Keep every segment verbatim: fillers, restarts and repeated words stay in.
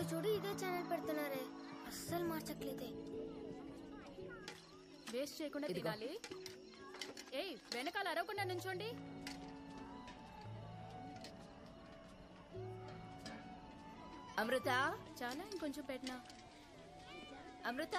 చూడు ఇదే ఛానల్ పెడుతున్నారే, అస్సలు మార్చట్లేదే. వేస్ట్ చేయకుండా తినాలి. ఏయ్ వెనకాల అరవకుండా నుంచోండి. అమృత చాలా ఇంకొంచెం పెట్టినా. అమృత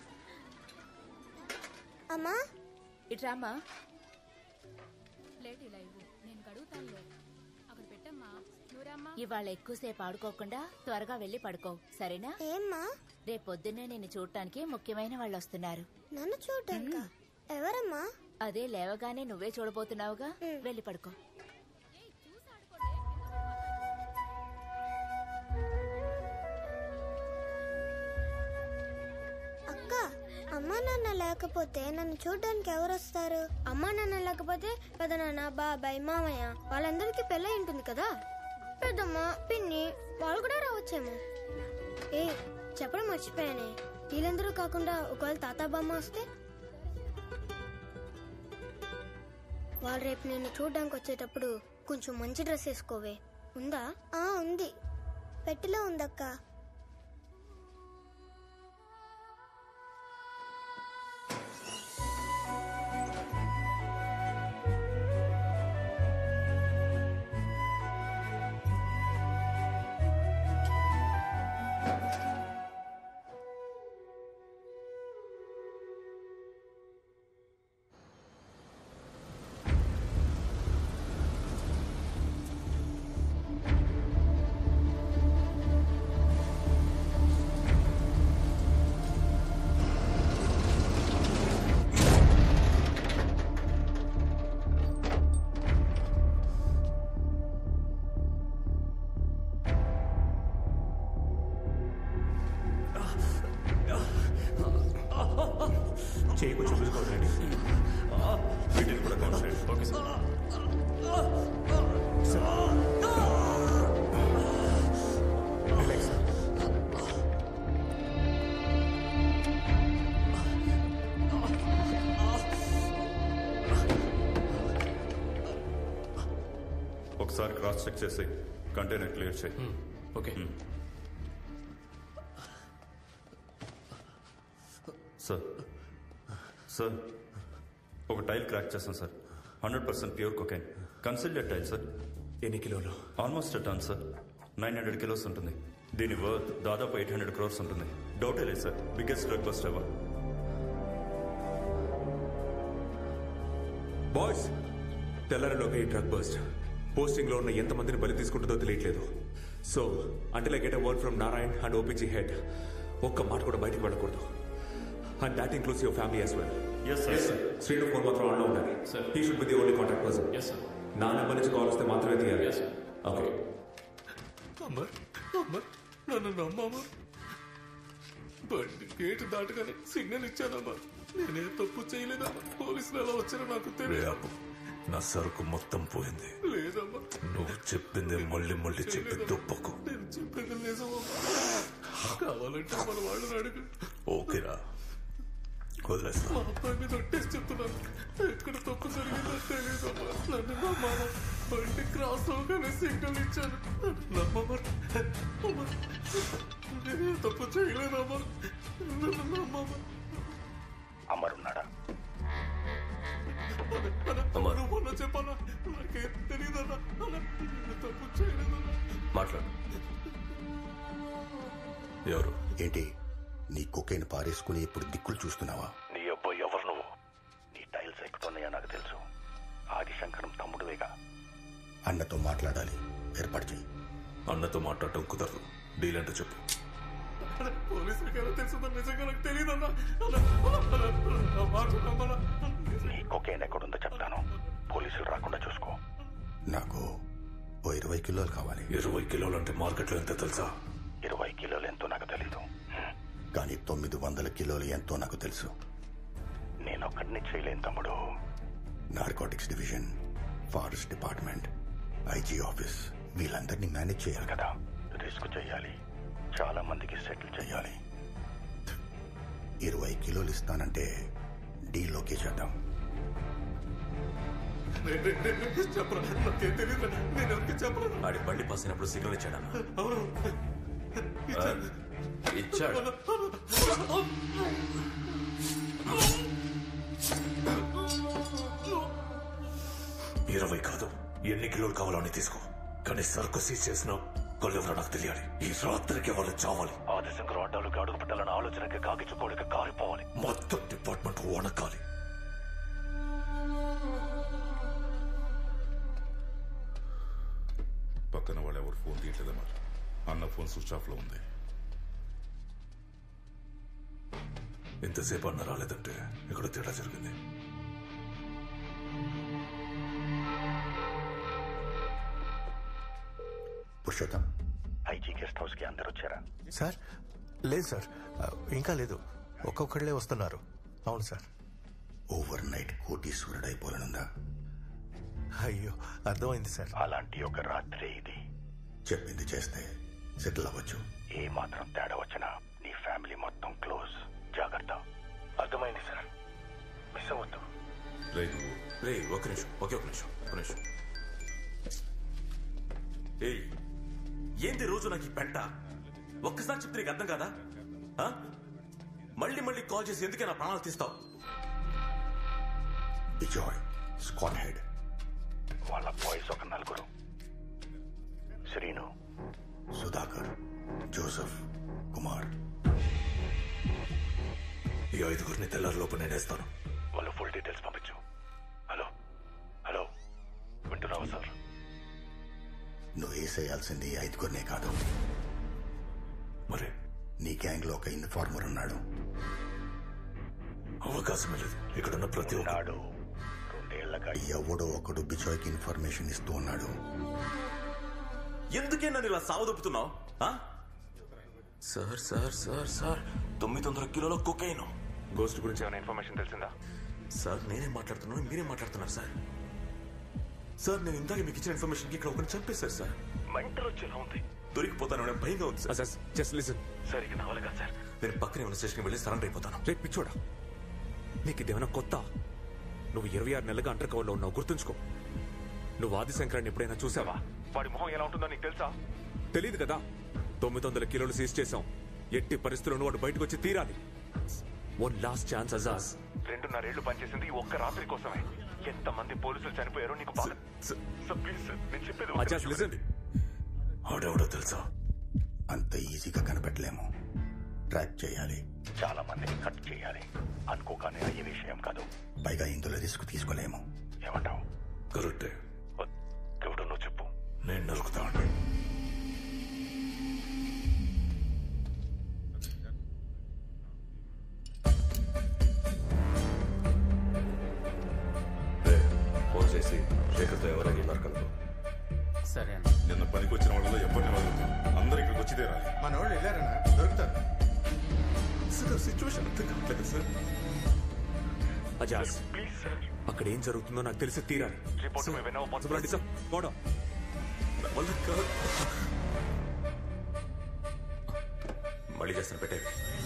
అమ్మా ఇట్రామ్మా. ప్లేట్ ఇలా ఇవ్వు, నేను కడుగుతాను. అక్కడ పెట్టమ్మా. నువ్వురామ్మా. ఇవాళ ఎక్కువసేపు ఆడుకోకుండా త్వరగా వెళ్లి పడుకో, సరేనా? ఏమ్మా? రేపు పొద్దున్నే నిన్ను చూడటానికి ముఖ్యమైన వాళ్ళు వస్తున్నారు. నన్ను చూడటానికా? ఎవరమ్మా? అదే లేవగానే నువ్వే చూడబోతున్నావుగా, వెళ్లి పడుకో. అక్క, అమ్మా నాన్న లేకపోతే నన్ను చూడడానికి ఎవరు వస్తారు? అమ్మా నాన్న లేకపోతే పెదనాన్న, బాబాయ్, మామయ్య వాళ్ళందరికీ పెళ్ళై ఉంటుంది కదా. పెద్దమ్మ, పిన్ని వాళ్ళు కూడా రావచ్చేమో. ఏ చెప్పడం మర్చిపోయానే, వీళ్ళందరూ కాకుండా ఒకవేళ తాత బామ్మ వస్తే? వాళ్ళు రేపు నేను చూడడానికి వచ్చేటప్పుడు కొంచెం మంచి డ్రెస్ వేసుకోవే. ఉందా? ఆ ఉంది, పెట్టిలో ఉందక్క. చేయి కొంచెం చూసుకోవాలండి. వీటిని కూడా కాన్సన్ట్రేట్. Okay sir. రిలాక్స్. ఒకసారి క్రాస్ చెక్ చేసి కంటైనర్ క్లియర్ చేయి. Okay sir. సార్ ఒక టైల్ క్రాక్ చేస్తాం sir. Hundred percent pure cocaine. Consider tile sir. ఎన్ని కిలోలు? Almost ton sir. Nine hundred kilos ఉంటుంది. దీని వర్త్ దాదాపు ఎయిట్ హండ్రెడ్ క్రోర్స్ ఉంటుంది. డౌటే లేదు sir. Biggest drug bust ever. Boys, తెల్లారిలోకి ఈ డ్రగ్ బస్ట్ పోస్టింగ్ లో ఉన్న ఎంతమందిని బలి తీసుకుంటుందో తెలియట్లేదు. So until I get a word from Narayan and OPG head, ఒక్క మాట కూడా బయటకు వెళ్ళకూడదు. And that includes your family as well. Yes, sir. Yes, sir. Street of phone మాత్రం ఆన్లో ఉండాలి. Sir. He should be the only contact person. Yes, sir. నా number నుంచి కాల్ వస్తే మాత్రమే తీయాలి. Yes, sir. Okay. అమ్మ అమ్మ నన్ను నమ్మమ్మా. బండి గేటు దాటగానే సిగ్నల్ ఇచ్చానమ్మా. నేనే తప్పు చేయలేదమ్మా. పోలీసులు ఎలా వచ్చారో నాకు తెలియదు. నా సరుకు మొత్తం పోయింది. లేదమ్మా, నువ్వు చెప్పింది మళ్ళీ మళ్ళీ చెప్పి దుప్పకు. నేను చెప్పేది నిజమమ్మా. కావాలంటే మన వాళ్ళని అడుగు. ఓకేరా, వదిలేస్తా. మా అబ్బాయి మీద ఒట్టేసి చెప్తున్నాను. ఎక్కడ తప్పు జరిగిందో తెలియదమ్మా. నన్ను నమ్మమ్మా. బండి క్రాస్ అవగానే సిగ్నల్ ఇచ్చాను. నమ్మమ్మా. నేనే తప్పు చేయలేదమ్మా. నన్ను నమ్మమ్మా. అమరున్నాడా? అమరు మొన్న చెప్పాలా? నాకేం తెలియదన్నా. నేను తప్పు చేయలేదన్నా. మాట్లాడు. ఎవరు? ఏంటి నీ కొకైన్ పారేసుకుని ఇప్పుడు దిక్కులు చూస్తున్నావా? నీ అబ్బాయి ఎవరు? నువ్వు నీ టైల్స్ ఎక్కుతున్నాయో నాకు తెలుసు. ఆదిశంకరం తమ్ముడువేగా. అన్నతో మాట్లాడాలి, ఏర్పాటు చేయి. అన్నతో మాట్లాడటం కుదరదు. డీల్ అంటే చెప్పు. పోలీసులకి ఎలా తెలుస్తుందో నిజంగా నాకు తెలియదన్నా. నీ కొకైన్ ఎక్కడుందో చెప్తాను. పోలీసులు రాకుండా చూసుకో. నాకు ఓ ఇరవై కిలోలు కావాలి. ఇరవై కిలోలు అంటే మార్కెట్లో ఎంత తెలుసా? ఇరవై కిలోలు ఎంతో నాకు తెలీదు, కానీ తొమ్మిది వందల కిలోలు ఎంతో నాకు తెలుసు. నేను ఒక్కడిని చేయలేను తమ్ముడు. Narcotics division, forest department, IG office వీళ్ళందరినీ మేనేజ్ చేయాలి కదా. రిస్క్ చేయాలి, చాలా మందికి సెటిల్ చేయాలి. ఇరవై కిలోలు ఇస్తానంటే డీల్ ఓకే చేద్దాం. చెప్పరా, నాకేం తెలియదు. నేను ఎవరికి చెప్పరా? ఆడి బండి పాసినప్పుడు సిగ్నల్ ఇచ్చాడన్నా. అవును. ఇచ్చాడు. ఇరవై కాదు, ఎన్ని కిలోలు కావాలని తీసుకో, కానీ సరుకు సీజ్ చేసిన కొల్లెవరో నాకు తెలియాలి. ఈ రాత్రికి వాళ్ళు చావాలి. ఆదిశంకర్ అడ్డాలకు అడుగు పెట్టాలన్న ఆలోచనకి కాకిచుకోడికి కారిపోవాలి. మొత్తం డిపార్ట్మెంట్ వణకాలి. పక్కన వాళ్ళు ఎవరు ఫోన్ తీయట్లేదు మరి. అన్న ఫోన్ స్విచ్ ఆఫ్ లో ఉంది. ఇంతసేపు అన్న రాలేదంటే ఇక్కడ తేడా జరిగింది. పురుషోత్తం, ఐజీ గెస్ట్ హౌస్ కి అందరు వచ్చారా? సార్ లేదు సార్, ఇంకా లేదు, ఒక్కొక్కళ్ళే వస్తున్నారు. అవును సార్. Over night కోటీశ్వరుడైపోలనుందా? అయ్యో, అర్థమైంది సార్. అలాంటి ఒక రాత్రి ఇది. చెప్పింది చేస్తే సెటిల్ అవ్వచ్చు. ఏ మాత్రం తేడా వచ్చినా నీ ఫ్యామిలీ మొత్తం క్లోజ్. జాగ్రత్త. అర్థమైంది సార్, మిస్ అవ్వద్దు. రే ఒక నిమిషం, ఒకే ఒక నిమిషం, ఒక నిమిషం. ఏయ్, ఏంది రోజు నాకు ఈ పెంట? ఒక్కసారి చెప్తే నీకు అర్థం కాదా? మళ్ళీ మళ్ళీ కాల్ చేసి ఎందుకే నా ప్రాణాలు తీస్తావు? బిజాయ్, స్క్వాడ్ హెడ్, వాళ్ళ బాయ్స్ ఒక నలుగురు. శ్రీను, సుధాకర్, జోసెఫ్, కుమార్. ఈ ఐదుగురిని తెల్లారిలోపు నేనేస్తాను. వాళ్ళు ఫుల్ డీటెయిల్స్ పంపించు. హలో హలో వింటున్నావా సార్? నువ్వు వేసేయాల్సింది ఐదుగురినే కాదు. మరి నీ గ్యాంగ్ లో ఒక ఇన్ఫార్మర్ ఉన్నాడు. అవకాశం లేదు. ఇక్కడున్న ప్రతి ఒక్కడు రెండేళ్లగా ఎవడో ఒకడు బిజాయ్కి ఇన్ఫర్మేషన్ ఇస్తూ ఉన్నాడు. ఎందుకే నన్ను ఇలా సావదొప్పుతున్నావు? సార్ సార్ సార్ సార్ తొమ్మిది వందల కిలోల కొకైన్. గోస్ట్ గురించి ఏమైనా ఇన్ఫర్మేషన్ తెలిసిందా? సార్ నేనేం మాట్లాడుతున్నాను, మీరేం మాట్లాడుతున్నారు సార్? సార్ నేను ఇందాక మీకు ఇచ్చిన ఇన్ఫర్మేషన్ ఇక్కడ ఒకరిని చంపేశారు సార్. మెంటల్ వచ్చేలా ఉంది. దొరికిపోతాను భయంగా ఉంది సార్. జస్ట్ లిసన్ సార్, ఇక నవల కాదు సార్. నేను పక్కనే ఉన్న స్టేషన్కి వెళ్ళి సరెండర్ అయిపోతాను. రేపు పిచ్చోడా, నీకు ఇదేమైనా కొత్త? నువ్వు ఇరవై ఆరు నెలలుగా అండర్ కవర్లో ఉన్నావు, గుర్తుంచుకో. నువ్వు ఆదిశంకరాన్ని ఎప్పుడైనా చూసావా? వాడి మొహం ఎలా ఉంటుందో నీకు తెలుసా? తెలియదు కదా. తొమ్మిది వందల కిలోలు సీజ్ చేశాం. ఎట్టి పరిస్థితుల్లో వాడు బయటకు వచ్చి తీరాలి. One last chance Ajaz. రెండున్నరేళ్లు పనిచేసింది ఈ ఒక్క రాత్రి కోసమే. ఎంత మంది పోలీసులు చనిపోయారో నీకు బాగా అజాజ్ లిసన్. ఆడెవడో తెలుసా? అంత ఈజీగా కనిపెట్టలేము. ట్రాక్ చేయాలి. చాలా మందిని కట్ చేయాలి. అనుకోగానే అయ్యే విషయం కాదు. పైగా ఇందులో రిస్క్ తీసుకోలేము. ఏమంటావు? కరెక్టే. ఎవడో నువ్వు చెప్పు. నేను నరుకుతాను. ఫోన్ చేసి శేఖర్తో ఎవరైనా నరకను. సరే అన్న. నిన్న పనికి వచ్చిన వాళ్ళలో ఎవరిని వదలదు. అందరూ ఇక్కడికి వచ్చి తీరాలి. మన వాళ్ళు వెళ్ళారన్నా, దొరుకుతారు. సిచ్యువేషన్ అర్థం కావట్లేదు సార్. అజాజ్, అక్కడ ఏం జరుగుతుందో నాకు తెలిసి తీరాలి. మళ్ళీ చేస్తాను, పెట్టే.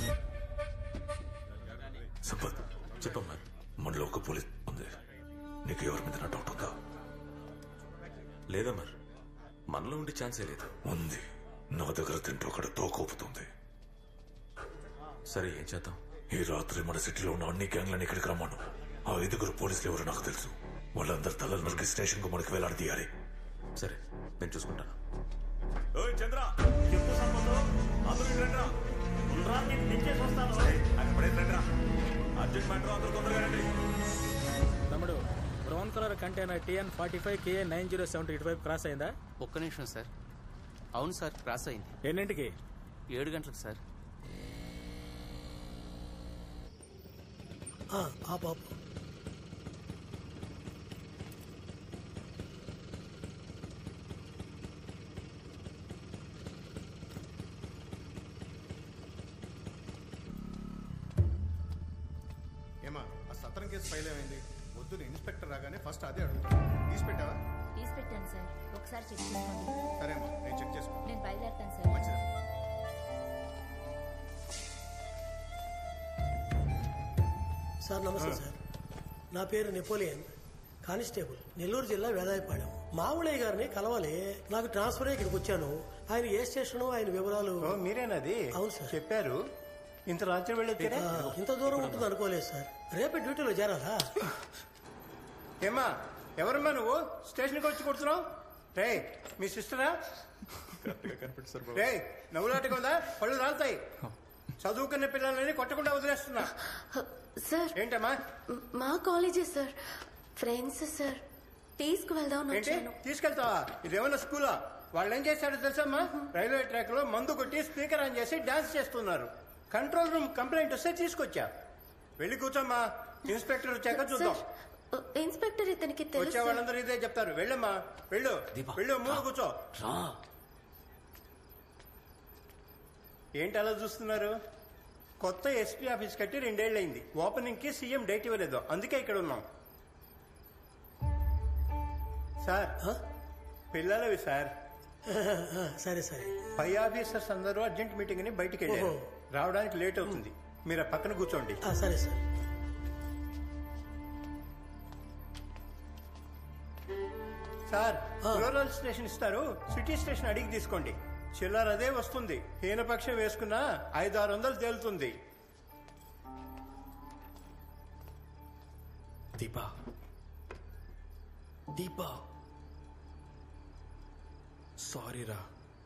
సంపత్ చెప్పమ్మా, మనలో ఒక పోలీస్ ఉంది. నీకు ఎవరి మీద నా డౌట్ ఉందా? లేదా మరి మనలో ఉండే ఛాన్సే లేదు. ఉంది. నా దగ్గర తింటూ అక్కడ తోకోపుతుంది. సరే ఏం చేద్దాం? ఈ రాత్రి మన సిటీలో ఉన్న అన్ని గ్యాంగ్లను ఇక్కడికి రమ్మను. ఆ ఐదుగురు పోలీసులు ఎవరో నాకు తెలుసు. వాళ్ళందరు తలలు నరికి స్టేషన్ కు మనకి వేలాడదీయాలి. సరే నేను చూసుకుంటాను. చంద్ర తమ్ముడు, brown colour container TN forty five KA nine zero seven ఇటు వైపు క్రాస్ అయిందా? ఒక్క నిమిషం సార్. అవును సార్, క్రాస్ అయింది. ఎన్నింటికి? ఏడు గంటలకు సార్. ఆ బాబు ఏమా, ఆ సత్రం కేసు ఫైల్ ఏమైంది? వద్దు, ఇన్స్పెక్టర్ రాగానే ఫస్ట్ అదే అడుగుతాను. తీసి పెట్టావా? తీసి పెట్టాను సార్, ఒకసారి చెక్ చేసుకోండి. సరే అమ్మా, నేను చెక్ చేసుకుంటాను. నేను బయలుదేరుతాను సార్. మంచిది. సార్ నమస్తే సార్. నా పేరు నెపోలియన్, కానిస్టేబుల్, నెల్లూరు జిల్లా వేదాయపాడెం. మావుళయ్య గారిని కలవాలి, నాకు ట్రాన్స్ఫర్ ఇక్కడికి వచ్చాను. ఆయన ఏ స్టేషన్ ఆయన వివరాలు మీరేనది అవును సార్ చెప్పారు. ఇంత రాత్రి వెళ్ళొచ్చారా? ఇంత దూరం ఉంటుంది అనుకోలేదు సార్. రేపే డ్యూటీలో చేరాలా? ఏమా ఎవరమ్మా నువ్వు స్టేషన్కి వచ్చి కొడుతున్నావు? రే మీ సిస్టరా? రే నవ్వులాటగా ఉందా? పళ్ళు రాలుతాయి. చదువుకున్న పిల్లలని కొట్టకుండా వదిలేస్తున్నా. సార్ ఏంటమ్మా? మా కాలేజే సార్, ఫ్రెండ్స్ సార్, తీసుకువెళ్దాం. ఏంటి తీసుకెళ్తావా? ఇదేమన్నా స్కూలా? వాళ్ళు ఏం చేశారో తెలుసమ్మా? రైల్వే ట్రాక్ లో మందు కొట్టి స్పీకర్ ఆన్ చేసి డాన్స్ చేస్తున్నారు. కంట్రోల్ రూమ్ కంప్లైంట్ వస్తే తీసుకొచ్చా. వెళ్ళి కూర్చోమ్మా, ఇన్స్పెక్టర్ వచ్చాక చూద్దాం. ఇన్స్పెక్టర్ ఇతనికి వచ్చే వాళ్ళందరూ ఇదే చెప్తారు. వెళ్ళమ్మా, వెళ్ళు వెళ్ళు, మూడు కూర్చో. ఏంటి అలా చూస్తున్నారు? కొత్త ఎస్పీ ఆఫీస్ కట్టి రెండేళ్లయింది. ఓపెనింగ్ కి సీఎం డేట్ ఇవ్వలేదు, అందుకే ఇక్కడ ఉన్నాం. సార్ పిల్లలవి సార్. సరే సరే. పై ఆఫీసర్స్ అందరూ అర్జెంట్ మీటింగ్ అని బయటికి వెళ్ళారు. రావడానికి లేట్ అవుతుంది. మీరు ఆ పక్కన కూర్చోండి. సరే సార్. సార్ రూరల్ స్టేషన్ ఇస్తారు, సిటీ స్టేషన్ అడిగి తీసుకోండి. చిల్లర అదే వస్తుంది. హీనపక్షం వేసుకున్నా ఐదు ఆరు వందలు తేలుతుంది. దీపా దీపా సారీరా.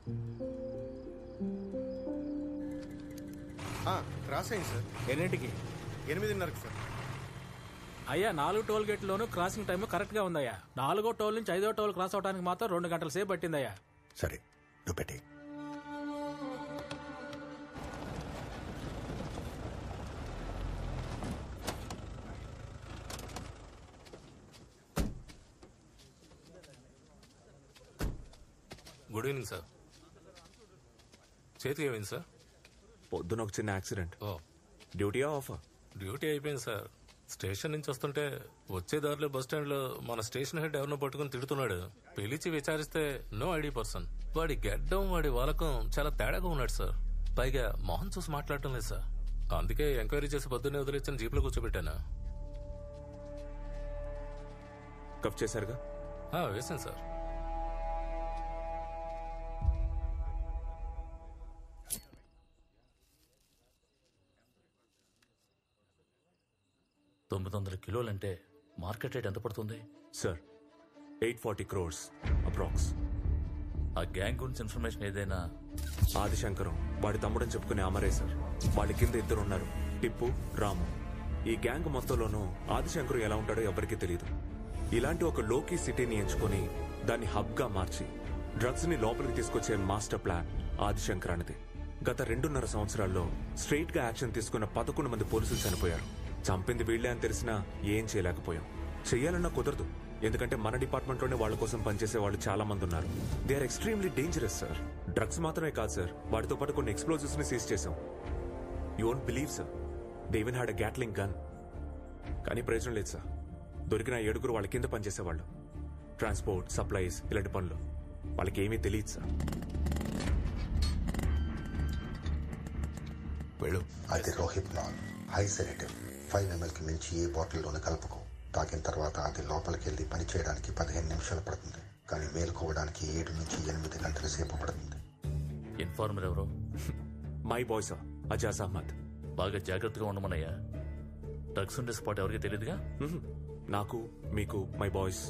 క్రాస్ అయింది సార్. ఎన్నింటికి? ఎనిమిదిన్నరకు సార్. అయ్యా నాలుగు టోల్ గేట్లోనూ క్రాసింగ్ టైం కరెక్ట్ గా ఉందయ్యా. నాలుగో టోల్ నుంచి ఐదో టోల్ క్రాస్ అవడానికి మాత్రం రెండు గంటల సేపు పట్టిందయ్యా. సరే నువ్వు పెట్టి. Good evening sir. చేతికి ఏమైంది సార్? పొద్దున ఒక చిన్న యాక్సిడెంట్. డ్యూటీయా ఆఫర్? డ్యూటీ అయిపోయింది సార్. స్టేషన్ నుంచి వస్తుంటే వచ్చే దారిలో బస్ స్టాండ్ లో మన స్టేషన్ హెడ్ ఎవరినో పట్టుకుని తిడుతున్నాడు. పిలిచి విచారిస్తే నో ఐడి పర్సన్. వాడి గెడ్డం వాడి వాలకం చాలా తేడాగా ఉన్నాడు సార్. పైగా మొహం చూసి మాట్లాడటం లేదు సార్. అందుకే ఎంక్వైరీ చేసి పొద్దున్నే వదిలేసిన జీప్ లో కూర్చోబెట్టాను. కఫ్ చేశారుగా? వేసాను సార్. తొమ్మిది వందల కిలోలంటే మార్కెట్ రేట్ ఎంత పడుతుంది sir? Eight forty crores approx. ఆ గ్యాంగ్ గురించి ఇన్ఫర్మేషన్ ఏదైనా? ఆదిశంకరం వాడి తమ్ముడని చెప్పుకునే అమరే సార్. వాళ్ళ కింద ఇద్దరు ఉన్నారు, టిప్పు, రాము. ఈ గ్యాంగ్ మొత్తంలోనూ ఆదిశంకరం ఎలా ఉంటాడో ఎవరికీ తెలియదు. ఇలాంటి ఒక లోకీ సిటీని ఎంచుకొని దాన్ని హబ్ గా మార్చి డ్రగ్స్ ని లోపలికి తీసుకొచ్చే మాస్టర్ ప్లాన్ ఆదిశంకర్ అనేది. గత రెండున్నర సంవత్సరాల్లో స్ట్రైట్ గా యాక్షన్ తీసుకున్న పదకొండు మంది పోలీసులు చనిపోయారు. చంపింది వీళ్లే అని తెలిసినా ఏం చేయలేకపోయాం. చెయ్యాలన్నా కుదరదు, ఎందుకంటే మన డిపార్ట్మెంట్ లోనే వాళ్ళ కోసం పనిచేసే వాళ్ళు చాలా మంది ఉన్నారు. They are extremely dangerous sir. Drugs మాత్రమే కాదు సార్, వాటితో పాటు కొన్ని ఎక్స్ప్లోజివ్స్ ని సీజ్ చేశాం. You won't believe sir, they even had a Gatling gun. కానీ ప్రయోజనం లేదు సార్. దొరికిన ఏడుగురు వాళ్ళ కింద పనిచేసేవాళ్ళు. ట్రాన్స్పోర్ట్, సప్లైస్, ఇలాంటి పనులు. వాళ్ళకి ఏమీ తెలియదు సార్. వెళ్ళు. అది Rohypnol high sedative. Five ml కి మించి ఏ బాటిల్లోనే కలుపుకో. తాగిన తర్వాత అది లోపలికి వెళ్ళి పని చేయడానికి పదిహేను నిమిషాలు పడుతుంది, కానీ మేలుకోవడానికి ఏడు నుంచి ఎనిమిది గంటల సేపు పడుతుంది. ఇన్ఫార్మర్ ఎవరు? My boy sir, Ajaz Ahmed. బాగా జాగ్రత్తగా ఉండమన్నయ్యా. డ్రగ్స్ ఉండే స్పాట్ ఎవరికి తెలియదుగా? నాకు, మీకు, మై బాయ్స్.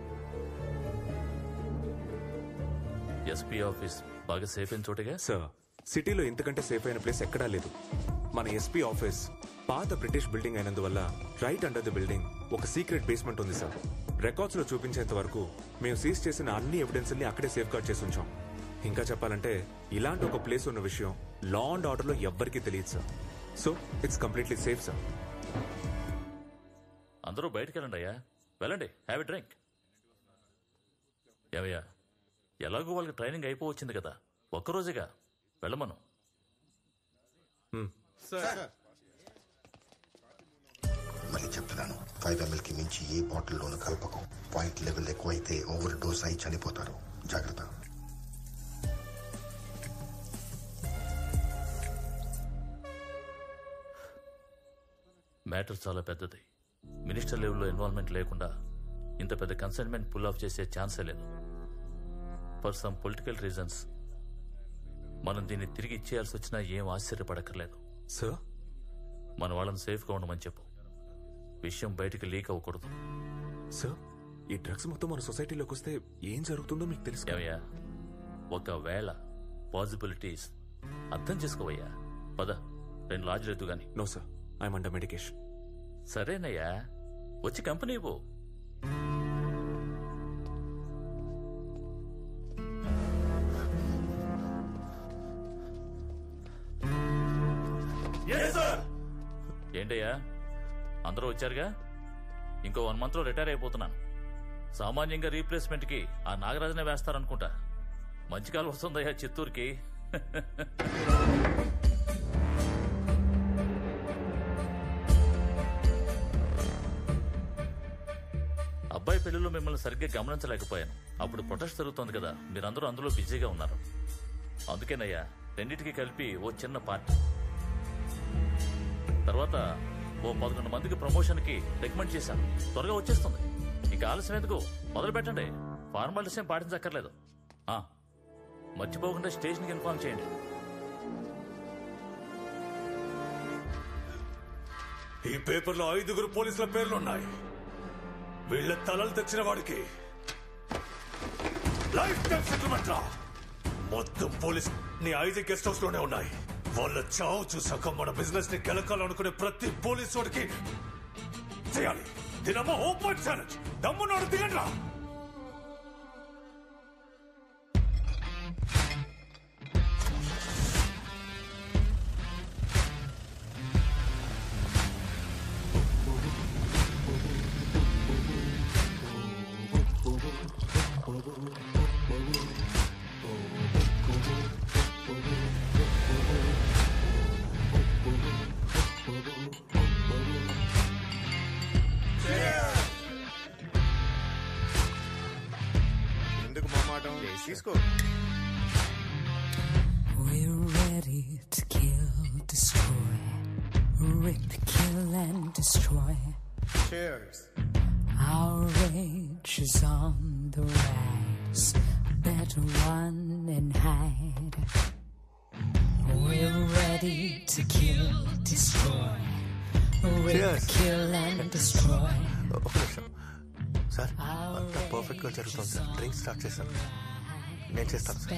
ఎస్పీ ఆఫీస్ బాగా సేఫ్ అయిన చోటగా సార్. సిటీలో ఇంతకంటే సేఫ్ అయిన ప్లేస్ ఎక్కడా లేదు. మన ఎస్పీ ఆఫీస్ పాత బ్రిటిష్ బిల్డింగ్ అయినందువల్ల రైట్ అండర్ ది బిల్డింగ్ ఒక సీక్రెట్ బేస్మెంట్ ఉంది సార్. రికార్డ్స్ లో చూపించేంత వరకు మేము సీజ్ చేసిన అన్ని ఎవిడెన్స్ ని అక్కడే సేఫ్ గార్డ్ చేసి ఉంచాం. ఇంకా చెప్పాలంటే ఇలాంటి ఒక ప్లేస్ ఉన్న విషయం లా అండ్ ఆర్డర్ లో ఎవ్వరికీ తెలియదు sir. So it's completely safe sir. అందరూ బయటకు వెళ్ళండి అయ్యా. వెళ్ళండి, హ్యావ్ ఎ డ్రింక్. ఏమయ్యా, ఎలాగో వాళ్ళకి ట్రైనింగ్ అయిపోవచ్చింది కదా, ఒక్కరోజుగా వెళ్ళమను. మళ్ళీ చెప్తున్నాను, ఫైవ్ ఎంఎల్ కి మించి ఏ బాటిల్లోనూ కలపకు. పాయింట్ లెవెల్ ఎక్కువైతే ఓవర్ డోస్ అయి చనిపోతారు. జాగ్రత్త. మ్యాటర్ చాలా పెద్దది. మినిస్టర్ లెవెల్లో ఇన్వాల్వ్మెంట్ లేకుండా ఇంత పెద్ద కన్సైన్మెంట్ పుల్ ఆఫ్ చేసే ఛాన్సే లేదు. ఫర్ సమ్ పొలిటికల్ రీజన్స్ మనం దీన్ని తిరిగి ఇచ్చేయాల్సి వచ్చినా ఏం ఆశ్చర్యపడక్కర్లేదు. సార్, మన వాళ్ళని సేఫ్గా ఉండమని చెప్పు. విషయం బయటికి లీక్ అవ్వకూడదు. సార్, ఈ డ్రగ్స్ మొత్తం మన సొసైటీలోకి వస్తే ఏం జరుగుతుందో మీకు తెలుసు. ఏమయ్యా, ఒకవేళ పాసిబిలిటీస్ అర్థం చేసుకోవయ్యా. పద, రెండు లాడ్జ్లు ఎద్దు గాని. No sir, I'm under medication. సరేనయ్యా, వచ్చి కంపెనీ ఇవ్వు. ఏంటయ్యా, అందరూ వచ్చారుగా? ఇంకో వన్ మంత్ లో రిటైర్ అయిపోతున్నాను. సామాన్యంగా రీప్లేస్మెంట్ కి ఆ నాగరాజనే వేస్తారనుకుంటా. మంచి కాలం వస్తుందయ్యా చిత్తూరుకి. అబ్బాయి పెళ్లిలో మిమ్మల్ని సరిగ్గా గమనించలేకపోయాను. అప్పుడు ప్రొటెస్ట్ జరుగుతోంది కదా, మీరందరూ అందులో బిజీగా ఉన్నారు. అందుకేనయ్యా రెండింటికి కలిపి ఓ చిన్న పార్టీ. తర్వాత ఓ పదకొండు మందికి ప్రమోషన్ కి రికమెండ్ చేశాను. త్వరగా వచ్చేస్తుంది. ఇంకా ఆలస్యం ఎందుకు, మొదలు పెట్టండి. ఫార్మాలిటీస్ ఏం పాటించక్కర్లేదు. మర్చిపోకుండా స్టేషన్కి ఇన్ఫార్మ్ చేయండి. ఈ పేపర్లో ఐదుగురు పోలీసుల పేర్లున్నాయి. వీళ్ళ తలలు తెచ్చిన వాడికి లైఫ్ టైం సెటిల్మెంట్ రా. మొత్తం పోలీస్ నీ ఐదు గెస్ట్ హౌస్ లోనే ఉన్నాయి. వాళ్ళ చావు చూసాక మన బిజినెస్ ని గెలకాలనుకునే ప్రతి పోలీసు వాడికి చేయాలి. దీనమ్మ ఓపెన్ ఛాలెంజ్. దమ్మునోడు దిగండి రా. We're ready to kill, destroy, rip, kill and destroy. Cheers. Our rage is on the rise. Better run and hide. We're ready to kill, destroy, rip, Cheers. kill and destroy. Sir, అంతా perfect గా జరుగుతుంది sir. Drink start చేశాను. నేను చేస్తాను sir.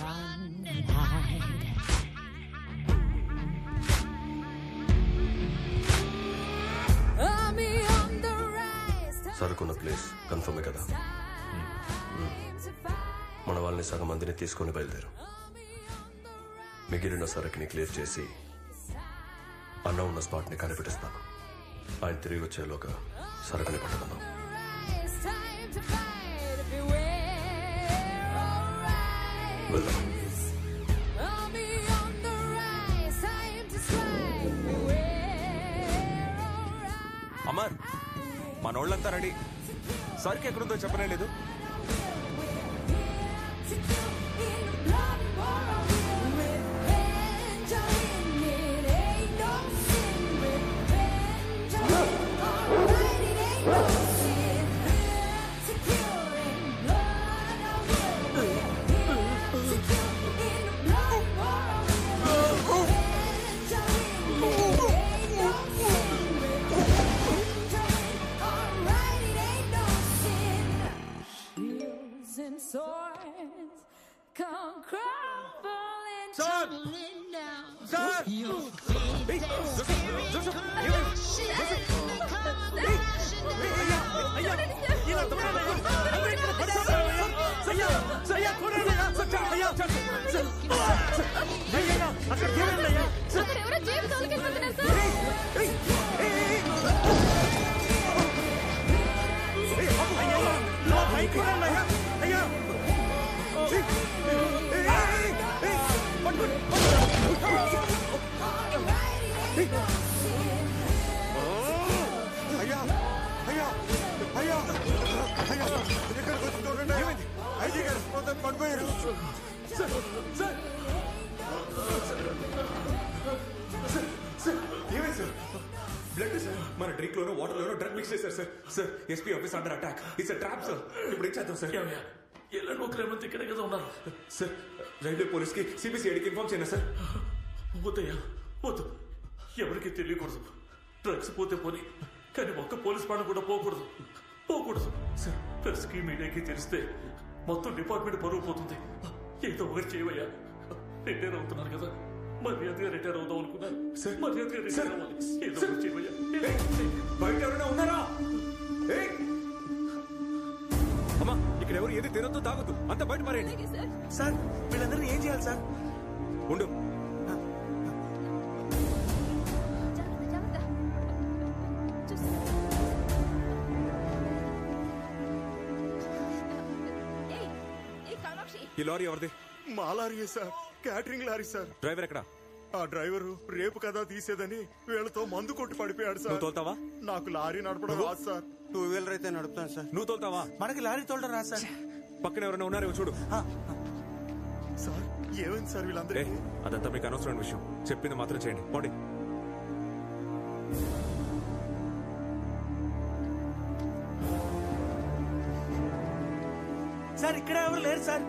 సరుకున్న place కన్ఫర్మే కదా? మన వాళ్ళని సగం మందిని తీసుకొని బయలుదేరు. మిగిలిన సరుకుని క్లియర్ చేసి అన్న ఉన్న స్పాట్ ని కనిపెట్టిస్తాను. ఆయన తిరిగి వచ్చేలోగా సరుకుని పట్టుకుందాం. వెళ్దాం. అమర్, మనోళ్ళంతా రెడీ. సరుకు ఎక్కడుందో చెప్పనే లేదు. అయ్యా అయ్యా అయ్యా అయ్యా ఎక్కడికి వచ్చి చూడండి. ఐజీ గారు మొత్తం పడిపోయారు. ఏమైంది సార్? Blood sir. మన డ్రింక్ లోనో వాటర్ లోనో డ్రగ్ మిక్స్ చేశారు sir. Sir, SP office under attack. It's a trap sir. ఇప్పుడు ఏం చేద్దాం సార్? ఎల్లండి ఒక రేమంత్ ఇక్కడే కదా ఉన్నారు. సార్ రైల్వే పోలీస్కి సిబిసిఐడికి ఇన్ఫార్మ్ చేయండి సార్. వద్దయ్యా వద్దు, ఎవరికి తెలియకూడదు. డ్రగ్స్ పోతే పోని, కానీ ఒక్క పోలీస్ ప్రాణం కూడా పోకూడదు పోకూడదు సార్. ప్రెస్కి మీడియాకి తెలిస్తే మొత్తం డిపార్ట్మెంట్ పరువు పోతుంది. ఏదో ఒకటి చేయవయ్యా. రిటైర్ అవుతున్నారు కదా, మర్యాదగా రిటైర్ అవుదాం అనుకున్నాను. మర్యాదగా రిటైర్ అవ్వాలి. ఏదో ఒకటి చేయవయ్యా. బయట ఎవరైనా ఉన్నారా? అమ్మా ఇక్కడ ఎవరు ఏది తినొద్దు తాగొద్దు, అంత బయట మారేయండి. సార్ వీళ్ళందరినీ ఏం చేయాలి సార్? ఉండు. ఈ లారీ ఎవరిది? మా lorry sir, catering lorry sir. Driver ఎక్కడ? ఆ డ్రైవరు రేపు కదా తీసేదని వీళ్ళతో మందు కొట్టి పడిపోయాడు సార్. నువ్వు తోలుతావా? నాకు లారీ నడపడం రాదు సార్. టూ వీలర్ అయితే నడుపుతాను సార్. నువ్వు తోలుతావా? మనకి లారీ తోలడం రాదు సార్. పక్కన ఎవరైనా ఉన్నారేమో చూడు. సార్ ఏమైంది సార్ వీళ్ళందరికీ? అదంతా మీకు అనవసరమైన విషయం, చెప్పింది మాత్రం చేయండి. పోండి. సార్ ఇక్కడ ఎవరు లేరు సార్.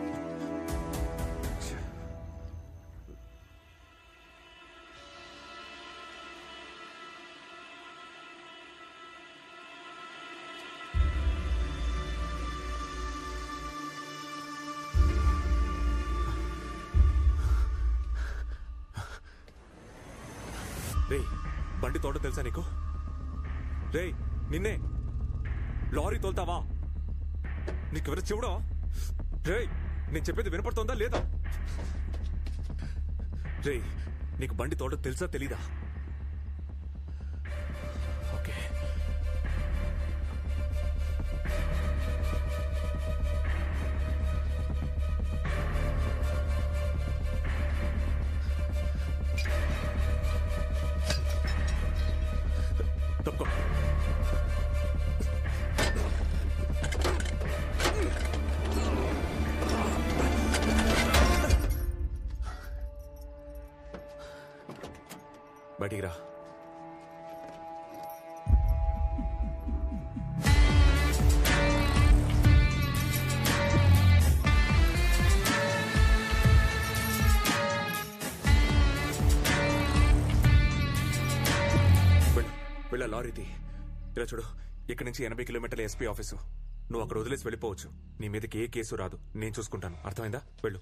రేయ్ బండి తోట తెలుసా నీకు? రేయ్ నిన్నే. లారీ తోలుతావా? నీకెవరు చెవుడా? రేయ్ నేను చెప్పేది వినపడుతోందా లేదా? రేయ్ నీకు బండి తోట తెలుసా తెలీదా? ఓకే తప్పుకో. బయటికి రా. వెళ్ళ లారీది. ఇలా చూడు, ఇక్కడి నుంచి ఎనభై కిలోమీటర్ల ఎస్పీ ఆఫీసు. నువ్వు అక్కడ వదిలేసి వెళ్ళిపోవచ్చు. నీ మీదకి ఏ కేసు రాదు, నేను చూసుకుంటాను. అర్థమైందా? వెళ్ళు.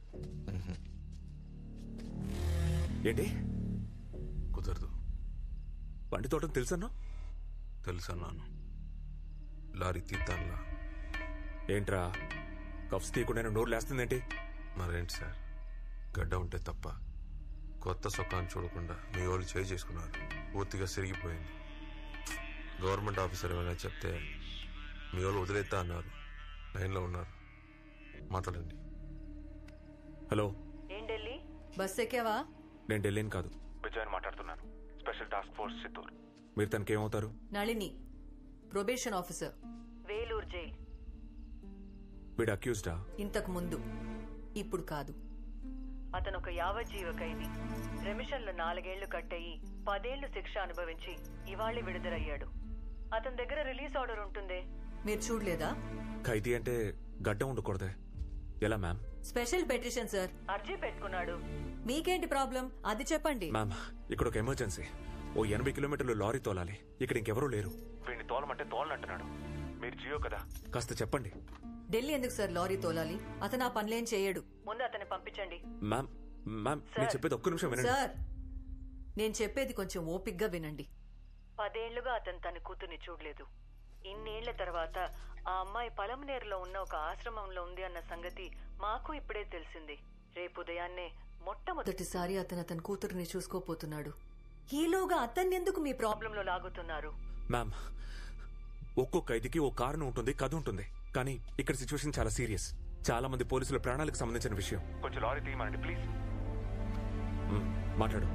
ఏంటి కుదరదు. బండి తోటం తెలుసన్నా? తెలుసన్నాను. లారీ తీద్దాంలా. ఏంట్రా కఫ్స్ తీయకుండా నోరు లేస్తుందేంటి? మరేంటి సార్, గడ్డ ఉంటే తప్ప కొత్త సొక్కాన్ని చూడకుండా మీ వాళ్ళు చేయి చేసుకున్నారు. పూర్తిగా సిరిగిపోయింది. గవర్నమెంట్ ఆఫీసర్ ఏమైనా చెప్తే మీ వాళ్ళు వదిలేద్దా అన్నారు. లైన్లో ఉన్నారు, మాట్లాడండి. హలో, ఏం ఢిల్లీ బస్ ఎక్కావా? నేను ఢిల్లీని కాదు, విజయన్ మాట్లాడుతున్నాను. Special task force Chittoor. మీరు తనకి ఏమవుతారు? Nalini, probation officer, Vellore jail. వీడు అక్యూజ్డా? ఇంతకు ముందు, ఇప్పుడు కాదు. అతను ఒక యావజ్జీవ ఖైదీ. రెమిషన్లు నాలుగేళ్లు కట్టయి పదేళ్లు శిక్ష అనుభవించి ఇవాళే విడుదలయ్యాడు. అతని దగ్గర రిలీజ్ ఆర్డర్ ఉంటుందే, మీరు చూడలేదా? ఖైదీ అంటే గడ్డ ఉండకూడదే. ఎలా మ్యామ్? స్పెషల్ పెటిషన్ సార్, అర్జీ పెట్టుకున్నాడు. మీకేంటి ప్రాబ్లం అది చెప్పండి. మ్యామ్ ఇక్కడ ఒక ఎమర్జెన్సీ. ఓ ఎనభై కిలోమీటర్లు లారీ తోలాలి. ఇక్కడ ఇంకెవరూ లేరు. వీడిని తోలమంటే తోలనంటున్నాడు. మీరు జియో కదా, కాస్త చెప్పండి. ఢిల్లీ ఎందుకు సార్ లారీ తోలాలి? అతను ఆ పనులేం చేయడు. ముందు అతన్ని పంపించండి. మ్యామ్ మ్యామ్ నేను చెప్పేది ఒక్క నిమిషం వినండి. సార్ నేను చెప్పేది కొంచెం ఓపిగ్గా వినండి. పదేళ్లుగా అతను తన కూతుర్ని చూడలేదు. ఇన్నేళ్ల తర్వాత ఆ అమ్మాయి పలమనేరులో ఉన్న ఒక ఆశ్రమంలో ఉంది అన్న సంగతి మాకు ఇప్పుడే తెలిసింది. రేపు ఉదయాన్నే మొట్టమొదటిసారి అతను అతని కూతురుని చూసుకోపోతున్నాడు. ఈలోగా అతన్ని ఎందుకు మీ ప్రాబ్లంలో లాగుతున్నారు? మ్యామ్ ఒక్కో ఖైదీకి ఓ కారణం ఉంటుంది, కథ ఉంటుంది. కానీ ఇక్కడ సిచ్యువేషన్ చాలా సీరియస్. చాలా మంది పోలీసుల ప్రాణాలకు సంబంధించిన విషయం. కొంచెం లారీ తీయమండి ప్లీజ్. మాట్లాడు.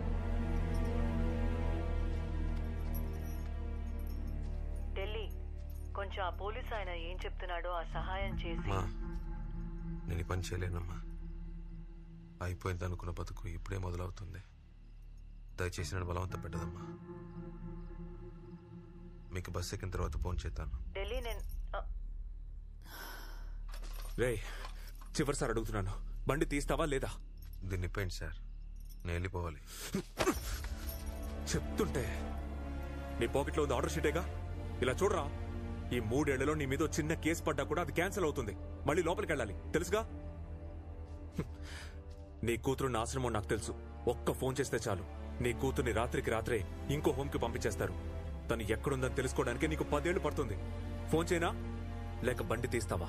ఢిల్లీ, కొంచెం ఆ పోలీస్ ఆయన ఏం చెప్తున్నాడో ఆ సహాయం చేసి. నేను ఈ పని చేయలేనమ్మా. అయిపోయింది అనుకున్న బతుకు ఇప్పుడే మొదలవుతుంది. దయచేసి నన్ను బలవంతం పెట్టదమ్మా. మీకు బస్ ఎక్కిన తర్వాత ఫోన్ చేస్తాను. ఢిల్లీ నేను రే చివరిసారి అడుగుతున్నాను, బండి తీస్తావా లేదా? దీన్ని ఇప్పండి సార్, నేను వెళ్ళిపోవాలి. చెప్తుంటే నీ పాకెట్లో ఉంది ఆర్డర్ షీటేగా. ఇలా చూడరా, ఈ మూడేళ్లలో నీ మీద చిన్న కేసు పడ్డా కూడా అది క్యాన్సిల్ అవుతుంది. మళ్ళీ లోపలికి వెళ్ళాలి, తెలుసుగా? నీ కూతురు నాశనమో నాకు తెలుసు. ఒక్క ఫోన్ చేస్తే చాలు, నీ కూతుర్ని రాత్రికి రాత్రే ఇంకో హోమ్ కి పంపించేస్తారు. తను ఎక్కడుందని తెలుసుకోవడానికి నీకు పదేళ్లు పడుతుంది. ఫోన్ చేయనా లేక బండి తీస్తావా?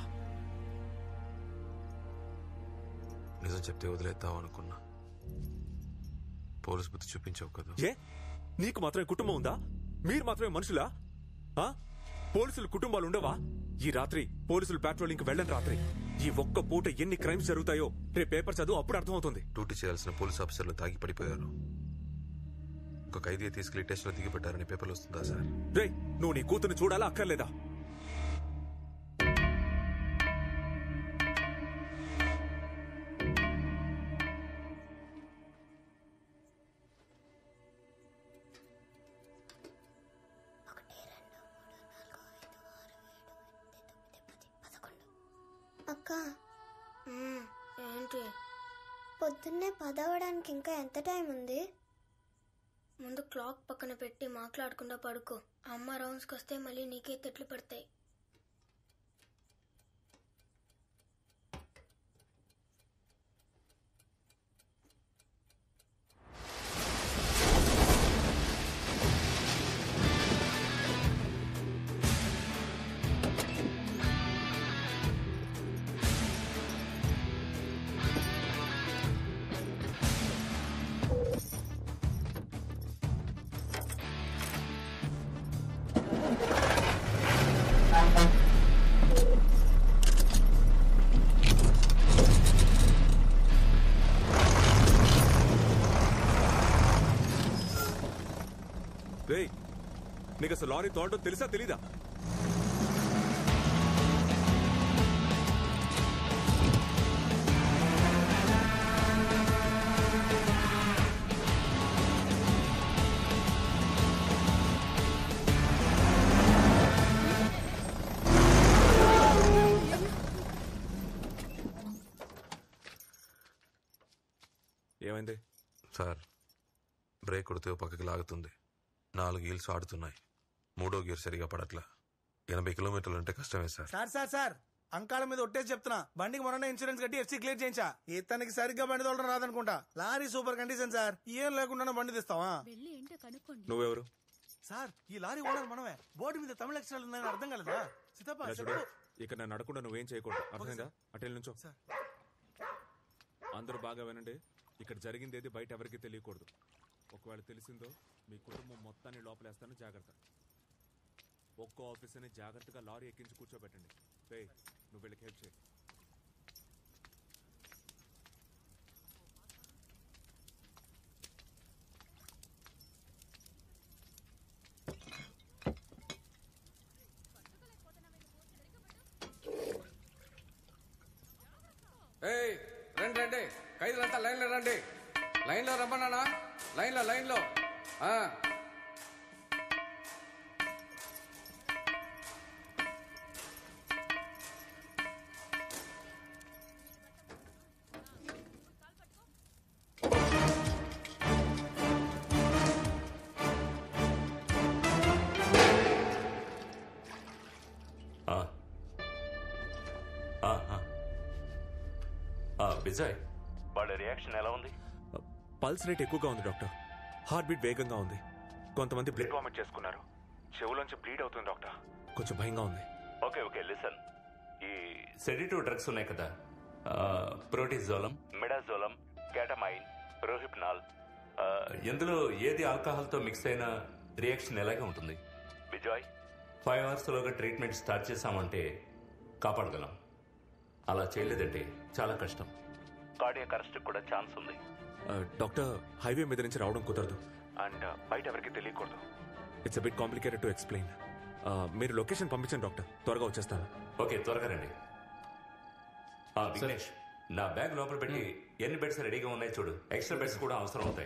నిజం చెప్తే వదిలేద్దాం అనుకున్నా, పోలీస్ బుద్ధి చూపించావు కదా. ఏ నీకు మాత్రమే కుటుంబం ఉందా? మీరు మాత్రమే మనుషులా? ఆ పోలీసులు కుటుంబాలు ఉండవా? ఈ రాత్రి పోలీసులు పెట్రోలింగ్ వెళ్ళని రాత్రి ఈ ఒక్క పూట ఎన్ని క్రైమ్స్ జరుగుతాయో రేపు పేపర్ చదువు అప్పుడు అర్థమవుతుంది. డ్యూటీ చేయాల్సిన పోలీస్ ఆఫీసర్లు తాగి పడిపోయారు. ఒక ఖైదీ తీసుకెళ్లి టెస్ట్ లో దిగిపెట్టారని పేపర్లు వస్తుందా సార్? రే, నువ్వు నీ కూతురు చూడాలా అక్కర్లేదా? అక్క, ఏంటి? పొద్దున్నే పదవడానికి ఇంకా ఎంత టైం ఉంది? ముందు క్లాక్ పక్కన పెట్టి మాట్లాడకుండా పడుకో. అమ్మ రౌండ్స్కి వస్తే మళ్ళీ నీకే తిట్లు పడతాయి. నీకు అసలు లారీ తోడటం తెలుసా తెలీదా? ఏమైంది సార్? బ్రేక్ కొడితే ఓ పక్కకి లాగుతుంది. నాలుగు గీల్స్ ఆడుతున్నాయి, మూడో గీర్ సరిగా పడట్లా. ఎనభై కిలోమీటర్లు అంటే కష్టమే సార్. సార్ సార్ సార్ అంకాల మీద ఒట్టేసి చెప్తున్నా, బండికి మొన్న ఇన్సూరెన్స్ కట్టి ఎఫ్సీ క్లియర్ చేయించా. ఇతనికి సరిగ్గా బండి తోలడం రాదనుకుంటా. లారీ సూపర్ కండిషన్ సార్, ఏం లేకుండా బండి తీస్తావా? నువ్వెవరు సార్? ఈ లారీ ఓనర్ మనమే. బోర్డు మీద తమిళ అక్షరాలు ఉన్నాయని అర్థం కలదా? సీతప్ప ఇక్కడ నన్ను అడగకుండా నువ్వేం చేయకూడదు, అర్థమైందా? అటెల్ నుంచో. అందరూ బాగా వినండి, ఇక్కడ జరిగింది ఏది బయట ఎవరికి తెలియకూడదు. ఒకవేళ తెలిసిందో మీ కుటుంబం మొత్తాన్ని లోపలేస్తాను, జాగ్రత్త. ఒక్కో ఆఫీసర్ని జాగ్రత్తగా లారీ ఎక్కించి కూర్చోబెట్టండి. రే, నువ్వు వీళ్ళకి హెల్ప్ చేయి. రండి రండి, ఖైదీలంతా లైన్లో రండి. లైన్లో రమ్మన్నానా? లైన్లో లైన్లో. విజయ్, వాళ్ళ రియాక్షన్ ఎలా ఉంది? పల్స్ రేట్ ఎక్కువగా ఉంది డాక్టర్. హార్ట్ బీట్ వేగంగా ఉంది. కొంతమంది బ్లడ్ వామిట్ చేసుకున్నారు. చెవులోంచి బ్లీడ్ అవుతుంది డాక్టర్. కొంచెం భయంగా ఉంది. ఓకే ఓకే లిసన్, ఈ సెడిటివ్ డ్రగ్స్ ఉన్నాయి కదా, ప్రోటిజోలం, మిడాజోలం, కేటమైన్, రోహిప్నాల్, ఇందులో ఏది ఆల్కహాల్తో మిక్స్ అయిన రియాక్షన్ ఎలాగే ఉంటుంది. విజయ్, ఫైవ్ అవర్స్లోగా ట్రీట్మెంట్ స్టార్ట్ చేశామంటే కాపాడగలం. అలా చేయలేదంటే చాలా కష్టం. కార్డియాక్ అరెస్ట్ కూడా ఛాన్స్ ఉంది. డాక్టర్, హైవే మీద నుంచి రావడం కుదరదు అండ్ బయట ఎవరికి తెలియకూడదు. It's a bit complicated to explain. మీరు లొకేషన్ పంపించండి డాక్టర్, త్వరగా వచ్చేస్తాను. ఓకే, త్వరగా రండి. విఘ్నేష్, నా బ్యాగ్ లోపల పెట్టి ఎన్ని బెడ్స్ రెడీగా ఉన్నాయి చూడు. ఎక్స్ట్రా బెడ్స్ కూడా అవసరం అవుతాయి.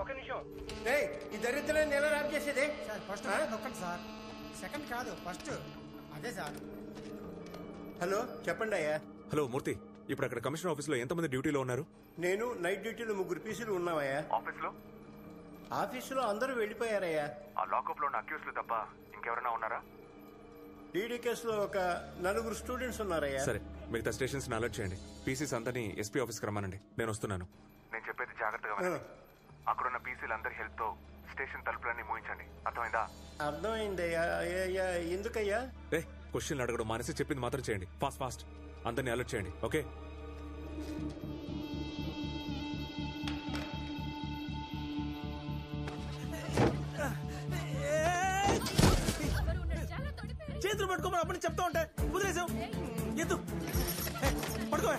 ఒక నిమిషం రేయ్ ఈ దరిద్రాన్ని ఎలా ర్యాప్ చేసేది సార్ ఫస్ట్ నొక్కండి సార్ సెకండ్ కాదు ఫస్ట్ అదే సార్ హలో చెప్పండి అయ్యా. హలో మూర్తి, ఇప్పుడు అక్కడ కమిషనర్ ఆఫీస్ లో ఎంతమంది డ్యూటీలో ఉన్నారు? నేను నైట్ డ్యూటీలో ముగ్గురు పీసీలు ఉన్నామయ్యా. ఆఫీస్ లో ఆఫీసులో అందరూ వెళ్ళిపోయారయ్యా. ఆ లాకప్ లో ఉన్న అక్యూస్లు తప్ప ఇంకెవరైనా ఉన్నారా? డీడీ కేసులో ఒక నలుగురు స్టూడెంట్స్ ఉన్నారయ్యా. సరే, మిగతా స్టేషన్స్ ని అలర్ట్ చేయండి. పీసీస్ అంతని ఎస్పీ ఆఫీస్ కి రమ్మనండి. నేను వస్తున్నాను. నేను చెప్పేది జాగ్రత్తగా వినండి. అక్కడున్న పీసీలు అందరి హెల్ప్ తో స్టేషన్ తలుపులన్నీ మూయించండి. అర్థమైందా? అర్థమైందయ్యా. అయ్యా ఎందుకయ్యా? ఏ క్వశ్చన్లు అడగడం మానేసి చెప్పింది మాత్రం చేయండి. ఫాస్ట్ ఫాస్ట్ అందరినీ అలర్ట్ చేయండి. ఓకే? చేతులు పట్టుకోమని అప్పటి చెప్తా ఉంటే వదిలేసావు. ఎద్దు పడుకో.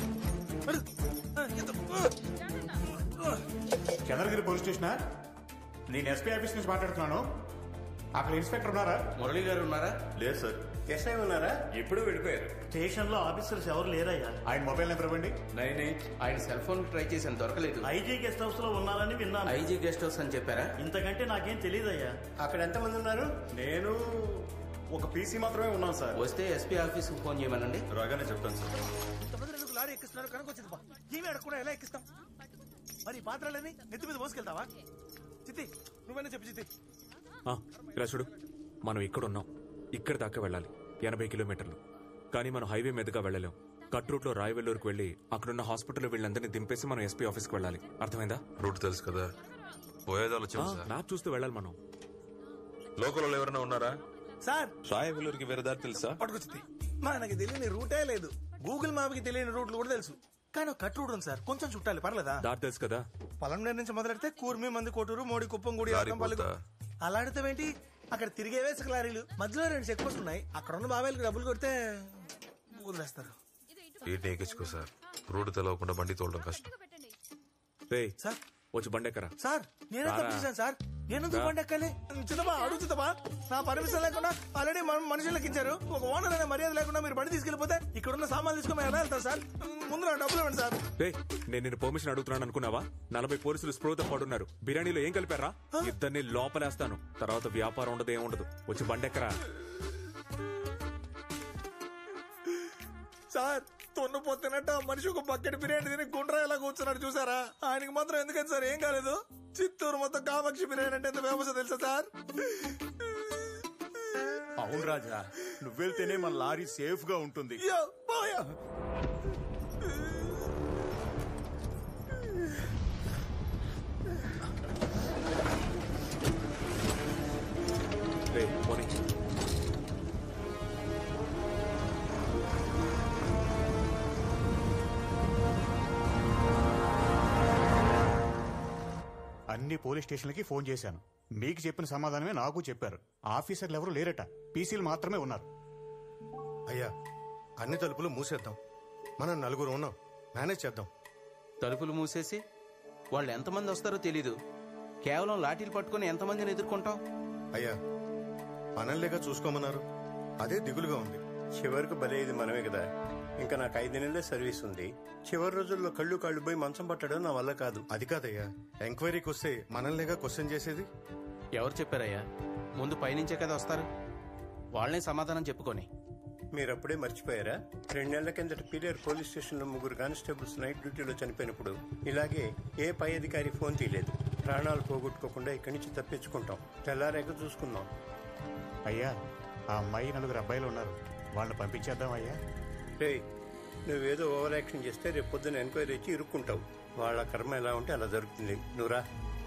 చంద్రగిరి పోలీస్ స్టేషనా? నేను ఎస్పీ ఆఫీస్ నుంచి మాట్లాడుతున్నాను. అక్కడ ఇన్స్పెక్టర్ ఉన్నారా? మురళి గారు ఉన్నారా? లేదు సార్. ఎస్ఐ ఉన్నారా? ఎప్పుడు వెళ్ళిపోయారు. స్టేషన్ లో ఆఫీసర్స్ ఎవరు లేరయ్యా. ఆయన మొబైల్ నెంబర్ ఇవ్వండి. నైన్ ఎయిట్ ఆయన సెల్ ఫోన్ ట్రై చేశాను, దొరకలేదు. ఐజీ గెస్ట్ హౌస్ లో ఉన్నారని విన్నాను. ఐజీ గెస్ట్ హౌస్ అని చెప్పారా? ఇంతకంటే నాకేం తెలియదయ్యా. అక్కడ ఎంతమంది ఉన్నారు? నేను ఒక పీసీ మాత్రమే ఉన్నాను సార్. వస్తే ఎస్పీ ఆఫీస్ కు ఫోన్ చేయమనండి. రాగానే చెప్తాను సార్. ఇంతమంది ఎందుకు లారీ ఎక్కిస్తున్నారు కనుకొచ్చింది బా. ఏమి అడగకుండా ఎలా ఎక్కిస్తాం? మరి పాత్రలని నెత్తి మీద మోసుకెళ్తావా? చిత్తి నువ్వైనా చెప్పు చిత్తి. ఇలా చూడు, మనం ఇక్కడ ఉన్నాం. ఇక్కడ దాకా వెళ్ళాలి ఎనభై కిలోమీటర్లు. కానీ మనం హైవే మీదుగా వెళ్ళలేం. కట్ రూట్ లో రాయవెల్లూరుకు వెళ్లి అక్కడున్న హాస్పిటల్ వీళ్ళందరినీ దింపేసి మనం ఎస్పీ ఆఫీస్ కి వెళ్ళాలి. అర్థమైందా? రూట్ తెలుసు కదా, పోయేదాలో మ్యాప్ చూస్తూ వెళ్ళాలి మనం. లోకల్ ఎవరైనా ఉన్నారా సార్? రాయవెల్లూరుకి వేరే దారి తెలుసా? పట్టుకొచ్చింది. మనకి తెలియని రూటే లేదు. గూగుల్ మ్యాప్ కి తెలియని రూట్లు కూడా తెలుసు. కానీ కట్ రూట్ ఉంది సార్, కొంచెం చుట్టాలి. పర్లేదా? దారి తెలుసు కదా. పొలంనేరు నుంచి మొదలెడితే కూర్మి, మంది, కోటూరు, మోడి, కుప్పం, గుడి, అలా అడితేంటి? అక్కడ తిరిగే వేసుకు లారీలు, మధ్యలో రెండు చెక్ పోస్ట్ ఉన్నాయి. అక్కడ ఉన్న బాబాయిలకు డబ్బులు కొడితే వదిలేస్తారు. వీటిని ఎక్కించుకో సార్. రూట్ తెలవకుండా బండి తోలడం కష్టం. సార్ వచ్చి బండి ఎక్కరా. సార్ నేనే తప్పించాను సార్. నేనెందుకు బండి ఎక్కాలి? చిత్తబా అడుగు చిత్తబా. నా పర్మిషన్ లేకుండా ఆల్రెడీ మనుషులు ఎక్కించారు. ఒక ఓనర్ అనే మర్యాద లేకుండా మీరు బండి తీసుకెళ్లిపోతే ఇక్కడున్న సామాన్లు తీసుకుని ఎలా వెళ్తారు సార్? ముందు నా డబ్బులు ఇవ్వండి సార్. నేను నిన్ను పర్మిషన్ అడుగుతున్నాను అనుకున్నావా? నలభై పోలీసులు స్ప్రోతో పడున్నారు. బిర్యానీలో ఏం కలిపారా? ఇద్దరిని లోపలేస్తాను. తర్వాత వ్యాపారం ఉండదు, ఏముండదు. వచ్చి బండి ఎక్కరా. సార్ తొన్నుపోతున్నట్టు ఆ మనిషి ఒక బకెట్ బిర్యానీ తిని గుండ్రా ఎలా కూర్చున్నాడు చూసారా? ఆయనకి మాత్రం ఎందుకని సార్ ఏం కాలేదు? చిత్తూరు మొత్తం కామాక్షి బిర్యానీ అంటే ఎంత ఫేమస్ తెలుసా సార్? అవును రాజా, నువ్వు వెళ్తేనే మన లారీ సేఫ్ గా ఉంటుంది. అన్ని పోలీస్ స్టేషన్లకి ఫోన్ చేశాను. మీకు చెప్పిన సమాధానమే నాకు చెప్పారు. ఆఫీసర్లు ఎవరు లేరట, పీసీలు మాత్రమే ఉన్నారు. అయ్యా అన్ని తలుపులు మూసేద్దాం. మనం నలుగురు ఉన్నాం, మేనేజ్ చేద్దాం. తలుపులు మూసేసి వాళ్ళు ఎంతమంది వస్తారో తెలీదు. కేవలం లాఠీలు పట్టుకుని ఎంతమందిని ఎదుర్కొంటాం? అయ్యా మనల్లేగా చూసుకోమన్నారు, అదే దిగులుగా ఉంది. చివరికి బలేది మనమే కదా. ఇంకా నాకు ఐదు నెలలే సర్వీస్ ఉంది. చివరి రోజుల్లో కళ్ళు కాళ్ళు పోయి మంచం పట్టడం నా వల్ల కాదు. అది కాదయ్యా, ఎంక్వైరీకి వస్తే మనల్నిగా క్వశ్చన్ చేసేది. ఎవరు చెప్పారయ్యా? ముందు పైనుంచే కదా వస్తారు. వాళ్ళనే సమాధానం చెప్పుకొని. మీరప్పుడే మర్చిపోయారా? రెండు నెలల కిందట పీరియర్ పోలీస్ స్టేషన్ లో ముగ్గురు కానిస్టేబుల్స్ నైట్ డ్యూటీలో చనిపోయినప్పుడు ఇలాగే ఏ పై అధికారి ఫోన్ తీయలేదు. ప్రాణాలు పోగొట్టుకోకుండా ఇక్కడి నుంచి తప్పించుకుంటాం. తెల్లారేక చూసుకుందాం. అయ్యా ఆ అమ్మాయి నలుగురు అబ్బాయిలు ఉన్నారు, వాళ్ళని పంపించేద్దాం అయ్యా. రే నువ్వేదో ఓవర్ యాక్షన్ చేస్తే రేపు పొద్దున ఎంక్వైరీ వచ్చి ఇరుక్కుంటావు. వాళ్ళ కర్మ ఎలా ఉంటే అలా జరుగుతుంది. నువ్వురా.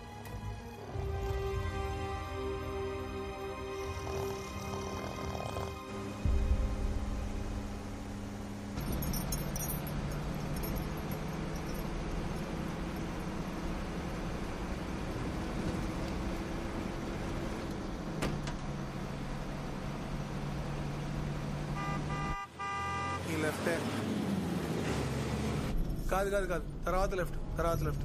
లెఫ్ట్ కాదు కాదు కాదు తర్వాత లెఫ్ట్ తర్వాత లెఫ్ట్.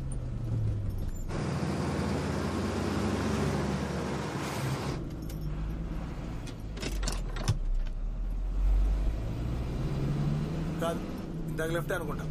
కాదు ఇందాక లెఫ్ట్ అనుకుంటా.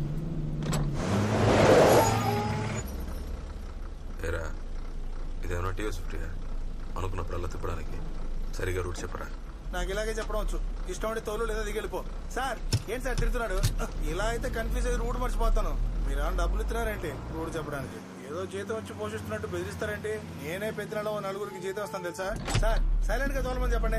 టీయో సుప్రియ అనుకున్నప్పుడల్లా తిప్పడానికి సరిగా రూట్ చెప్పరా? నాకు ఇలాగే చెప్పడం వచ్చు. ఇష్టం అంటే తోలు లేదా దిగెళ్ళిపో. సార్ ఏంటి సార్ తిడుతున్నాడు? ఇలా అయితే కన్ఫ్యూజ్ అయ్యి రూట్ మర్చిపోతాను. మీరు ఏమైనా డబ్బులు ఇస్తున్నారేంటి రూట్ చెప్పడానికి? ఏదో జీతం వచ్చి పోషిస్తున్నట్టు బెదిరిస్తారేంటి? నేనే పెద్ద నలుగురికి జీతం వస్తాను తెలుసా? సార్ సైలెంట్ గా తోలమని చెప్పండి.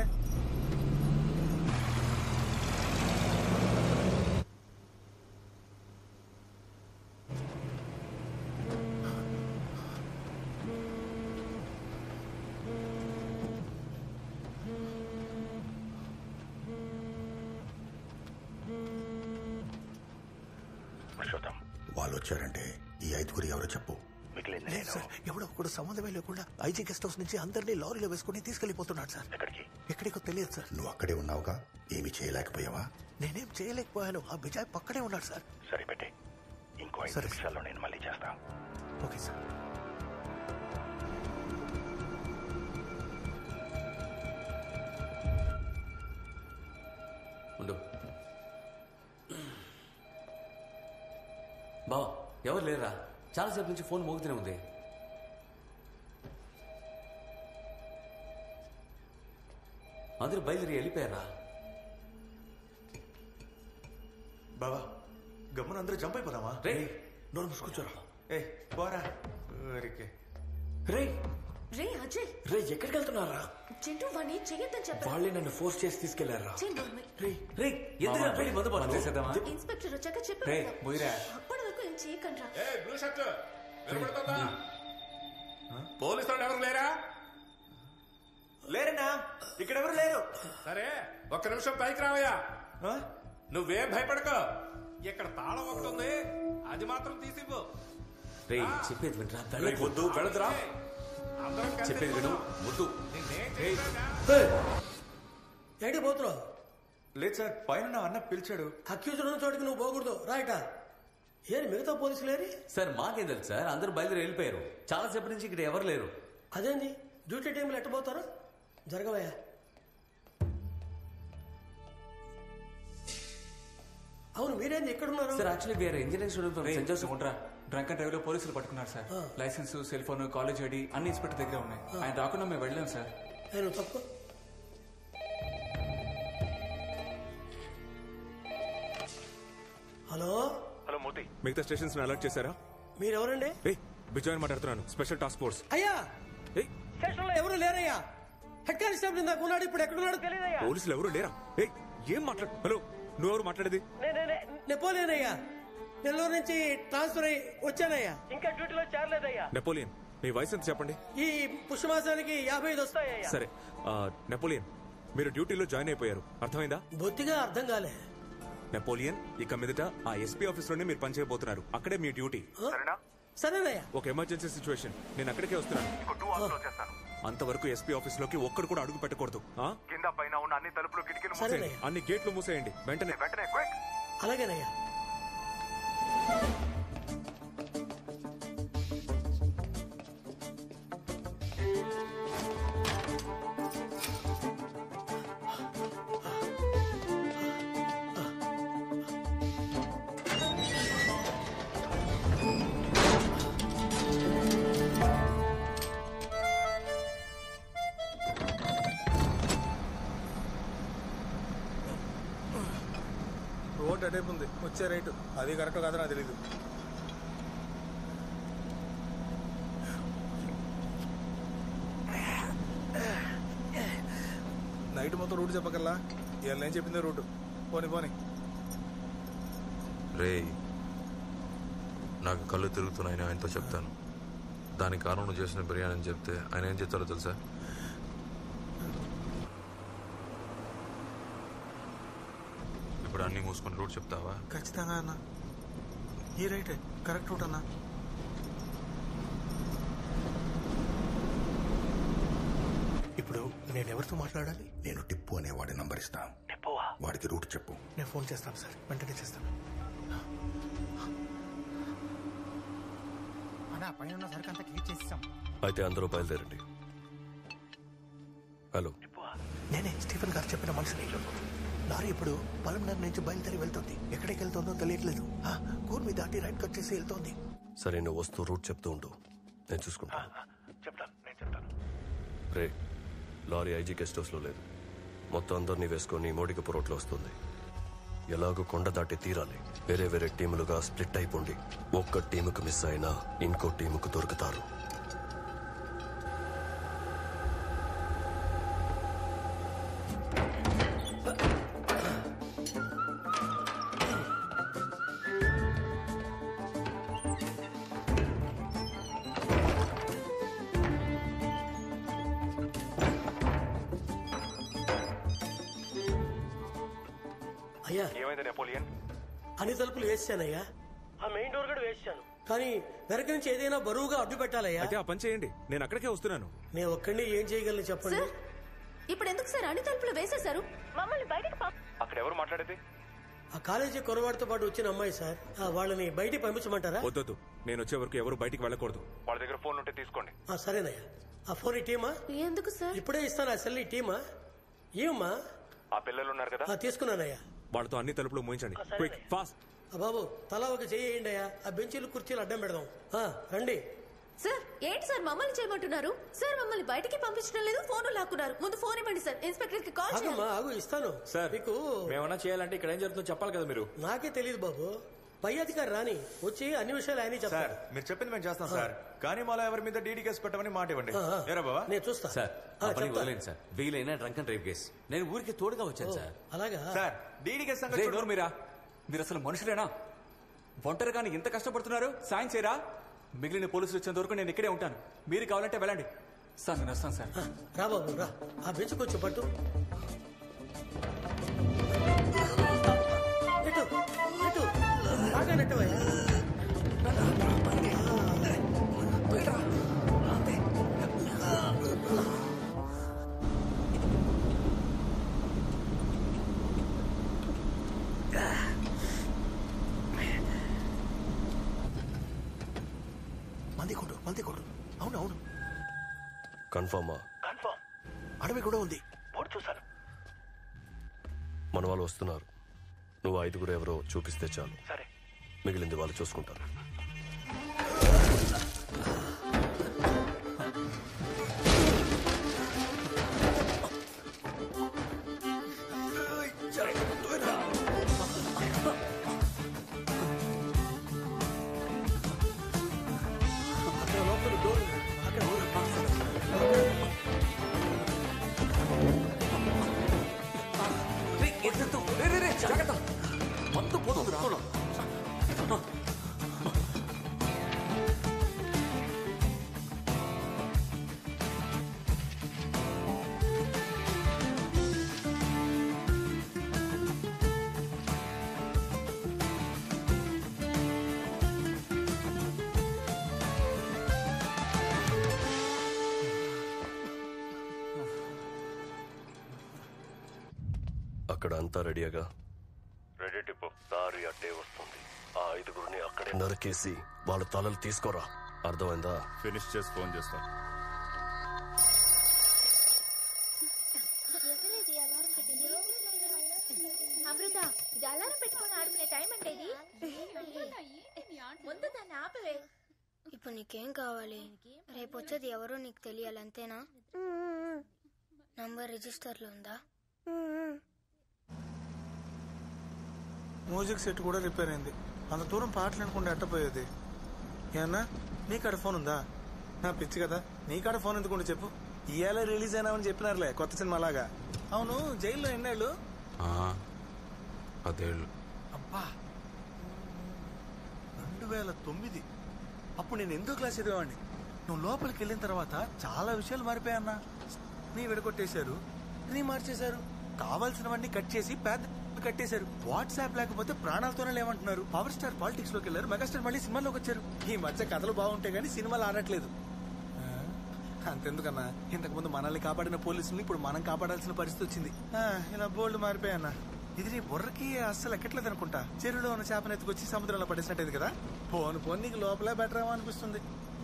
వాళ్ళు వచ్చారంటే ఈ ఐదుగురు ఎవరో చెప్పు. లేదు సార్, ఎవడో ఒకడు సంబంధమే లేకుండా ఐజీ గెస్ట్ హౌస్ నుంచి అందరినీ లారీలో వేసుకుని తీసుకెళ్లిపోతున్నాడు సార్. ఎక్కడికి? ఎక్కడికో తెలియదు సార్. నువ్వు అక్కడే ఉన్నావుగా, ఏమీ చేయలేకపోయావా? నేనేం చేయలేకపోయాను. ఆ బిజాయ్ పక్కనే ఉన్నాడు సార్. సరే పెట్టే, ఇంకో ఐదు నిమిషాల్లో నేను మళ్ళీ చేస్తా. Okay sir. ఉండు బావా, ఎవరు లేరా? చాలాసేపు నుంచి ఫోన్ మోగుతూనే ఉంది. అందరూ బయలుదేరి వెళ్ళిపోయారా? బావా గమ్మున అందరూ జంప్ అయిపోదామా? రే నోరు మూసుకొచ్చారా? ఏ పోరా ఊరికే. రే రే అజయ్, రే ఎక్కడికి వెళ్తున్నారా? చింటూ వాణ్ణి చెయ్యొద్దని చెప్పారు. వాళ్ళే నన్ను ఫోర్స్ చేసి తీసుకెళ్లారా? చెయ్యి నార్మల్. రే రే ఎందుకు పెళ్లి బందోబస్తు చేసేద్దామా? ఇన్స్పెక్టర్ వచ్చాక చెప్పు. రే బోయిరా, అప్పటి వరకు ఏం చేయకండ్రా. ఏ బ్లూ షర్ట్ వినపడుతుందా? పోలీసు వాళ్ళు ఎవరు లేరా? లేరన్నా, ఇక్కడ ఎవరు లేరు. సరే ఒక్క నిమిషం పైకి రావయ్యా. నువ్వేం భయపడకో, ఇక్కడ తాళం ఒకటి ఉంది, అది మాత్రం తీసివ్వు. రే చెప్పేది వినరా? వద్దు వెళదురా, చెప్పేది విను. వద్దు. ఏంటి పోతున్నావు? లేదు సార్, పైన అన్న పిలిచాడు. అక్యూజ్ ఉన్న చోటికి నువ్వు పోకూడదు రాయట. ఏది మిగతా పోలీసులు ఏరి? సార్ మాకేం తెలుసు సార్, అందరూ బయలుదేరి వెళ్ళిపోయారు. చాలా సేపటి నుంచి ఇక్కడ ఎవరు లేరు. అదేంది డ్యూటీ టైంలో ఎట్టబోతారు? జరగవయ్యా. అవును మీరేంది ఎక్కడున్నారు? సార్ యాక్చువల్లీ వేరే ఇంజనీరింగ్ స్టూడెంట్ సెంట్ జోసెఫ్ ఉంటారా? డ్రంక్ అండ్ డ్రైవ్ లో పోలీసులు పట్టుకున్నారు sir. Licence, cell phone, college ID అన్ని ఇన్స్పెక్టర్ దగ్గర ఉన్నాయి. ఆయన రాకుండా మేము వెళ్ళాం సార్. నేను తప్పు. హలో హలో మోతి, మిగతా స్టేషన్స్ అలర్ట్ చేశారా? మీరెవరండి? బిజాయ్ మాట్లాడుతున్నాను, స్పెషల్ టాస్క్ ఫోర్స్. అయ్యా స్టేషన్ లో ఎవరు లేరయ్యా. హెడ్ కానిస్టేబుల్ ఇందాక ఉన్నాడు, ఇప్పుడు ఎక్కడున్నాడు తెలియదయ్యా. పోలీసులు ఎవరు లేరా? ఏయ్ ఏం మాట్లాడు. హలో నువ్వెవరు మాట్లాడేది? నెపోలియన్ అయ్యా, నెల్లూరు నుంచి ట్రాన్స్ఫర్ అయ్యి వచ్చానయ్యా. ఇంకా డ్యూటీలో చేరలేదయ్యా. నెపోలియన్, మీ వయసు ఎంత చెప్పండి? ఈ పుష్యమాసానికి యాభై ఐదు వస్తాయ్యా. సరే నెపోలియన్, మీరు డ్యూటీలో జాయిన్ అయిపోయారు, అర్థమైందా? బొత్తిగా అర్థం కాలే. నెపోలియన్, ఇక మీదట ఆ ఎస్పీ ఆఫీస్ లోనే మీరు పనిచేయబోతున్నారు. అక్కడే మీ డ్యూటీ. సరేనయ్యా. ఒక ఎమర్జెన్సీ సిచ్యువేషన్, నేను అక్కడికే వస్తున్నాను. అంతవరకు ఎస్పీ ఆఫీస్ లోకి ఒక్కడు కూడా అడుగు పెట్టకూడదు. కింద పైన ఉన్న అన్ని తలుపులు కిటికీలు మూసేయండి, అన్ని గేట్లు మూసేయండి వెంటనే వెంటనే. అలాగేనయ్యా. రోడ్ అటైపు ఉంది, వచ్చే రైట్ అది కరెక్ట్ కాదు నాకు తెలీదు. నైట్ మొత్తం రూట్ చెప్పగలరా? ఇవాళ నేను చెప్పింది రూట్. పోనీ పోనీ. రే నాకు కళ్ళు తిరుగుతున్నాయని ఆయనతో చెప్తాను. దానికి కారణం చేసిన బిర్యానీ అని చెప్తే ఆయన ఏం చెప్తారో తెలుసా? ఇప్పుడు అన్ని మూసుకొని రూట్ చెప్తావా? ఖచ్చితంగా అన్న, ఈ రైటే కరెక్ట్ రూట్ అన్నా. ఇప్పుడు నేను ఎవరితో మాట్లాడాలి? నేను టిప్పు అనే వాడి నంబర్ ఇస్తాను. వాడికి రూట్ చెప్పు. నేను ఫోన్ చేస్తాను సార్, వెంటనే చేస్తాను. పైన సరుకంతా క్లియర్ చేసేసాం. అయితే అందరూ బయలుదేరండి. హలో, నేనే స్టీఫెన్ గారు చెప్పిన మనిషిని. లారీ ఇప్పుడు పలమనేరు నుంచి బయలుదేరి వెళ్తుంది. ఎక్కడికి వెళ్తుందో తెలియట్లేదు. కూర్మి దాటి రైట్ కట్ చేసి వెళ్తోంది. సరే నువ్వు వస్తూ రూట్ చెప్తూ ఉండు, నేను చూసుకుంటాను. చెప్తాను, నేను చెప్తాను. రే లారీ ఐజీ గెస్ట్ హౌస్లో లేదు. మొత్తం అందరినీ వేసుకొని మోడికపు రోడ్లో వస్తుంది. ఎలాగో కొండ దాటి తీరాలి. వేరే వేరే టీములుగా స్ప్లిట్ అయిపోండి. ఒక్క టీముకు మిస్ అయినా ఇంకో టీముకు దొరుకుతారు. అయ్యా ఏమైంది నెపోలియన్? అన్ని తలుపులు వేసానయ్యా. ఆ మెయిన్ డోర్ కూడా వేసాను. కానీ వెనక నుంచి ఏదైనా బరువుగా అడ్డు పెట్టాలయ్యా. అయితే ఆ పని చేయండి, నేను అక్కడికే వస్తున్నాను. నేను ఒక్కడిని ఏం చేయగలను చెప్పండి. ఇప్పుడు ఎందుకు సార్ అన్ని తలుపులు వేసేశారు? మమ్మల్ని బయటకు అక్కడ ఎవరు మాట్లాడేది? ఆ కాలేజీ కురవాడితో పాటు వచ్చిన అమ్మాయి సార్. ఆ వాళ్ళని బయటికి పంపించమంటారా? వద్దొద్దు, నేను వచ్చే వరకు ఎవరు బయటికి వెళ్ళకూడదు. వాళ్ళ దగ్గర ఫోన్ ఉంటే తీసుకోండి. ఆ సరేనయ్యా. ఆ ఫోన్ ఈ టీమా? ఎందుకు సార్? ఇప్పుడే ఇస్తాను. ఆ సెల్ ఈ టీమా? ఏమమ్మా? ఆ పిల్లలు ఉన్నారు కదా, తీసుకున్నానయ్యా. వాళ్ళతో అన్ని తలుపులు మూయించండి. Quick fast. బాబు తలా ఒక చెయ్యి వేయండి అయ్యా. ఆ బెంచీలు కుర్చీలు అడ్డం పెడదాం. రండి. సార్ ఏంటి సార్ మమ్మల్ని చేయమంటున్నారు? సార్ మమ్మల్ని బయటికి పంపించడం లేదు, ఫోన్ లాక్కున్నారు. ముందు ఫోన్ ఇవ్వండి సార్, ఇన్స్పెక్టర్ కి కాల్ చేయాలి. ఆగు ఇస్తాను సార్. మీకు మేమన్నా చేయాలంటే ఇక్కడ ఏం జరుగుతుందో చెప్పాలి కదా మీరు. నాకే తెలియదు బాబు. పై అధికారి రాని వచ్చి అన్ని విషయాలు ఆయన చెప్తారు. మీరు చెప్పింది మేము చేస్తాం సార్. కానీ మళ్ళీ ఎవరి మీద డీడీ కేసు పెట్టమని మాట ఇవ్వండి. ఏరా బాబా? నేను చూస్తా సార్. వదిలేండి సార్, వీలైనా డ్రంక్ అండ్ రేప్ కేసు. నేను ఊరికి తోడుగా వచ్చాను సార్. అలాగా సార్, డీడీ కేసు సంగతి రే, నోరు మీరా? మీరు అసలు మనుషులేనా? ఒంటరి కానీ ఇంత కష్టపడుతున్నారు, సాయం చేయరా? మిగిలిన పోలీసులు వచ్చేంత వరకు నేను ఇక్కడే ఉంటాను. మీరు కావాలంటే వెళ్ళండి సార్. నేను వస్తాను సార్. రా బాబు రా. ఆ బెంచ్ కొంచెం పట్టు. నెట్టు నెట్టు బాగా నెట్టవయ్యా. మంది కొడు మంది కొడు. అవును అవును కన్ఫర్మా? కన్ఫర్మ్. అడవి కూడా ఉంది. బోర్డు చూసాను. మన వాళ్ళు వస్తున్నారు. నువ్వు ఐదుగురు ఎవరో చూపిస్తే చాలు. సరే. మిగిలింది వాళ్ళు చూసుకుంటారు. మందు పోతుందిరా. అక్కడ అంతా రెడీగా? రెడీ టిప్పు. దారి అడ్డే వస్తుంది. ఆ ఐదుగురిని అక్కడే నరికేసి వాళ్ళ తలలు తీసుకోరా. అర్థమైందా? ఫినిష్ చేసి ఫోన్ చేస్తా. అమృత, ఇది అలారం పెట్టుకొని ఆడుకునే టైం అంటే ఇది. ముందు దాన్ని ఆపవే. ఇప్పుడు నీకేం కావాలి? రేపు వచ్చేది ఎవరో నీకు తెలియాలి అంతేనా? నంబర్ రిజిస్టర్ లో ఉందా? మ్యూజిక్ సెట్ కూడా రిపేర్ అయింది. అంత దూరం పాటలు అనుకుంటే ఎట్టపోయేది. ఏమన్నా నీ కాడ ఫోన్ ఉందా? నా పిచ్చి కదా, నీ కాడ ఫోన్ ఎందుకుంటే చెప్పు. ఇవాళ రిలీజ్ అయినామని చెప్పినారులే కొత్త సినిమా లాగా. అవును, జైల్లో ఎన్నేళ్ళు? పదేళ్ళు. అబ్బా, రెండు వేల తొమ్మిది. అప్పుడు నేను ఎందో క్లాస్ చదివేవాడిని. నువ్వు లోపలికి వెళ్ళిన తర్వాత చాలా విషయాలు మారిపోయాయన్నా. నీ విడగొట్టేశారు, నీ మార్చేశారు, కావాల్సినవన్నీ కట్ చేసి పెద్ద కట్టేశారు. వాట్సాప్ లేకపోతే ప్రాణాలతోనే లేమంటున్నారు. పవర్ స్టార్ పాలిటిక్స్ లోకి వెళ్ళారు, మెగాస్టార్ మళ్ళీ సినిమాలోకి వచ్చారు. ఈ మధ్య కథలు బాగుంటాయి కానీ సినిమాలు ఆడట్లేదు. అంతెందుకన్నా, ఇంతకు ముందు మనల్ని కాపాడిన పోలీసుల్ని ఇప్పుడు మనం కాపాడాల్సిన పరిస్థితి వచ్చింది. ఇలా బోల్డ్ మారిపోయాన్నా. ఇది నీ బుర్రకి అస్సలు ఎక్కట్లేదు అనుకుంటా. చెరువులో ఉన్న చేపను ఎత్తుకొచ్చి సముద్రంలో పడేసినట్టేది కదా. పోను పోను నీకు లోపలే బెటర్ ఏమో అనిపిస్తుంది.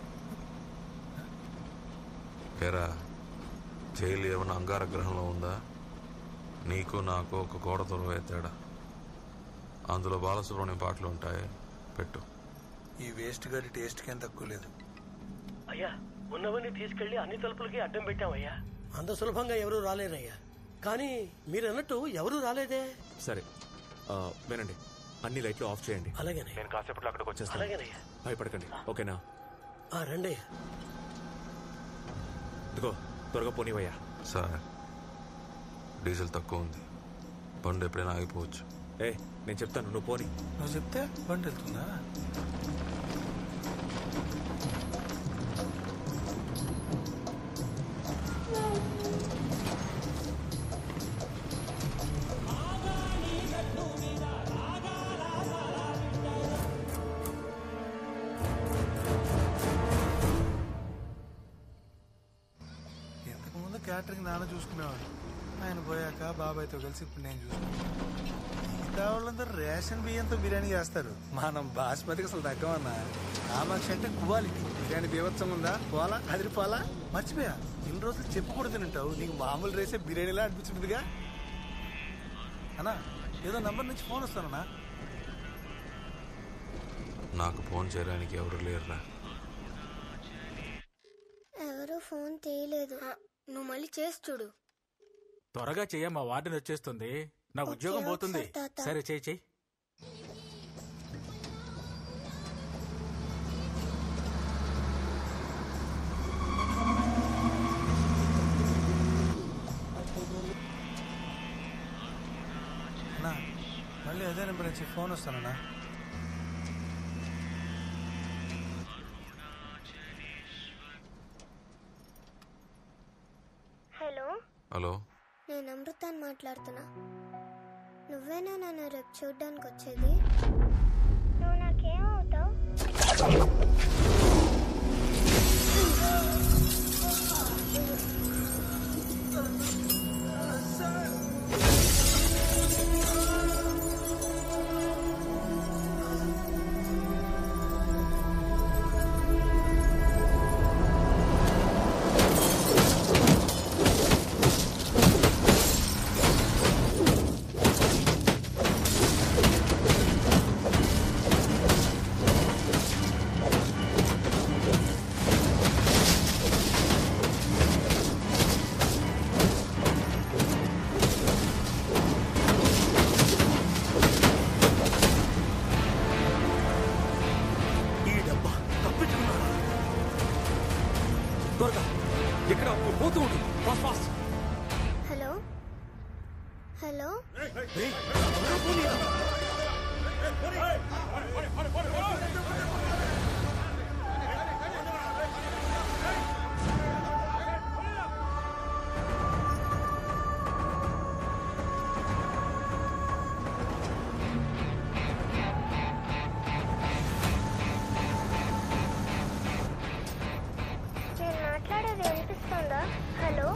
ఏరా, జైలు ఏమైనా అంగార గ్రహంలో ఉందా? నీకు నాకు ఒక గోడ దూరమే తేడా. అందులో బాలసుబ్రహ్మణ్యం పాటలు ఉంటాయి, పెట్టు. ఈ వేస్ట్ గారి టేస్ట్ కి ఏం తక్కువ లేదు. అయ్యా ఉన్నవన్నీ తీసుకెళ్లి అన్ని తలుపులకి అడ్డం పెట్టామయ్యా. అంత సులభంగా ఎవరూ రాలేరయ్యా. కానీ మీరు అన్నట్టు ఎవరూ రాలేదే. సరే వినండి, అన్ని లైట్లు ఆఫ్ చేయండి. అలాగే నేను కాసేపట్లో అక్కడికి వచ్చేస్తాను. అలాగేనయ్యా. భయపడకండి, ఓకేనా? రండి. ఇదిగో త్వరగా పోనివయ్యా. సార్ డీజిల్ తక్కువ ఉంది, బండి ఎప్పుడైనా ఆగిపోవచ్చు. ఏ నేను చెప్తాను, నువ్వు పోని. నువ్వు చెప్తే బండి వెళ్తుందా? ఇంతకుముందు క్యాటరింగ్ నాన్న చూసుకునేవాడు. ఆయన పోయాక బాబాయ్తో కలిసి ఇప్పుడు నేను చూసుకున్నాను. మిగతా వాళ్ళందరూ రేషన్ బియ్యంతో బిర్యానీ చేస్తారు, మనం బాస్మతికి అసలు తగ్గమన్నా. కామాక్షి అంటే క్వాలిటీ బిర్యానీ బీభత్సంగా ఉందా, పోలా అదిరిపోలా. మర్చిపోయా, ఇన్ని రోజులు చెప్పకూడదు తింటావు, నీకు మామూలు రేసే బిర్యానీలా అనిపించిందిగా. అన్నా ఏదో నంబర్ నుంచి ఫోన్ వస్తానన్నా. నాకు ఫోన్ చేయడానికి ఎవరు లేరురా. ఎవరు ఫోన్ తీయలేదు. నువ్వు మళ్ళీ చేసి చూడు. త్వరగా చెయ్య, మా వార్డెన్ వచ్చేస్తుంది, నా ఉద్యోగం పోతుంది. సరే చెయ్యి చెయ్యి. అన్నా మళ్ళీ అదే నెంబర్ నుంచి ఫోన్ వస్తానన్నా. హలో హలో, నేను అమృతాన్ని మాట్లాడుతున్నా. నువ్వేనా నన్ను రేపు చూడ్డానికి వచ్చేది? నువ్వు నాకేమవుతావు? హలో హలో నేను మాట్లాడేది వినిపిస్తుందా? హలో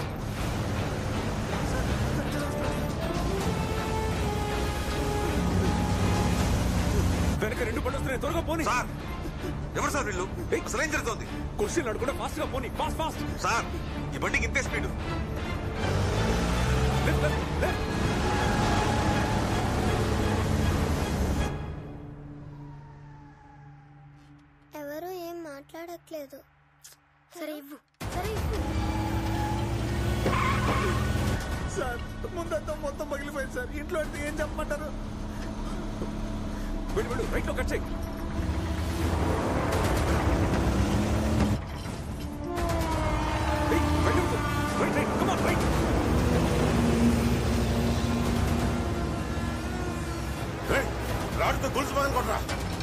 వెనక రెండు బండి వస్తున్నాయి, త్వరగా పోనీ. సార్ ఎవరు సార్ వీళ్ళు? అసలు ఏం జరుగుతోంది? కుర్చీలు అడుగుడా ఫాస్ట్ గా పోనీ, ఫాస్ట్ ఫాస్ట్. సార్ ఈ బండికి ఇంతే స్పీడ్. ఎవరు ఏం మాట్లాడట్లేదు. సరే ఇవ్వు, సరే ఇవ్వు. సార్ ముందంతా మొత్తం పగిలిపోయింది సార్. ఇంట్లో అంటే ఏం చెప్పమంటారు? వెళ్ళు వెళ్ళు, రైట్ లో కట్ చేయి. రాడుతో గొలుసు పగలు కొట్టరా.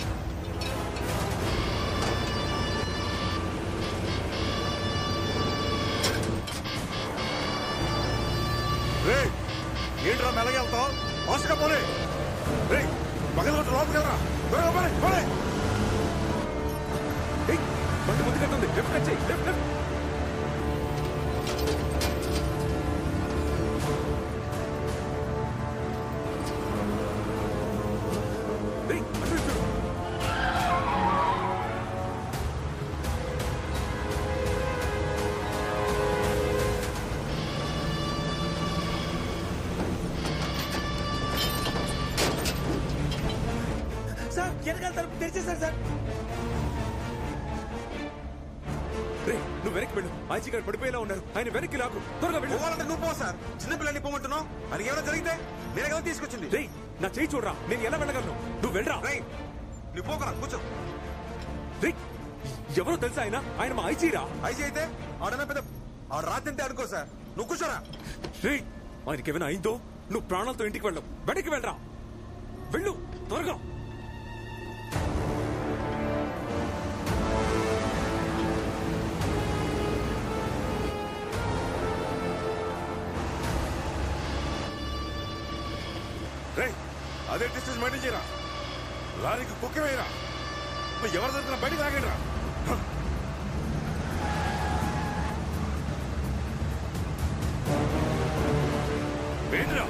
ఏంట్రా మెల్లగా వెళ్తావు? ఫాస్ట్గా పోలే. పగలు కొట్టు, లోపలికి వెళ్ళరా. త్వరగా పోలే పోలే. బండి ముందు కట్టుంది, లెఫ్ట్ కట్ చేయి, లెఫ్ట్ లెఫ్ట్. సార్ వెనకాల తలుపు తెరిచేశారు సార్. రే నువ్వు వెనక్కి వెళ్ళు. ఐజీ గారు పడిపోయేలా ఉన్నారు. ఆయన వెనక్కి లాగు. త్వరగా వెళ్ళు. పోవాలంటే నువ్వు పో సార్. చిన్నపిల్లని పోమంటున్నావు. అది ఏమైనా జరిగితే నేనే కదా తీసుకొచ్చింది. రే నా చేయి చూడరా. నేను ఎలా వెళ్ళగలను? నువ్వు వెళ్ళరా. రే నువ్వు పోకరా, కూర్చో. రే ఎవరో తెలుసా ఆయన? ఆయన మా ఐజీరా. ఐజీ అయితే ఆడనే పెద్ద ఆడ రాత్రి అనుకో సార్. నువ్వు కూర్చోరా. రే ఆయనకి ఏమైనా అయిందో నువ్వు ప్రాణాలతో ఇంటికి వెళ్ళవు. వెనక్కి వెళ్ళరా. వెళ్ళు త్వరగా. రే అదే డిస్టెన్స్ మెయింటైన్ చేయరా. లారీకి కుక్క వేయరా. నువ్వు ఎవరి దగ్గర బయటకు రాగండి రా. వేంద్రా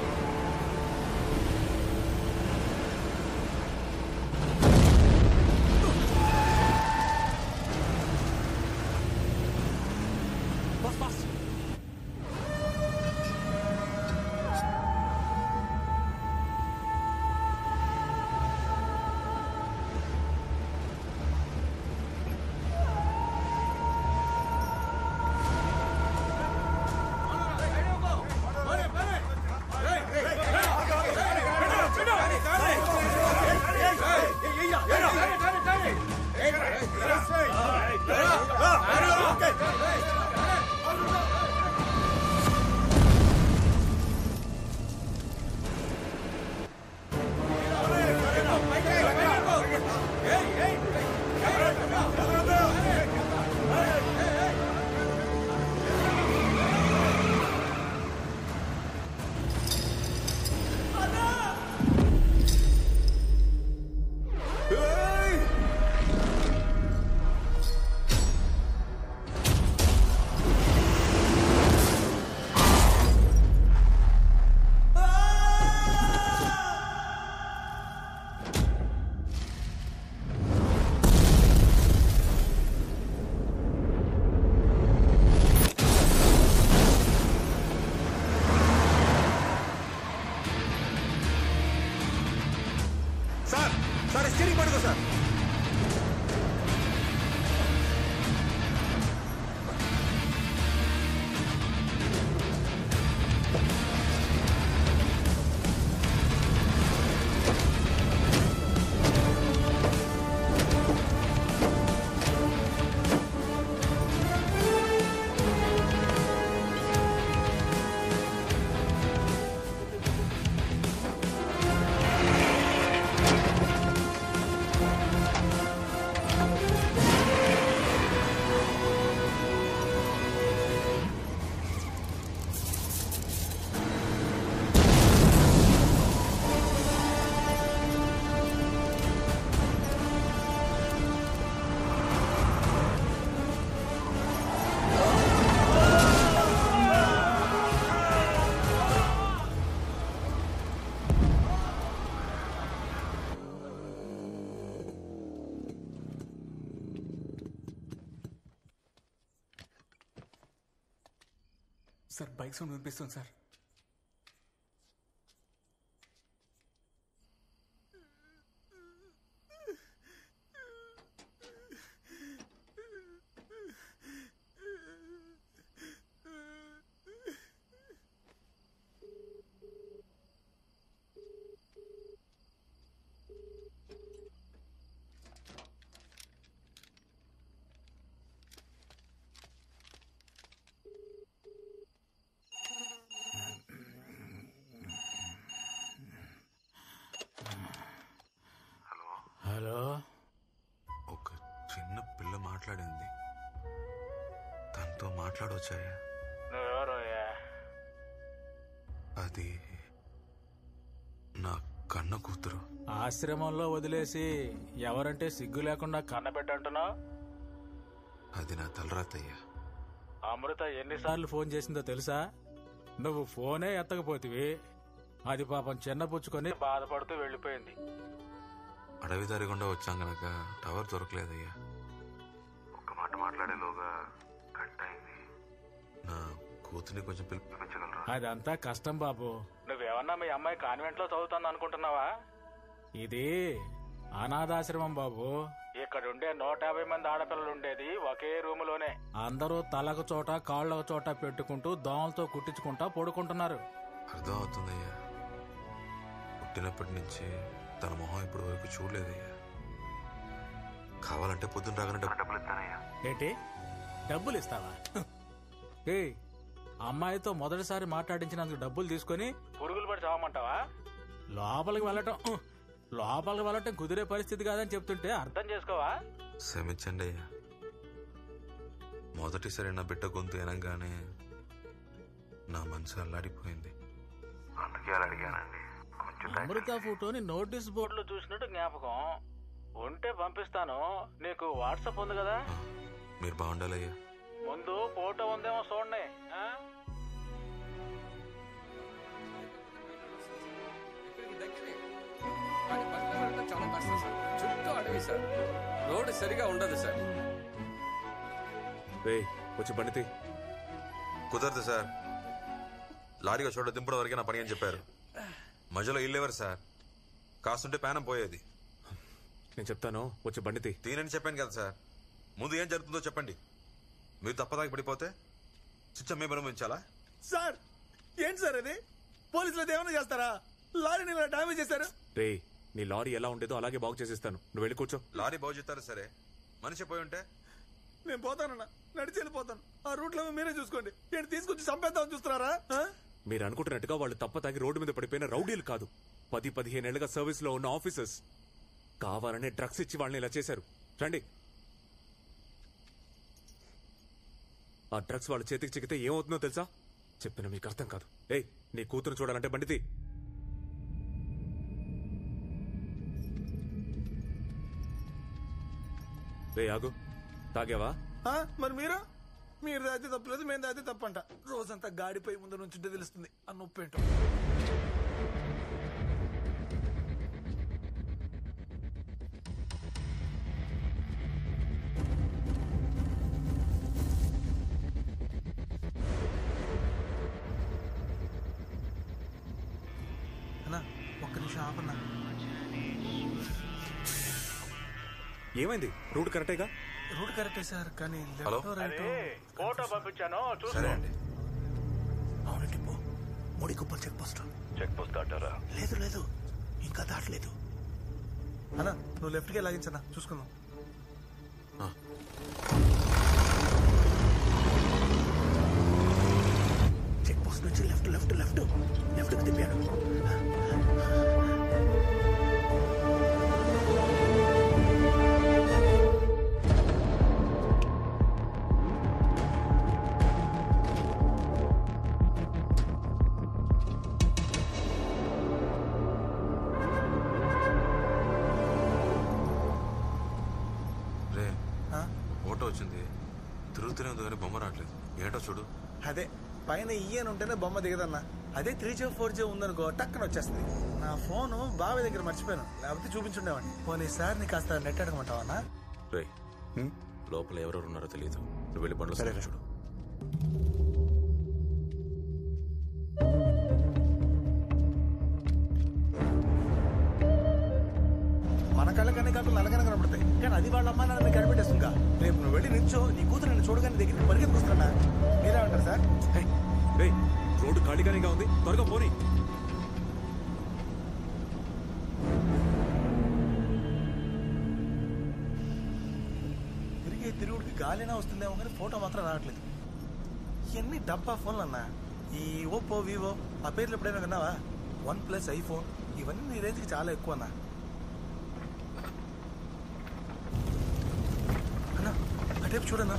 సార్ బైక్ సౌండ్ వినిపిస్తుంది సార్. హలో. ఒక చిన్న పిల్ల మాట్లాడింది. తనతో మాట్లాడొచ్చాయా? నువ్వెవరోయా? అది నా కన్న కూతురు. ఆశ్రమంలో వదిలేసి ఎవరంటే సిగ్గు లేకుండా కన్నబెట్టంటున్నావు? అది నా తలరాతయ్యా. అమృత ఎన్నిసార్లు ఫోన్ చేసిందో తెలుసా? నువ్వు ఫోనే ఎత్తకపోతివి. అది పాపం చిన్నపుచ్చుకొని బాధపడుతూ వెళ్ళిపోయింది. అడవి దారి గుండా వచ్చాం గనక టవర్ దొరకలేదయ్యా. ఒక్క మాట మాట్లాడేలోగా కట్ అయింది. నా కూతుర్ని కొంచెం పిలిపించగలరా? అదంతా కష్టం బాబు. నువ్వేమన్నా మీ అమ్మాయి కాన్వెంట్ లో చదువుతాను అనుకుంటున్నావా? ఇది అనాథాశ్రమం బాబు. ఇక్కడుండే నూట యాభై మంది ఆడపిల్లలు ఉండేది ఒకే రూములోనే. అందరూ తలకు చోట కాళ్ళ చోట పెట్టుకుంటూ దోమలతో కుట్టించుకుంటా పడుకుంటున్నారు. అర్థం అవుతుందయ్యా. పుట్టినప్పటి నుంచి తన మొహం ఇప్పటి వరకు చూడలేదయ్యా. కావాలంటే పొద్దున్న రాగానే డబ్బులు ఇస్తానయ్యా. ఏంటి డబ్బులు ఇస్తావా? ఏ అమ్మాయితో మొదటిసారి మాట్లాడించినందుకు డబ్బులు తీసుకొని పురుగులు పడి చావమంటావా? లోపలికి వెళ్ళటం లోపలికి వెళ్ళటం కుదిరే పరిస్థితి కాదని చెప్తుంటే అర్థం చేసుకోవా? క్షమించండి అయ్యా. మొదటిసారి నా బిడ్డ గొంతు వినంగానే నా మనసు అల్లాడిపోయింది. అందుకే అలా అడిగానండి. అమృత ఫోటోని నోటీస్ బోర్డులో చూసినట్టు జ్ఞాపకం. ఉంటే పంపిస్తాను. నీకు వాట్సాప్ ఉంది కదా? మీరు బాగుండాలయ్యా. ముందు ఫోటో ఉందేమో చూడండి. చాలా కష్టం సార్. చుట్టూ అడవి సార్. రోడ్డు సరిగా ఉండదు సార్. వచ్చి బండితి. కుదరదు సార్. లారీగా చోట దింపడం వరకే నా పని అని చెప్పారు. మధ్యలో ఇల్లేవారు సార్. కాస్తుంటే ప్యానం పోయేది. నేను చెప్తాను వచ్చి బండితి. తీనని చెప్పాను కదా సార్. ముందు ఏం జరుగుతుందో చెప్పండి. మీరు తప్పదాకి పడిపోతే చిచ్చమ్మే అనుభవించాలా? సార్ ఏంటి సార్ అది? పోలీసులు ఏమైనా చేస్తారా? లారీని ఇలా డ్యామేజ్ చేశారు. రే నీ లారీ ఎలా ఉండేదో అలాగే బాగు చేసేస్తాను. నువ్వు వెళ్ళి కూర్చో. లారీ బాగు చేస్తారు సరే, మనిషి పోయి ఉంటే నేను పోతానన్నా. నడిచి వెళ్ళిపోతాను. ఆ రూట్ లో మీరే చూసుకోండి. ఏంటి తీసుకొచ్చి చంపేద్దామని చూస్తున్నారా? మీరు అనుకుంటున్నట్టుగా వాళ్ళు తప్ప తాగి రోడ్డు మీద పడిపోయిన రౌడీలు కాదు. పది పదిహేనేళ్లుగా సర్వీస్ లో ఉన్న ఆఫీసర్స్. కావాలనే డ్రగ్స్ ఇచ్చి వాళ్ళని ఇలా చేశారు. రండి. ఆ డ్రగ్స్ వాళ్ళ చేతికి చిక్కితే ఏమవుతుందో తెలుసా? చెప్పిన మీకు అర్థం కాదు. ఏయ్ నీ కూతురు చూడాలంటే బండితి. రే ఆగు. తాగావా? మరి మీరు మీరు దాతే తప్పలేదు, మేము దాతే తప్పంట. రోజంతా గాడిపై ముందు నుంచుంటే తెలుస్తుంది ఆ నొప్పి ఏంటో. అన్నా ఒక్క నిమిషం ఆపన్నా. ఏమైంది? రూట్ కరెక్టేగా? రూట్ కరెక్టే సార్, కానీ ఫోటో పంపించాను సరే అండి. అవునండి పో. Mudikuppal check post. Check post దాటారా? లేదు లేదు ఇంకా దాటలేదు. అన్నా నువ్వు లెఫ్ట్ కి లాగించన్నా, చూసుకుందాం. చెక్ పోస్ట్ నుంచి లెఫ్ట్ లెఫ్ట్ లెఫ్ట్ లెఫ్ట్ కి తిప్పాడు. వచ్చింది తిరుగుతూనే ఉంది కానీ బొమ్మ రావట్లేదు. ఏంటో చూడు. అదే పైన ఈయన ఉంటేనే బొమ్మ దిగదన్నా. అదే త్రీ జే ఫోర్ జే ఉందనుకో టక్కన వచ్చేస్తుంది. నా ఫోను బావి దగ్గర మర్చిపోయాను, లేకపోతే చూపించుండేవాడిని. పోనీ సార్ నీ కాస్త నెట్ అడగమంటావా? రే లోపల ఎవరెవరు ఉన్నారో తెలియదు. నువ్వు వెళ్ళి బండ్లు సరే చూడు. మన కళ్ళకనే కాకుండా నల్లకనే కనబడతాయి, కానీ అది వాళ్ళ అమ్మ నాన్న కనిపెట్టేస్తుందిగా. రేపు నువ్వు వెళ్ళి నిల్చో, నీ కూతురు నన్ను చూడగానే దగ్గరికి పరిగెత్తుకొస్తున్నా. మీరేమంటారు సార్? రోడ్డు ఖాళీగానేగా ఉంది, త్వరగా పోనీ. తిరిగే తిరుగుడికి గాలినా వస్తుందేమో కానీ ఫోటో మాత్రం రావట్లేదు. ఇవన్నీ డబ్బా ఫోన్లు అన్నా. ఈ ఓప్పో వివో ఆ పేర్లు ఎప్పుడైనా విన్నావా? వన్ ప్లస్ ఐఫోన్ ఇవన్నీ నీ రేంజ్కి చాలా ఎక్కువ అన్నా. అన్నా అటేపు చూడన్నా.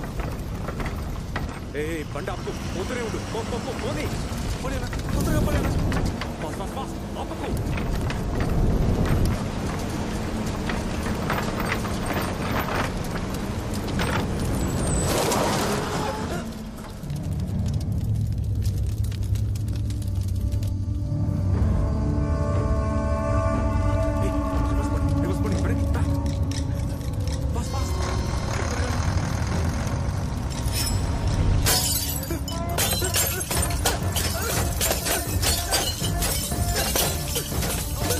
ఏ బండి అప్పు పోతూనే ఉండు. పోనీ పోలేనా తొందరగా పోలేనా? అప్పకు ఆ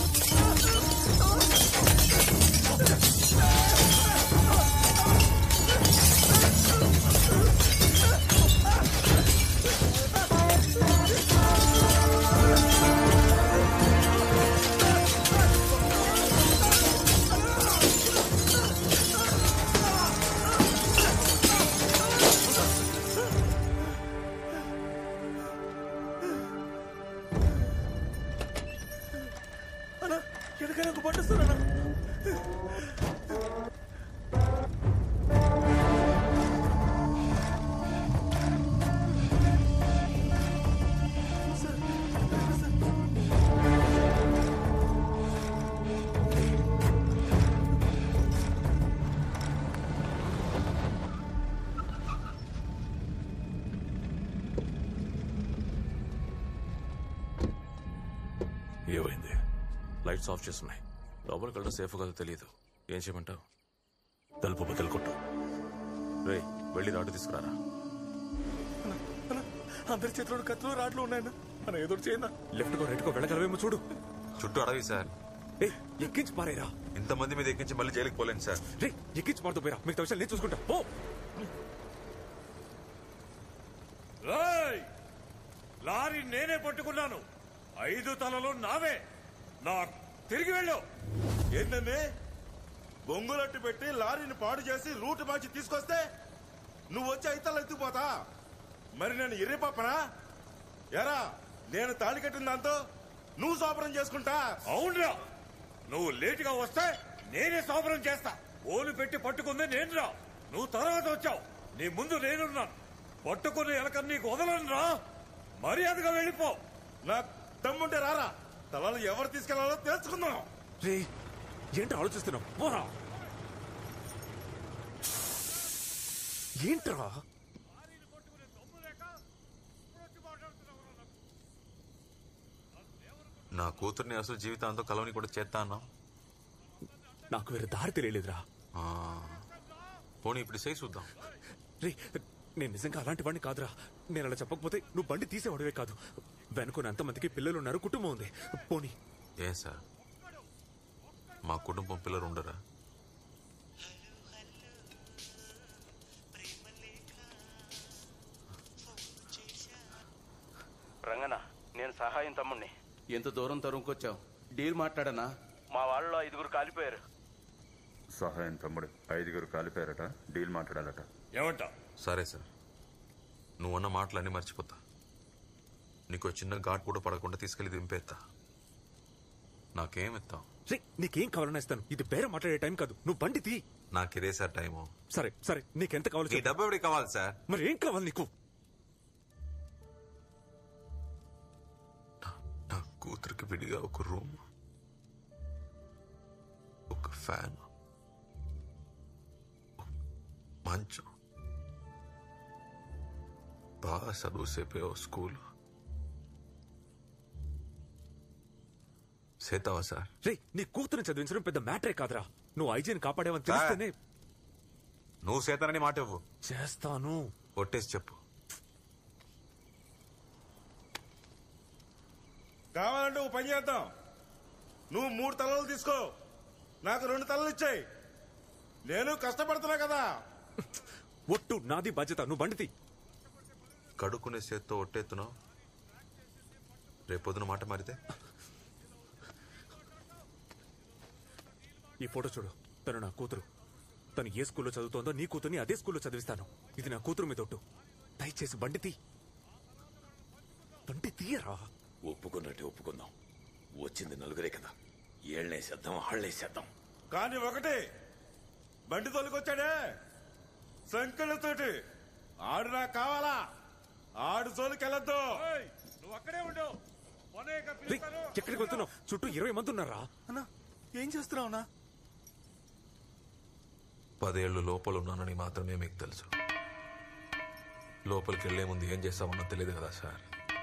త్వరగా ఒక పండుస్తానన్నా. ఏమైంది? లైట్స్ ఆఫ్ చేస్తున్నాయి. లోపలికి వెళ్ళడం సేఫ్ కదా తెలియదు. ఏం చేయమంటావు? తలుపు బదులు కొట్టు. రే వెళ్ళి రాడు తీసుకురారా. అందరి చేతిలో కత్తులు రాట్లు ఉన్నాయన్నా. మనం ఏదో చేయందా? లెఫ్ట్ కో రైట్ కో వెళ్ళగలవేమో చూడు. చుట్టూ అడవి సార్. ఎక్కించి పారేరా. ఇంతమంది మీద ఎక్కించి మళ్ళీ జైలుకి పోలేను సార్. రే ఎక్కించి పారుతూ పోయిరా. మీకు విషయాలు నేను చూసుకుంటా. పో. లారీ నేనే పట్టుకున్నాను. ఐదు తలలు నావే. నా తిరిగి వెళ్ళు. ఏంటండి బొంగులట్టు పెట్టి లారీని పాడు చేసి రూట్ మార్చి తీసుకొస్తే నువ్వు వచ్చి ఐతలు ఎత్తుకుపోతా? మరి నేను ఎర్రి పప్పనా? ఎరా నేను తాళి కట్టిన దాంతో నువ్వు సోపరం చేసుకుంటా? అవునరా. నువ్వు లేటుగా వస్తే నేనే సోపరం చేస్తా. ఓలు పెట్టి పట్టుకుంది నేను రా. నువ్వు తర్వాత వచ్చావు. నీ ముందు నేనున్నాను. పట్టుకుని ఎలక నీకు వదలను రా. మర్యాదగా వెళ్ళిపో. నా తమ్ముంటే రారా. తలలు ఎవరు తీసుకెళ్లాలో తెలుసుకుందాం. రే ఏంటి ఆలోచిస్తున్నావు? పోరా. ఏంట్రా? నా కూతుర్ని అసలు జీవితాంతో కలవని కూడా చేస్తా అన్నా. నాకు వేరే దారి తెలియలేదురా. పోనీ ఇప్పుడు చేయి చూద్దాం. రే నేను నిజంగా అలాంటి వాడిని కాదురా. నేను అలా చెప్పకపోతే నువ్వు బండి తీసేవాడివే కాదు. వెనుకొని అంతమందికి పిల్లలు ఉన్నారు, కుటుంబం ఉంది. పోనీ. ఏం సార్ మా కుటుంబం పిల్లలు ఉండరా? రంగనా నేను సహాయం తమ్ముణ్ణి. ఎంత దూరం తరుముకొచ్చావు? డీల్ మాట్లాడనా? మా వాళ్ళలో ఐదుగురు కాలిపోయారు. సహాయం తమ్ముడు ఐదుగురు కాలిపోయారట. డీల్ మాట్లాడాలట. ఏమంట? సరే సార్ నువ్వన్న మాటలన్నీ మర్చిపోతా. నీకు చిన్న ఘాట్ కూడా పడకుండా తీసుకెళ్లి దింపేస్తా. నాకేం ఇస్తావు? నీకేం కావాలన్నా ఇస్తాను. ఇది పేరు మాట్లాడే టైం కాదు. నువ్వు బండి తీ. నాకు ఇదే సార్ టైము. సరే సరే నీకెంత కావాలి? ఈ డబ్బు ఎవరికి కావాలి సార్? మరి ఏం కావాలి నీకు? నా కూతురికి విడిగా ఒక రూమ్, ఒక ఫ్యాన్, మంచం, బాగా చదువు సేపే ఓ స్కూల్. సేతావా సార్? రే నీ కూతురు చదివించడం పెద్ద మ్యాటరే కాదురా. నువ్వు ఐజీని కాపాడేవని తెలిస్తేనే. నువ్వు సేతానని మాట ఇవ్వు. చేస్తాను. ఒట్టేసి చెప్పు. కావాలంటే ఓ పని చేద్దాం. నువ్వు మూడు తలలు తీసుకో, నాకు రెండు తలలు ఇచ్చాయి. నేను కష్టపడుతున్నా కదా. ఒట్టు నాది బాధ్యత. నువ్వు బండి తీ. కడుక్కునే చేత్తో ఒట్టేస్తున్నావు. రేపొద్దున మాట మారితే? ఈ ఫోటో చూడు. తను నా కూతురు. తను ఏ స్కూల్లో చదువుతోందో నీ కూతుర్ని అదే స్కూల్లో చదివిస్తాను. ఇది నా కూతురు మీద ఒట్టు. దయచేసి బండి తీ. బండి తీయరా. ఒప్పుకున్నట్టే ఒప్పుకుందాం. వచ్చింది నలుగురే కదా. ఏళ్ళేసేద్దాం, ఆళ్ళేసేద్దాం. కానీ ఒకటి, బండి తోలుకొచ్చాడే సంకలతోటి ఆడు నాకు కావాలా. ఆడు జోలికెళ్ళొద్దు. నువ్వు అక్కడే ఉండు. ఎక్కడికి వెళ్తున్నావు? చుట్టూ ఇరవై మంది ఉన్నారా? అన్నా ఏం చేస్తున్నావు అన్నా? పదేళ్లు లోపల ఉన్నానని మాత్రమే మీకు తెలుసు. లోపలికి వెళ్లే ముందు ఏం చేస్తామన్నా తెలియదు కదా సార్.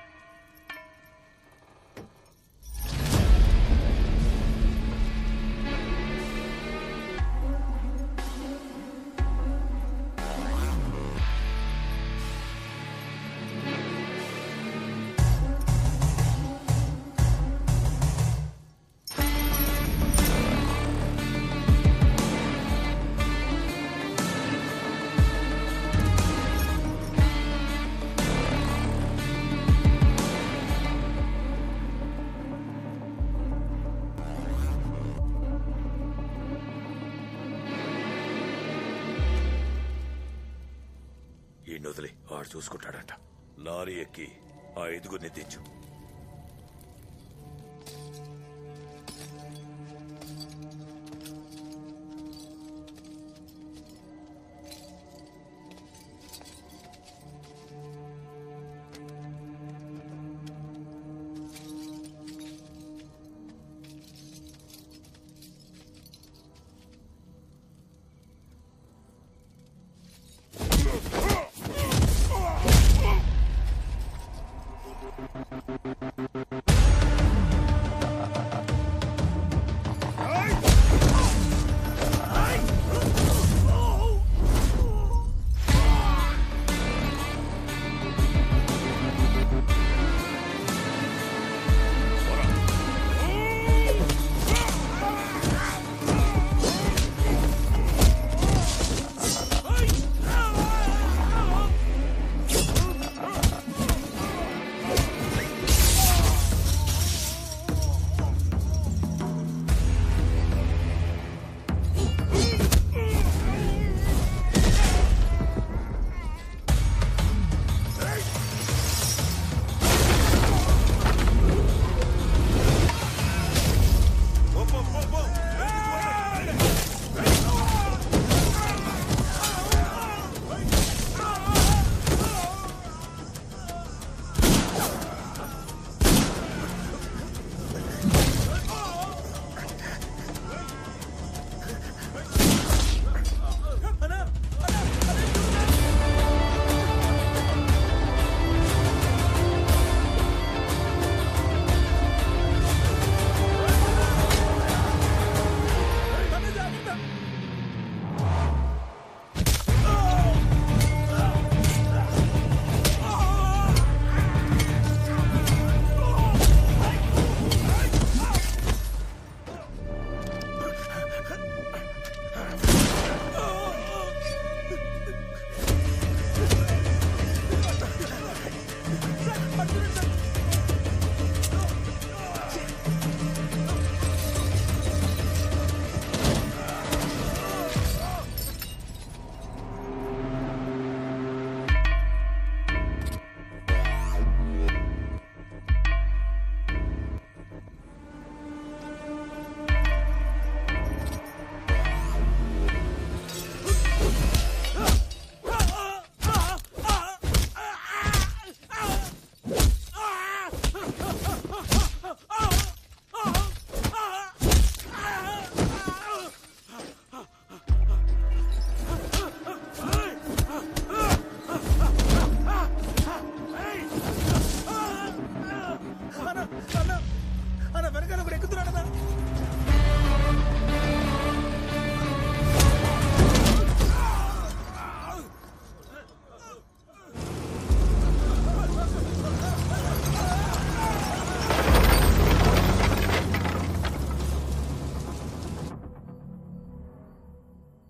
వదిలి ఆడు చూసుకుంటాడంట. లారీ ఎక్కి ఆ ఐదుగురిని దించు.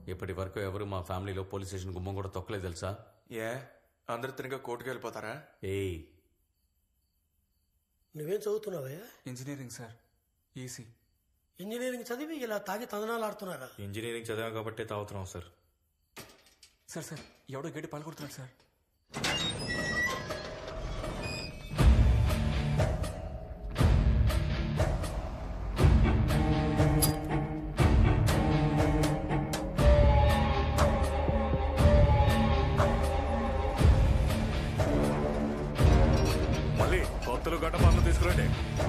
ఇప్పటి వరకు ఎవరు మా ఫ్యామిలీలో పోలీస్ స్టేషన్ గుమ్మం కూడా తొక్కలేదు తెలుసా? ఏ అందరు తిరిగా కోర్టుకు వెళ్ళిపోతారా? ఏయ్, నువ్వేం చదువుతున్నావయ్యా? Engineering sir, EC. ఇంజనీరింగ్ చదివి ఇలా తాగి తందనాలు ఆడుతున్నారా? ఇంజనీరింగ్ చదివా కాబట్టే తాగుతున్నాం సార్. సార్ సార్ ఎవడో గడ్డి పాల్గొడుతున్నాడు సార్. మళ్ళీ కొత్తలు గడ్డ పనులు తీసుకురండి.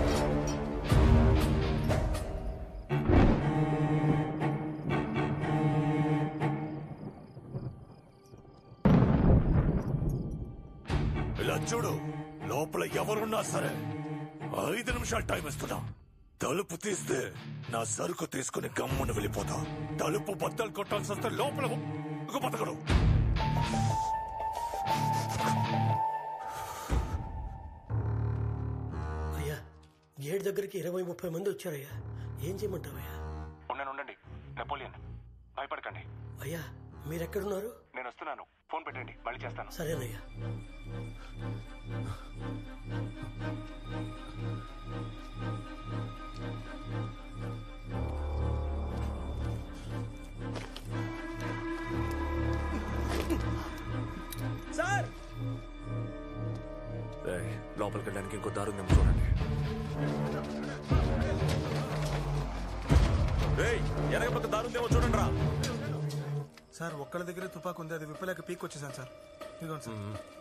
ఇలా చూడు, లోపల ఎవరున్నా సరే ఐదు నిమిషాలు టైం ఇస్తున్నా. తలుపు తీస్తే నా సరుకు తీసుకుని గమ్మున వెళ్ళిపోతా. తలుపు బద్దలు కొట్టాల్సి వస్తే లోపల బతకడు. అయ్యా, గేట్ దగ్గరికి ఇరవై ముప్పై మంది వచ్చారయ్యా. ఏం చేయమంటావయ్యా? ఉండండి ఉండండి నెపోలియన్, భయపడకండి. అయ్యా, మీరెక్కడున్నారు? నేను వస్తున్నాను. ఫోన్ పెట్టండి, మళ్ళీ చేస్తాను. సరేనయ్యా. సార్, లోపలికి వెళ్ళడానికి ఇంకో దారి ఉందేమో చూడండి. వెనక దారి ఉందేమో చూడండి రా. సార్, ఒక్కళ్ళ దగ్గర తుపాకు ఉంది, అది విప్పలేక పీక్ వచ్చేసాను సార్. ఇదిగోండి సార్.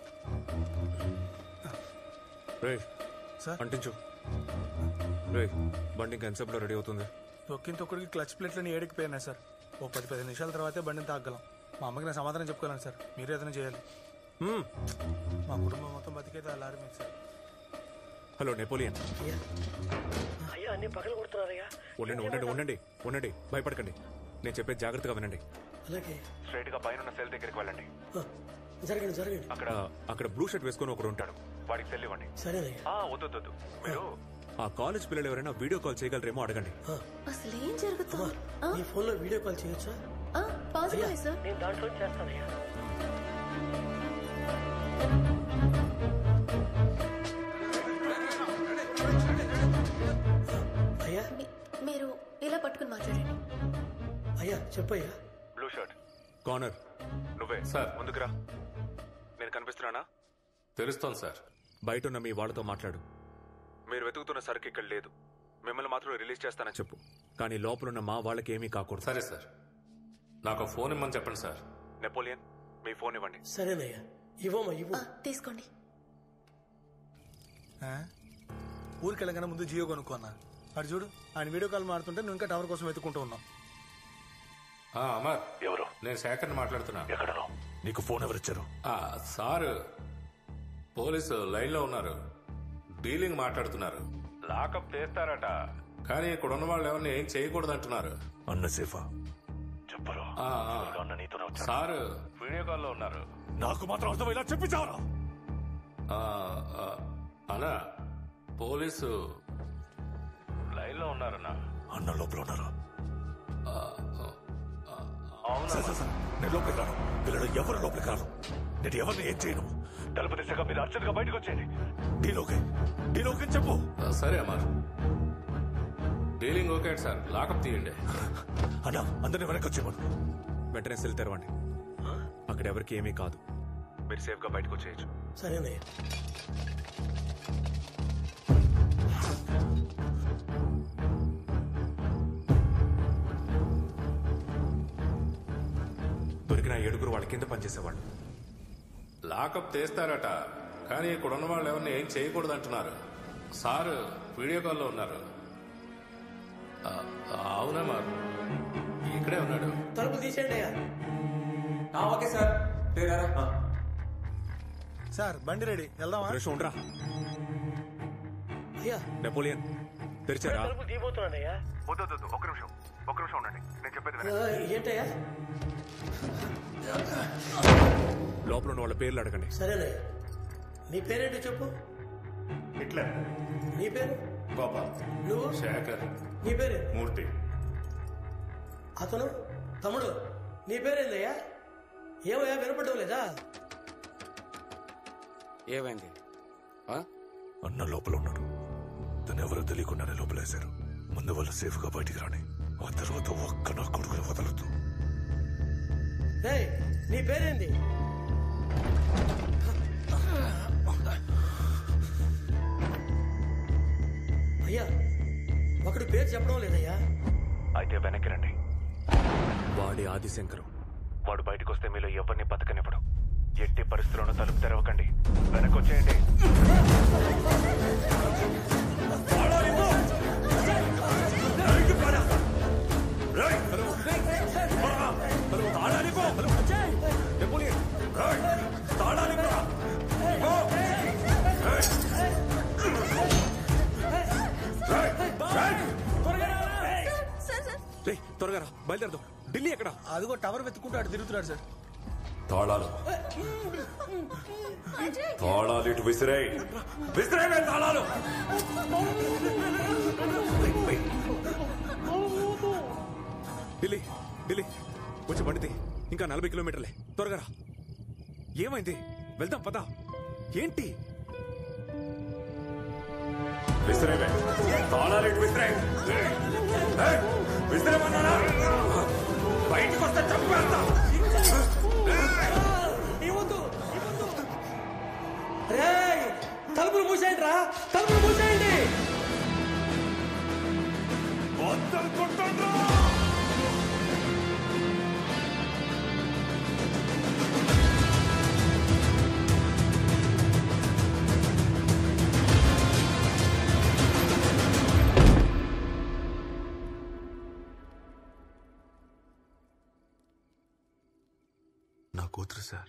రే సార్, అంటించు. రే బండి ఇంకా ఎంతసేపులో రెడీ అవుతుంది? తొక్కిన తొక్కుడికి క్లచ్ ప్లేట్లని ఏడికిపోయినాయి సార్. ఓ పది పది నిమిషాల తర్వాతే బండిని తాగలం. మా అమ్మకి నా సమాధానం చెప్పుకోలేను సార్. మీరు ఏదైనా చేయాలి. మా కుటుంబం మొత్తం బతికేది ఆ లారీ మీద సార్. Hello Napoleon. అయ్యా, అన్ని పగలు కొడుతున్నారయ్యా. ఉండండి ఉండండి ఉండండి ఉండండి భయపడకండి. నేను చెప్పేది జాగ్రత్తగా వినండి. అలాగే. స్ట్రైట్ గా పైన సెల్ దగ్గరికి వెళ్ళండి. జరగండి జరగండి. అక్కడ అక్కడ బ్లూ షర్ట్ వేసుకొని ఒకడు ఉంటాడు. వాడికి సెల్ ఇవ్వండి. సరేనయ్యా. వద్దు వద్దు మీరు ఆ కాలేజ్ పిల్లలు ఎవరైనా వీడియో కాల్ చేయగలరేమో అడగండి. అసలు ఏం జరుగుతుంది? నీ ఫోన్ లో వీడియో కాల్ చేయొచ్చా? Positive sir. నేను దాంట్లో చేస్తానయ్యా. అయ్యా, మీరు ఇలా పట్టుకుని మాట్లాడండి. అయ్యా చెప్పయ్యా. బ్లూ షర్ట్ కార్నర్ నువ్వే సార్. ముందుకురా. నేను కనిపిస్తున్నానా? తెలుస్తోంది సార్. బయట ఉన్న మీ వాళ్ళతో మాట్లాడు. మీరు వెతుకుతున్న సరుకు ఇక్కడ లేదు. మిమ్మల్ని మాత్రం రిలీజ్ చేస్తానని చెప్పు. కానీ లోపలున్న మా వాళ్ళకి ఏమీ కాకూడదు. సరే సార్. నాకు ఫోన్ ఇమ్మని చెప్పండి సార్. నెపోలియన్, మీ ఫోన్ ఇవ్వండి. సరేనయ్యా, ఇవ్వమ్మా ఇవ్వు. తీసుకోండి. ఊరికి వెళ్ళగానే ముందు జియో కొనుక్కున్నా. అటు చూడు, ఆయన వీడియో కాల్ మాడుతుంటే నువ్వు ఇంకా టవర్ కోసం వెతుకుంటూ ఉన్నావు. అమర్, ఎవరు? నేను శేఖర్ని మాట్లాడుతున్నా. ఎక్కడనో? నీకు ఫోన్ ఎవరిచ్చారు? సార్, పోలీసు లైన్ లో ఉన్నారు. డీలింగ్ మాట్లాడుతున్నారు. లాకప్ తీస్తారట, కానీ ఇక్కడ ఉన్న వాళ్ళు ఎవరిని ఏం చేయకూడదు అంటున్నారు. అన్న సేఫా చెప్పరు. సార్ వీడియో కాల్లో ఉన్నారు. నాకు మాత్రం అర్థం ఇలా చెప్పించావరా? అన్నా, పోలీసు లైన్ లో ఉన్నారన్నా. అన్న లోపల ఉన్నారు. అవునా? నేను లోపలికి రాను. వీళ్ళు ఎవరు లోపలికి రాను. నేను ఎవరిని ఏం చేయను. తలుపు దిశగా మీరు అర్జెంట్ గా బయటకు వచ్చేయండి. డీలోకే డీలోకే చెప్పు. సరే అమ్మా, డీలింగ్ ఓకే సార్. లాకప్ తీయండి. అన్నా, అందరినీ వెనక్కి వచ్చేయమను. వెంటనే సెల్ తెరవండి. అక్కడ ఎవరికి ఏమీ కాదు. మీరు సేఫ్ గా బయటకు వచ్చేయచ్చు. సరేనయ్యా. దొరికిన ఏడుగురు వాళ్ళ కింద పనిచేసేవాళ్ళు. లాకప్ తీస్తారట, కానీ ఇక్కడ ఉన్న వాళ్ళు ఎవరిని ఏం చేయకూడదు అంటున్నారు. సార్ వీడియో కాల్లో ఉన్నారు. అవునమ్మా, ఇక్కడే ఉన్నాడు. తలుపు తీసేయండి అయ్యా. Okay sir. సార్, బండి రెడీ, వెళ్దామా? ఉండరా అయ్యా. నెపోలియన్, తెరిచారా? తలుపు తీయబోతున్నానయ్యా. వద్దు వద్దు, ఒక్క నిమిషం ఒక్క నిమిషం ఉండండి. నేను చెప్పేది ఏంటయ్యా? లోపల ఉన్న వాళ్ళ పేర్లు అడగండి. సరేనయ్యా. నీ పేరేంటో చెప్పు. హిట్లర్. నీ పేరు? గోపాల్. నువ్వు? శేఖర్. నీ పేరు? మూర్తి. అతను? తమ్ముడు నీ పేరేందయ్యా? ఏమయ్యా వినపడడం లేదా? ఏమైంది? అన్న లోపల ఉన్నాడు. తను ఎవరో తెలియకుండానే లోపలేశారు. ముందు వాళ్ళు సేఫ్ గా బయటికి రాని, ఆ తర్వాత ఒక్క నా కొడుకుని వదలదు. నీ పేరేంది? అయ్యా ఒకడు పేరు చెప్పడం లేదయ్యా. అయితే వెనక్కి రండి. వాడి ఆదిశంకరం. వాడు బయటకు వస్తే మీలో ఎవరిని బతకనివ్వడు. ఎట్టి పరిస్థితుల్లోనూ తలుపు తెరవకండి. వెనక్కి వచ్చేయండి. త్వరగా రా, బయలుదేరదాం. ఢిల్లీ ఎక్కడ? అదిగో టవర్ వెతుకుంటూ అటు తిరుగుతున్నాడు సార్. తాళాలు తాళాలు ఇటు విసిరే విసిరే తాళాలు. ఢిల్లీ ఢిల్లీ వచ్చి బండితే ఇంకా నలభై కిలోమీటర్లే. త్వరగా రా. ఏమైంది? వెళ్దాం పదా. ఏంటి? విసిరేవే తాళాలు ఇటు విసిరే విసిరేమన్నారా? బయటకు వస్తే చంపేస్తా. తలుపులు మూసేయండి రా, తలుపులు మూసేయండి. మొత్తం కొట్టండి. నా కూతురు సార్.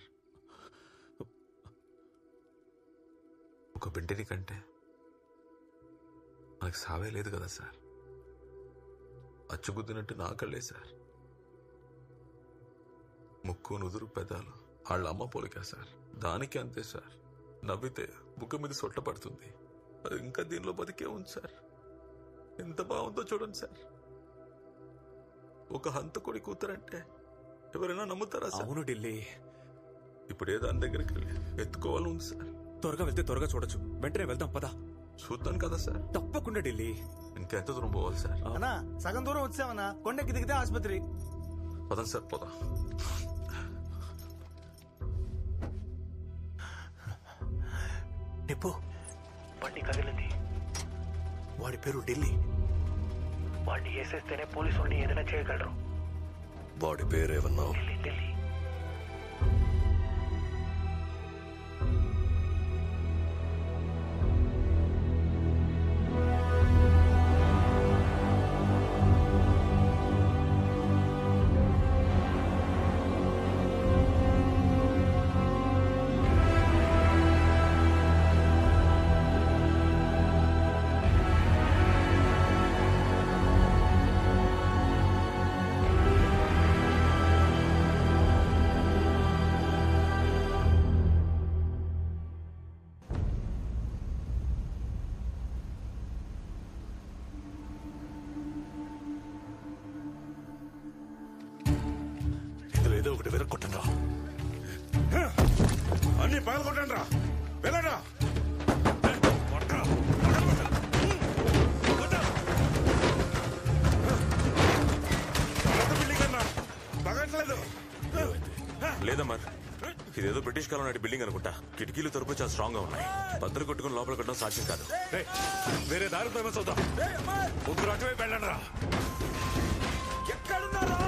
ఒక బిడ్డని కంటే మనకు సావే లేదు కదా సార్. అచ్చుగుద్దినట్టు నా కళ్ళే సార్. ముక్కు నుదురు పెదాలు వాళ్ళ అమ్మ పోలికా సార్. దానికి అంతే సార్. నవ్వితే బుక్క మీద సొట్ల పడుతుంది. అది ఇంకా దీనిలో బతికే ఉంది సార్. ఎంత బాగుందో చూడండి సార్. ఒక హంతకుడి కూతురంటే ఎవరైనా నమ్ముతారా సార్? అవును ఢిల్లీ. ఇప్పుడే దాని దగ్గరికి వెళ్ళి ఎత్తుకోవాలని ఉంది సార్. త్వరగా వెళ్తే త్వరగా చూడొచ్చు. వెంటనే వెళ్దాం పదా. చూద్దాం కదా సార్. తప్పకుండా ఢిల్లీ. ఇంకెంత దూరం పోవాలి సార్? అన్నా సగం దూరం వచ్చామన్నా. కొండకి దిగితే ఆసుపత్రి. పదండి సార్ పోదాం. నిప్పు బండి కదిలింది. వాడి పేరు ఢిల్లీ. వాడిని వేసేస్తేనే పోలీసు వాడిని ఏదైనా చేయగలరు. వాడి పేరేమన్నావు? ఢిల్లీ. ఏదో ఒకటి వెరక్కొట్టండి రా. అన్ని పగలు కొట్టండి రా. వెళ్ళండి రా. లేదమ్మా, ఇదేదో బ్రిటిష్ కాలం నాటి బిల్డింగ్ అనుకుంటా. కిటికీలు తలుపులు చాలా స్ట్రాంగ్ గా ఉన్నాయి. బద్దలు కొట్టుకుని లోపల కొట్టడం సాధ్యం కాదు. వేరే దారి ఫేమస్ అవుతాం. ముగ్గురు అటువైపు వెళ్ళండి రా. ఎక్కడున్నారా?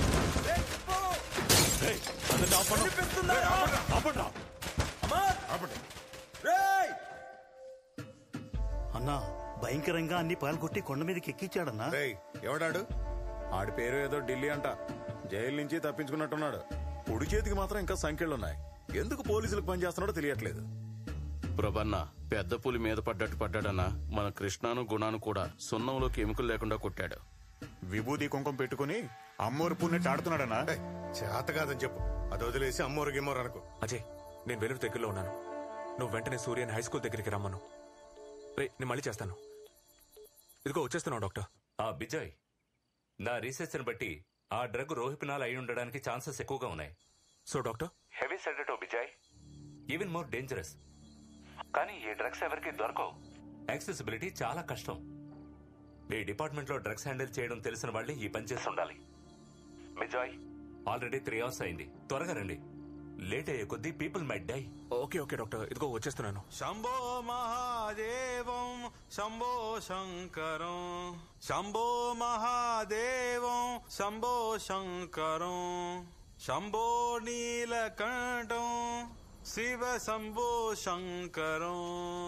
అన్నా భయంకరంగా అన్ని పాల్గొట్టి కొండ మీదకి ఎక్కించాడన్నా. ఎవడాడు? ఆడి పేరు ఏదో ఢిల్లీ అంట. జైలు నుంచి తప్పించుకున్నట్టున్నాడు. పొడి చేతికి మాత్రం ఇంకా సంఖ్యలున్నాయి. ఎందుకు పోలీసులకు పనిచేస్తున్నాడో తెలియట్లేదు. ప్రభన్న పెద్ద పులి మీద పడ్డట్టు పడ్డాడన్నా. మన కృష్ణాను గుణాను కూడా సున్నంలోకి ఎముకలు లేకుండా కొట్టాడు. విభూది కుంకుమ పెట్టుకుని అమ్మోరు పుణ్యట్టు ఆడుతున్నాడన్నా. చేత కాదని చెప్పు. అది వదిలేసి అమ్మోరు గిమ్మోరు అనుకో. అజయ్, నేను వెలుగు దగ్గరలో ఉన్నాను. నువ్వు వెంటనే సూర్యని హై స్కూల్ దగ్గరికి రమ్మను. రే, నేను మళ్ళీ చేస్తాను. ఇదిగో వచ్చేస్తున్నావు డాక్టర్. ఆ బిజయ్, నా రీసెర్చ్ ని బట్టి ఆ డ్రగ్ రోహిపినాల్ అయి ఉండడానికి ఛాన్సెస్ ఎక్కువగా ఉన్నాయి. So doctor, heavy sedative Vijay, even more dangerous. కానీ ఈ డ్రగ్స్ ఎవరికి దొరకవు, యాక్సెసిబిలిటీ చాలా కష్టం. ఈ డిపార్ట్మెంట్ లో డ్రగ్స్ హ్యాండిల్ చేయడం తెలిసిన వాళ్ళే ఈ పని చేసి ఉండాలి. విజయ్, ఆల్రెడీ త్రీ అవర్స్ అయింది, త్వరగా రండి. లేట్ అయ్యే కొద్దీ people might die. Okay okay doctor, ఇదిగో వచ్చేస్తున్నాను. శంభో మహాదేవం శంభో శంకరం, శంభో మహాదేవం శంభో శంకరం, శంభో నీలకంఠం శివ శంభో శంకరం,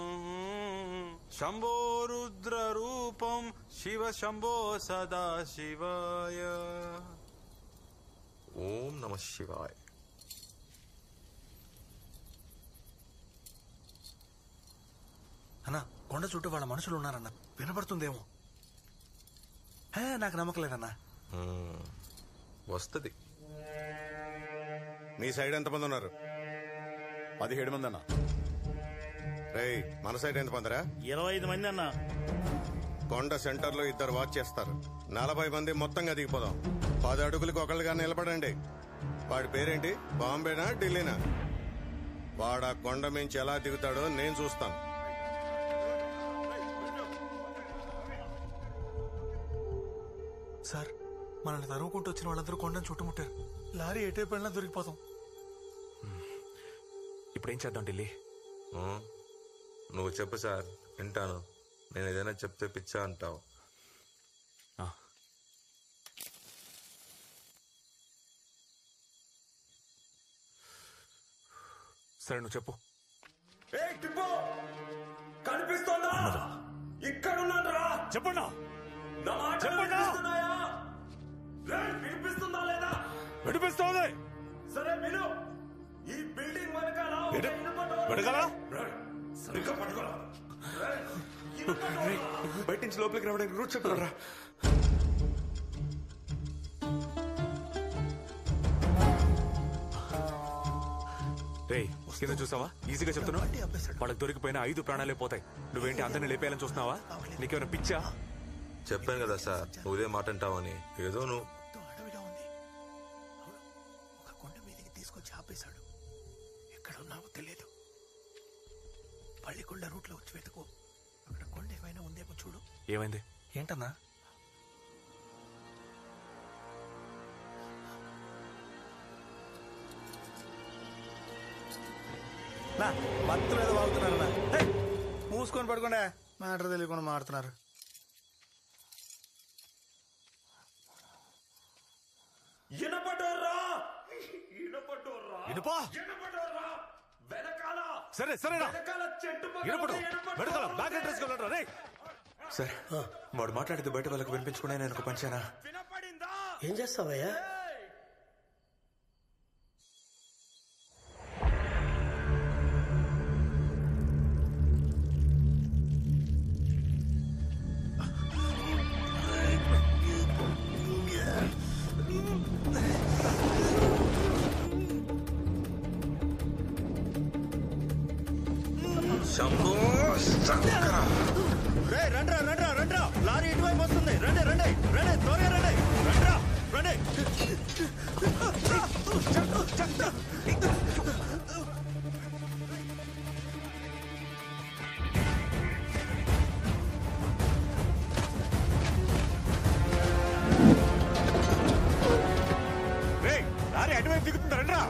శంభో రుద్ర రూపం శివ శంభో సదా శివాయ. ఓం నమ శివాయ. అన్నా, కొండ చుట్టూ వాళ్ళ మనుషులు ఉన్నారన్న, వినపడుతుందేమో. హే, నాకు నమ్మకం లేదన్నా. వస్తుంది. మీ సైడ్ ఎంతమంది ఉన్నారు? పదిహేడు మంది అన్నా. రేయ్, మన సైడ్ ఎంతమందిరా? ఇరవై ఐదు మంది అన్నా. కొండ సెంటర్ లో ఇద్దరు వాచ్ చేస్తారు. నలభై మంది మొత్తంగా దిగిపోదాం. పది అడుగులకు ఒకళ్ళుగా నిలబడండి. వాడి పేరేంటి? బాంబేనా ఢిల్లీనా? వాడు ఆ కొండ మించి ఎలా దిగుతాడో నేను చూస్తాను. సార్, మనల్ని తరుముకుంటూ వచ్చిన వాళ్ళందరూ కొండను చుట్టుముట్టారు. లారీ ఎటైపు వెళ్ళినా దొరికిపోతాం. ఇప్పుడేం చేద్దాం ఢిల్లీ? నువ్వు చెప్పు సార్, వింటాను. నేను ఏదైనా చెప్తే పిచ్చా అంటావు. సరే, నువ్వు చెప్పు. కనిపిస్తోందా? ఇక్కడ ఉన్నారా? చెప్పండి. వినిపిస్తుందా లేదా? వినిపిస్తోంది. సరే విను. ఈ బిల్డింగ్ వెనకాల సరిగ్గా పట్టుకోరా. బయట నుంచి లోపలికి రావడానికి రూట్ చెప్పరా? రేయ్, కింద చూసావా? ఈజీగా చెప్తున్నావు. వాళ్ళకి దొరికిపోయిన ఐదు ప్రాణాలే పోతాయి. నువ్వేంటి అందరిని లేపేయాలని చూస్తున్నావా? నీకేమైనా పిచ్చా? చెప్పాను కదా సార్, నువ్వు ఇదే మాట అంటావని. ఏదో నువ్వు అడవిగా ఉంది. ఒక కొండ మీదకి తీసుకొచ్చి ఆపేశాడు. ఎక్కడ ఉన్నావో తెలియదు. పள்ளிకొండ రూట్ లో వచ్చి వెతుకు. అక్కడ కొండ ఏమైనా ఉందేమో చూడు. ఏమైంది? ఏంటన్నా? మత్తు మీద వాగుతున్నారన్నా. మూసుకొని పడుకోండి. మ్యాటర్ తెలియకుండా మాడుతున్నారు. వినపడోర్రా, వినపడోర్రా, వినుపా. వినపడోర్రా. వెనకాల సరే సరేనా, వెనకాల చెట్టు వినపడు. వెనకాల బ్యాక్ అడ్రస్ వెళ్ళరా రే. సార్, వాడు మాట్లాడితే బయట వాళ్ళకి వినిపించకుండా నేను ఒక పంచానా? ఏం చేస్తావయ్యా? రే రండ్రా రండ్రా రండ్రా, లారీ ఇటువైపు వస్తుంది. రండి రండి రండి, త్వరగా రండి. రండ్రా రండి. రే, లారీ అటువైపు దిగుతుంది. రండ్రా.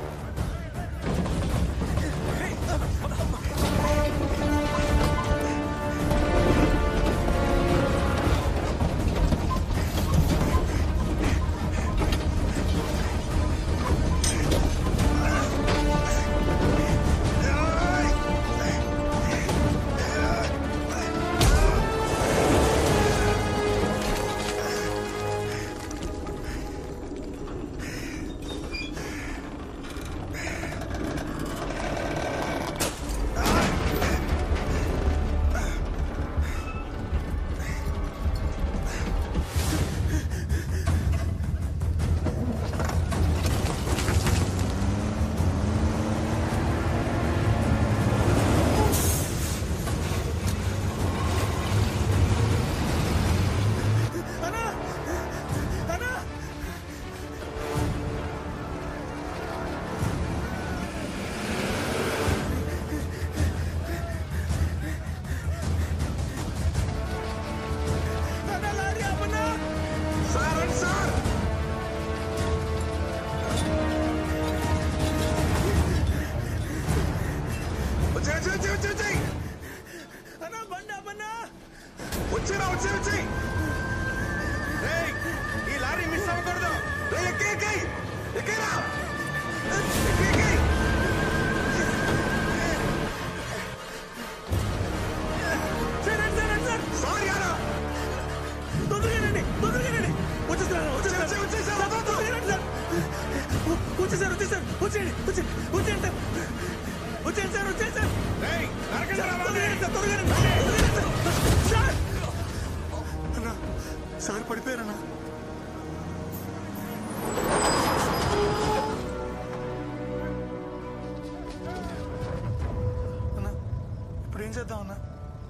వచ్చేసారు వచ్చేసారు వచ్చేయండి వచ్చేయండి వచ్చేయండి సార్ వచ్చేయండి సార్ వచ్చేయండి సార్ త్వరగా సార్ అన్నా సార్ పడిపోయారన్నా అన్నా ఇప్పుడు ఏం చేద్దాం అన్నా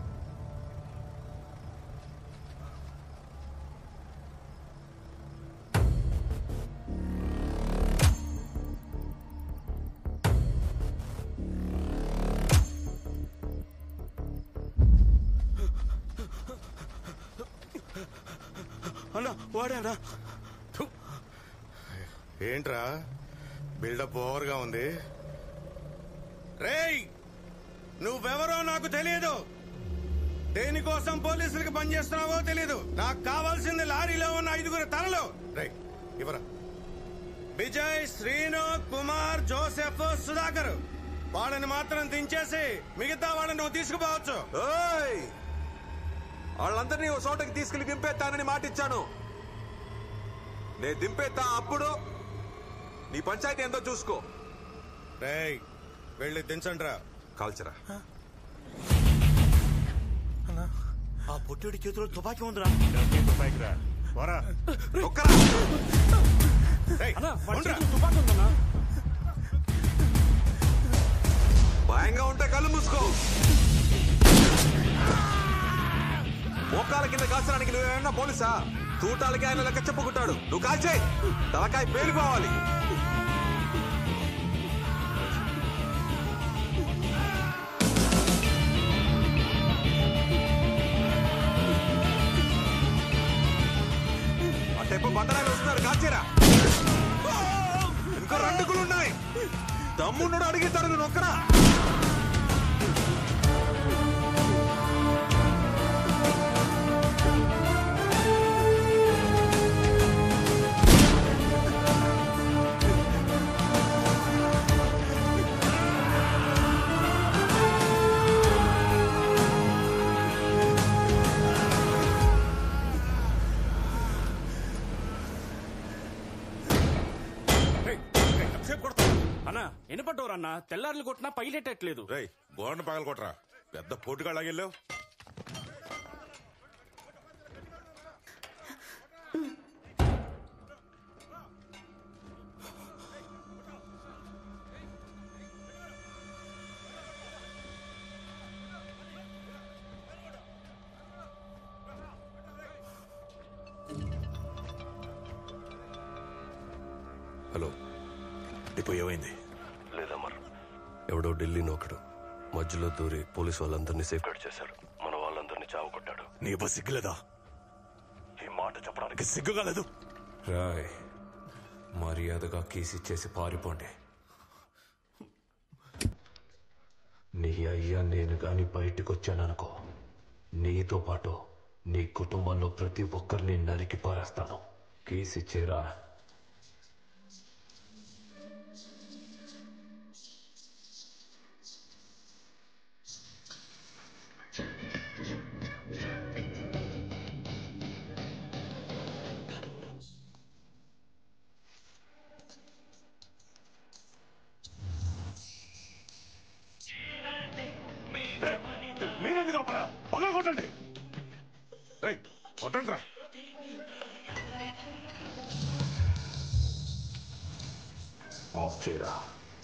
అన్నా వాడానా ఏంట్రా బిల్డప్ ఓవర్గా ఉంది. రేయ్ నువ్వెవరో నాకు తెలియదు, దేనికోసం పోలీసులకు పనిచేస్తున్నావో తెలీదు. నాకు కావాల్సింది లారీలో ఉన్న ఐదుగురు తలలు. రేయ్ ఇవరా విజయ్, శ్రీను, కుమార్, జోసెఫ్, సుధాకర్. వాళ్ళని మాత్రం దించేసి మిగతా వాళ్ళని నువ్వు తీసుకుపోవచ్చు. వాళ్ళందరినీ ఓ చోటకి తీసుకెళ్లి దింపేస్తానని మాటిచ్చాను. నేను దింపేస్తా, అప్పుడు నీ పంచాయతీ ఎంతో చూసుకో. రేయ్ వెళ్ళి దించండిరా. కాల్చరా. ఆ పొట్టుడి చేతిలో తుపాకీ ఉందిరా. తుపాకీ రా వరా తుపాకీ ఉందన్నా. భయంగా ఉంటే కళ్ళు మూసుకో. మోకాల కింద కాల్చడానికి నువ్వేమన్నా పోలీసా? తూటాలకి ఆయన లెక్క చెప్పుకుంటాడు. నువ్వు కాల్చేయి, తలకాయ పేలిపోవాలి. అంటే ఇప్పుడు బండరాలు వస్తున్నారు, కాల్చేరా. ఇంకో రెండుకులు ఉన్నాయి. దమ్మున్నాడు అడిగితాడు, నువ్వు నొక్కరా. అన్నా ఎన్ని పట్టవరన్నా? తెల్లారులు కొట్టినా పైలెట్టట్లేదు. రై బోర్డు పగల కొట్టరా, పెద్ద పోటుగాళ్ళగిల్లావు. హలో, డిపో ఏమైంది? లేదమ్మర్, ఎవడో ఢిల్లీలో ఒకడు మధ్యలో దూరి పోలీసు వాళ్ళందరినీ సేఫ్ గార్డ్ చేశాడు. మన వాళ్ళందరినీ చావు కొట్టాడు. నీ బస్ సిగ్గులేదా? ఈ మాట చెప్పడానికి సిగ్గుగా లేదు. రాయ్ మర్యాదగా కేసిచ్చేసి పారిపోండి. నీ అయ్యా నేను గాని బయటకు వచ్చాననుకో, నీతో పాటు నీ కుటుంబంలో ప్రతి ఒక్కరిని నరికి పారేస్తాను. కేసిచ్చేరా. మీరెందుకు పగల కొట్టండి, కొట్టండి రా. ఆఫ్ చేయరా.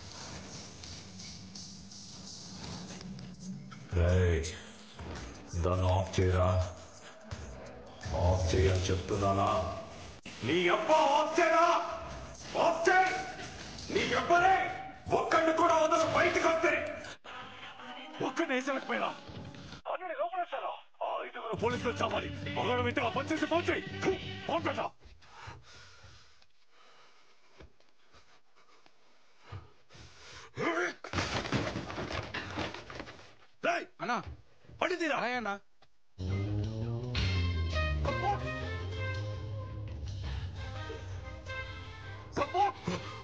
రేయ్ దాన్ని ఆఫ్ చేయరా. ఆఫ్ చేయని చెప్తున్నానా? నీ అబ్బా ఆఫ్ చేయరా, ఆఫ్ చేయి. నీ అబ్బరే ఒక్కడిని కూడా వదలు. బయటకు వస్తే ఒక్కడిని వేసేకపోయినా అన్ని లోపలేస్తారా? ఐదుగురు పోలీసులు చావాలి. మగడు ఇంతగా పనిచేసి పోతాయి. పోతా అన్నా పడి తీరా అన్నా. సపోర్ట్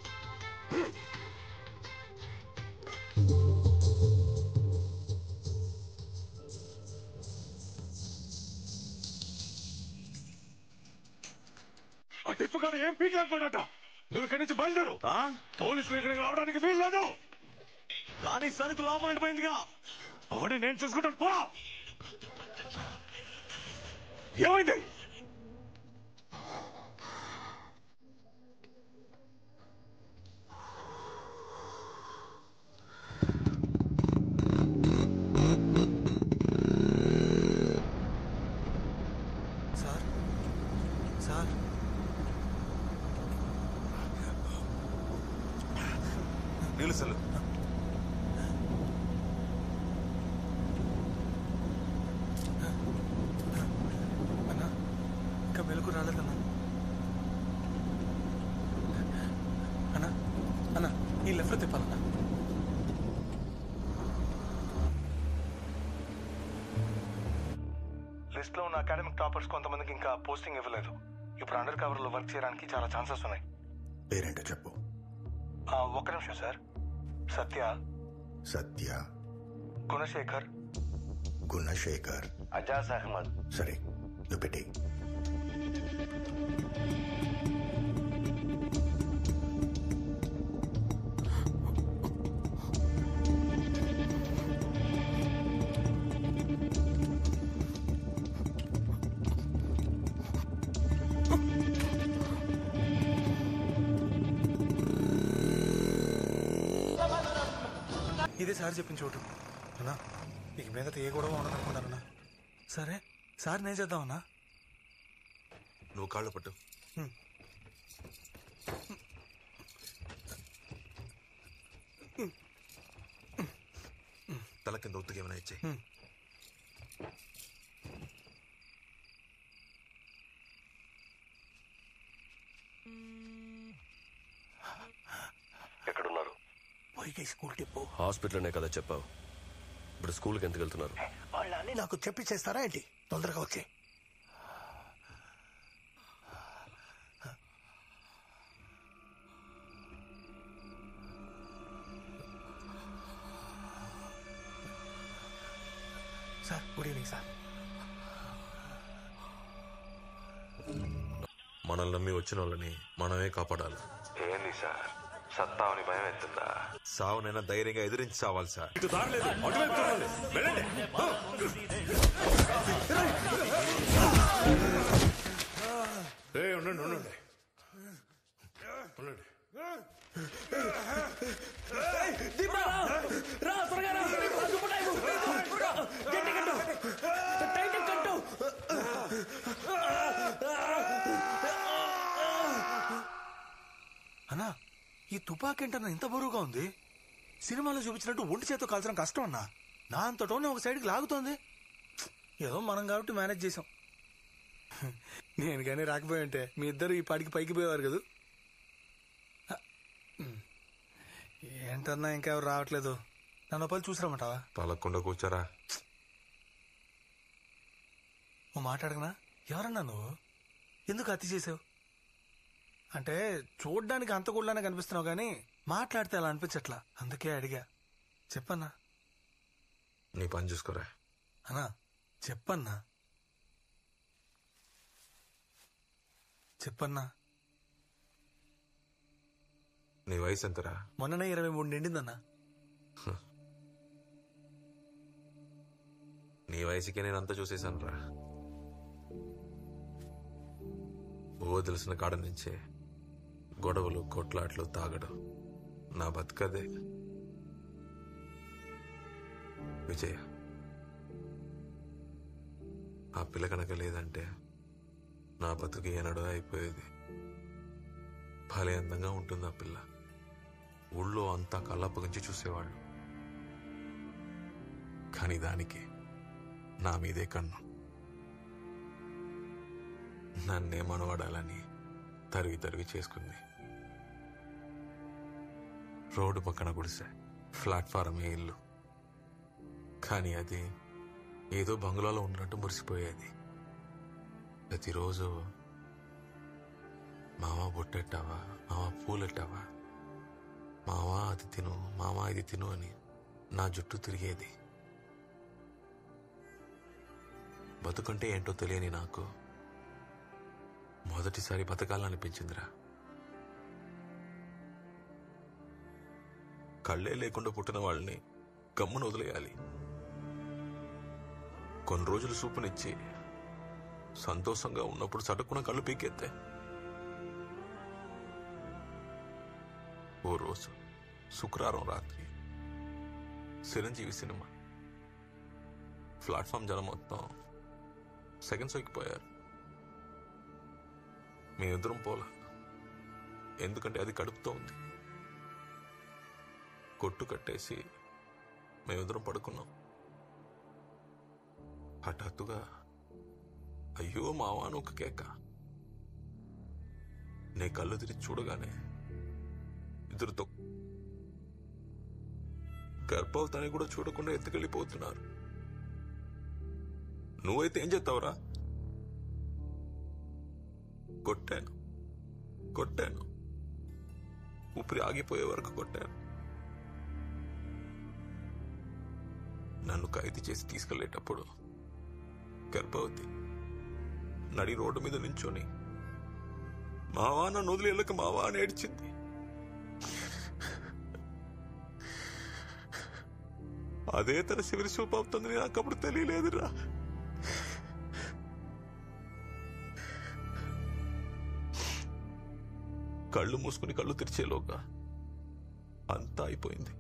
తను ఏం పీకలేకపోయినట్ట. నువ్వు ఇక్కడి నుంచి బయలుదేరు. పోలీసులు ఇక్కడికి రావడానికి వీల్లేదు. కానీ సరుకు లోపల అయిపోయిందిగా, అవన్నీ నేను చూసుకుంటాను. పో. ఏమైంది? సార్ సార్ నిలుసలు అన్నా ఇంకా వెలుగు రాలేదన్నా. అన్నా అన్నా ఈ లెఫ్ట్ తిప్పాలన్నా. లిస్ట్ లో ఉన్న అకాడమిక్ టాపర్స్ కొంతమందికి ఇంకా పోస్టింగ్ ఇవ్వలేదు. ఇప్పుడు అండర్ కవర్ లో వర్క్ చేయడానికి చాలా ఛాన్సెస్ ఉన్నాయి. పేరేంటో చెప్పు. ఆ, ఒక్క నిమిషం సార్. సత్య, సత్య, గుణశేఖర్, గుణశేఖర్, అజాజ్ అహ్మద్. సరే నువ్వు పెట్టి. ఇదే సార్ చెప్పిన చోటు అన్నా. ఇక మీదట ఏ గొడవ ఉండదనుకున్నారన్నా. సరే సార్ నేను చేద్దామన్నా. నువ్వు కాళ్ళు పట్టు. తల కింద ఉత్తుగా ఏమైనా ఇచ్చాయి. ఎక్కడున్నారు? పోయి స్కూల్ టిప్పు. హాస్పిటల్నే కదా చెప్పావు. ఇప్పుడు స్కూల్కి ఎందుకు వెళ్తున్నారు? వాళ్ళని నాకు చెప్పి చేస్తారా ఏంటి? తొందరగా వచ్చి. Sir good evening sir. మనల్ని నమ్మి వచ్చిన వాళ్ళని మనమే కాపాడాలి. ఏంది సార్ సత్తావని భయం ఎత్తుందా? సావునైనా ధైర్యంగా ఎదిరించి సావాలి సార్. ఉండండి ఉండండి ఉండండి. అన్నా ఈ తుపాకేంటన్నా ఇంత బరువుగా ఉంది? సినిమాలో చూపించినట్టు ఒంటి చేతితో కాల్చడం కష్టం అన్నా. నా అంతటోనే ఒక సైడ్కి లాగుతోంది. ఏదో మనం కాబట్టి మేనేజ్ చేసాం. నేను కానీ రాకపోయి ఉంటే మీ ఇద్దరు ఈ పాటికి పైకి పోయేవారు కదా. ఏంటన్నా ఇంకా ఎవరు రావట్లేదు. నన్ను పలు చూసిరమ్మంటావా? పాలకుండా కూర్చోరా. ఓ మాట్లాడగనా? ఎవరన్నా నువ్వు? ఎందుకు హత్య చేసావు? అంటే చూడ్డానికి అంత కూడానే కనిపిస్తున్నావు కానీ మాట్లాడితే అలా అనిపించట్లా, అందుకే అడిగా. చెప్పన్నా. నీ పని చూసుకోరా. అన్నా చెప్పన్నా చెప్పన్నా. నీ వయసు ఎంతరా? మొన్ననే ఇరవై మూడు నిండిందన్నా. నీ వయసుకే నేను అంతా చూసేశాను రా. ఓ తెలిసిన కాడ నుంచే గొడవలు కొట్లాట్లు తాగడం నా బతుకదే. విజయ, ఆ పిల్ల కనుక లేదంటే నా బతుకు ఏనాడో అయిపోయేది. భలే అందంగా ఉంటుంది ఆ పిల్ల. ఊళ్ళో అంతా కళ్ళప్పగించి చూసేవాళ్ళు, కానీ దానికి నా మీదే కన్ను. నన్నే మనవాడాలని తరివి తరివి చేసుకుంది. రోడ్డు పక్కన గుడిసె, ప్లాట్ఫారమే ఇల్లు. కానీ అది ఏదో బంగ్లాలో ఉన్నట్టు మురిసిపోయేది. ప్రతిరోజు మామ బొట్టెట్టావా, మామ పూలెట్టావా, మావా అది తిను, మావా ఇది తిను అని నా జుట్టు తిరిగేది. బతుకంటే ఏంటో తెలియని నాకు మొదటిసారి బతకాలనిపించిందిరా. కళ్ళే లేకుండా పుట్టిన వాళ్ళని గమ్మున వదిలేయాలి. కొన్ని రోజులు సూపునిచ్చి సంతోషంగా ఉన్నప్పుడు సటుక్కున కళ్ళు పీకెత్తే. ఓ రోజు శుక్రవారం రాత్రి చిరంజీవి సినిమా. ప్లాట్ఫామ్ జనం మొత్తం సెకండ్ షోకి పోయారు. మేమిద్దరం పోలా, ఎందుకంటే అది కడుపుతో ఉంది. కొట్టు కట్టేసి మేమిద్దరం పడుకున్నాం. హఠాత్తుగా అయ్యో మావా అని ఒక కేక. నే కళ్ళు తిరిగి చూడగానే ఇద్దరుతో గర్భవతాన్ని కూడా చూడకుండా ఎత్తుకెళ్ళిపోతున్నారు. నువ్వైతే ఏం చేస్తావురా? కొట్టాను కొట్టాను ఊపిరి ఆగిపోయే వరకు కొట్టాను. నన్ను ఖైదు చేసి తీసుకెళ్లేటప్పుడు గర్భవతి నడి రోడ్డు మీద నించొని మావా నన్ను వదిలి వెళ్ళక మావా అని ఏడ్చింది. అదే తన శివరి చూపుతుందని నాకు అప్పుడు తెలియలేదురా. కళ్ళు మూసుకుని కళ్ళు తెరిచేలోగా అంతా అయిపోయింది.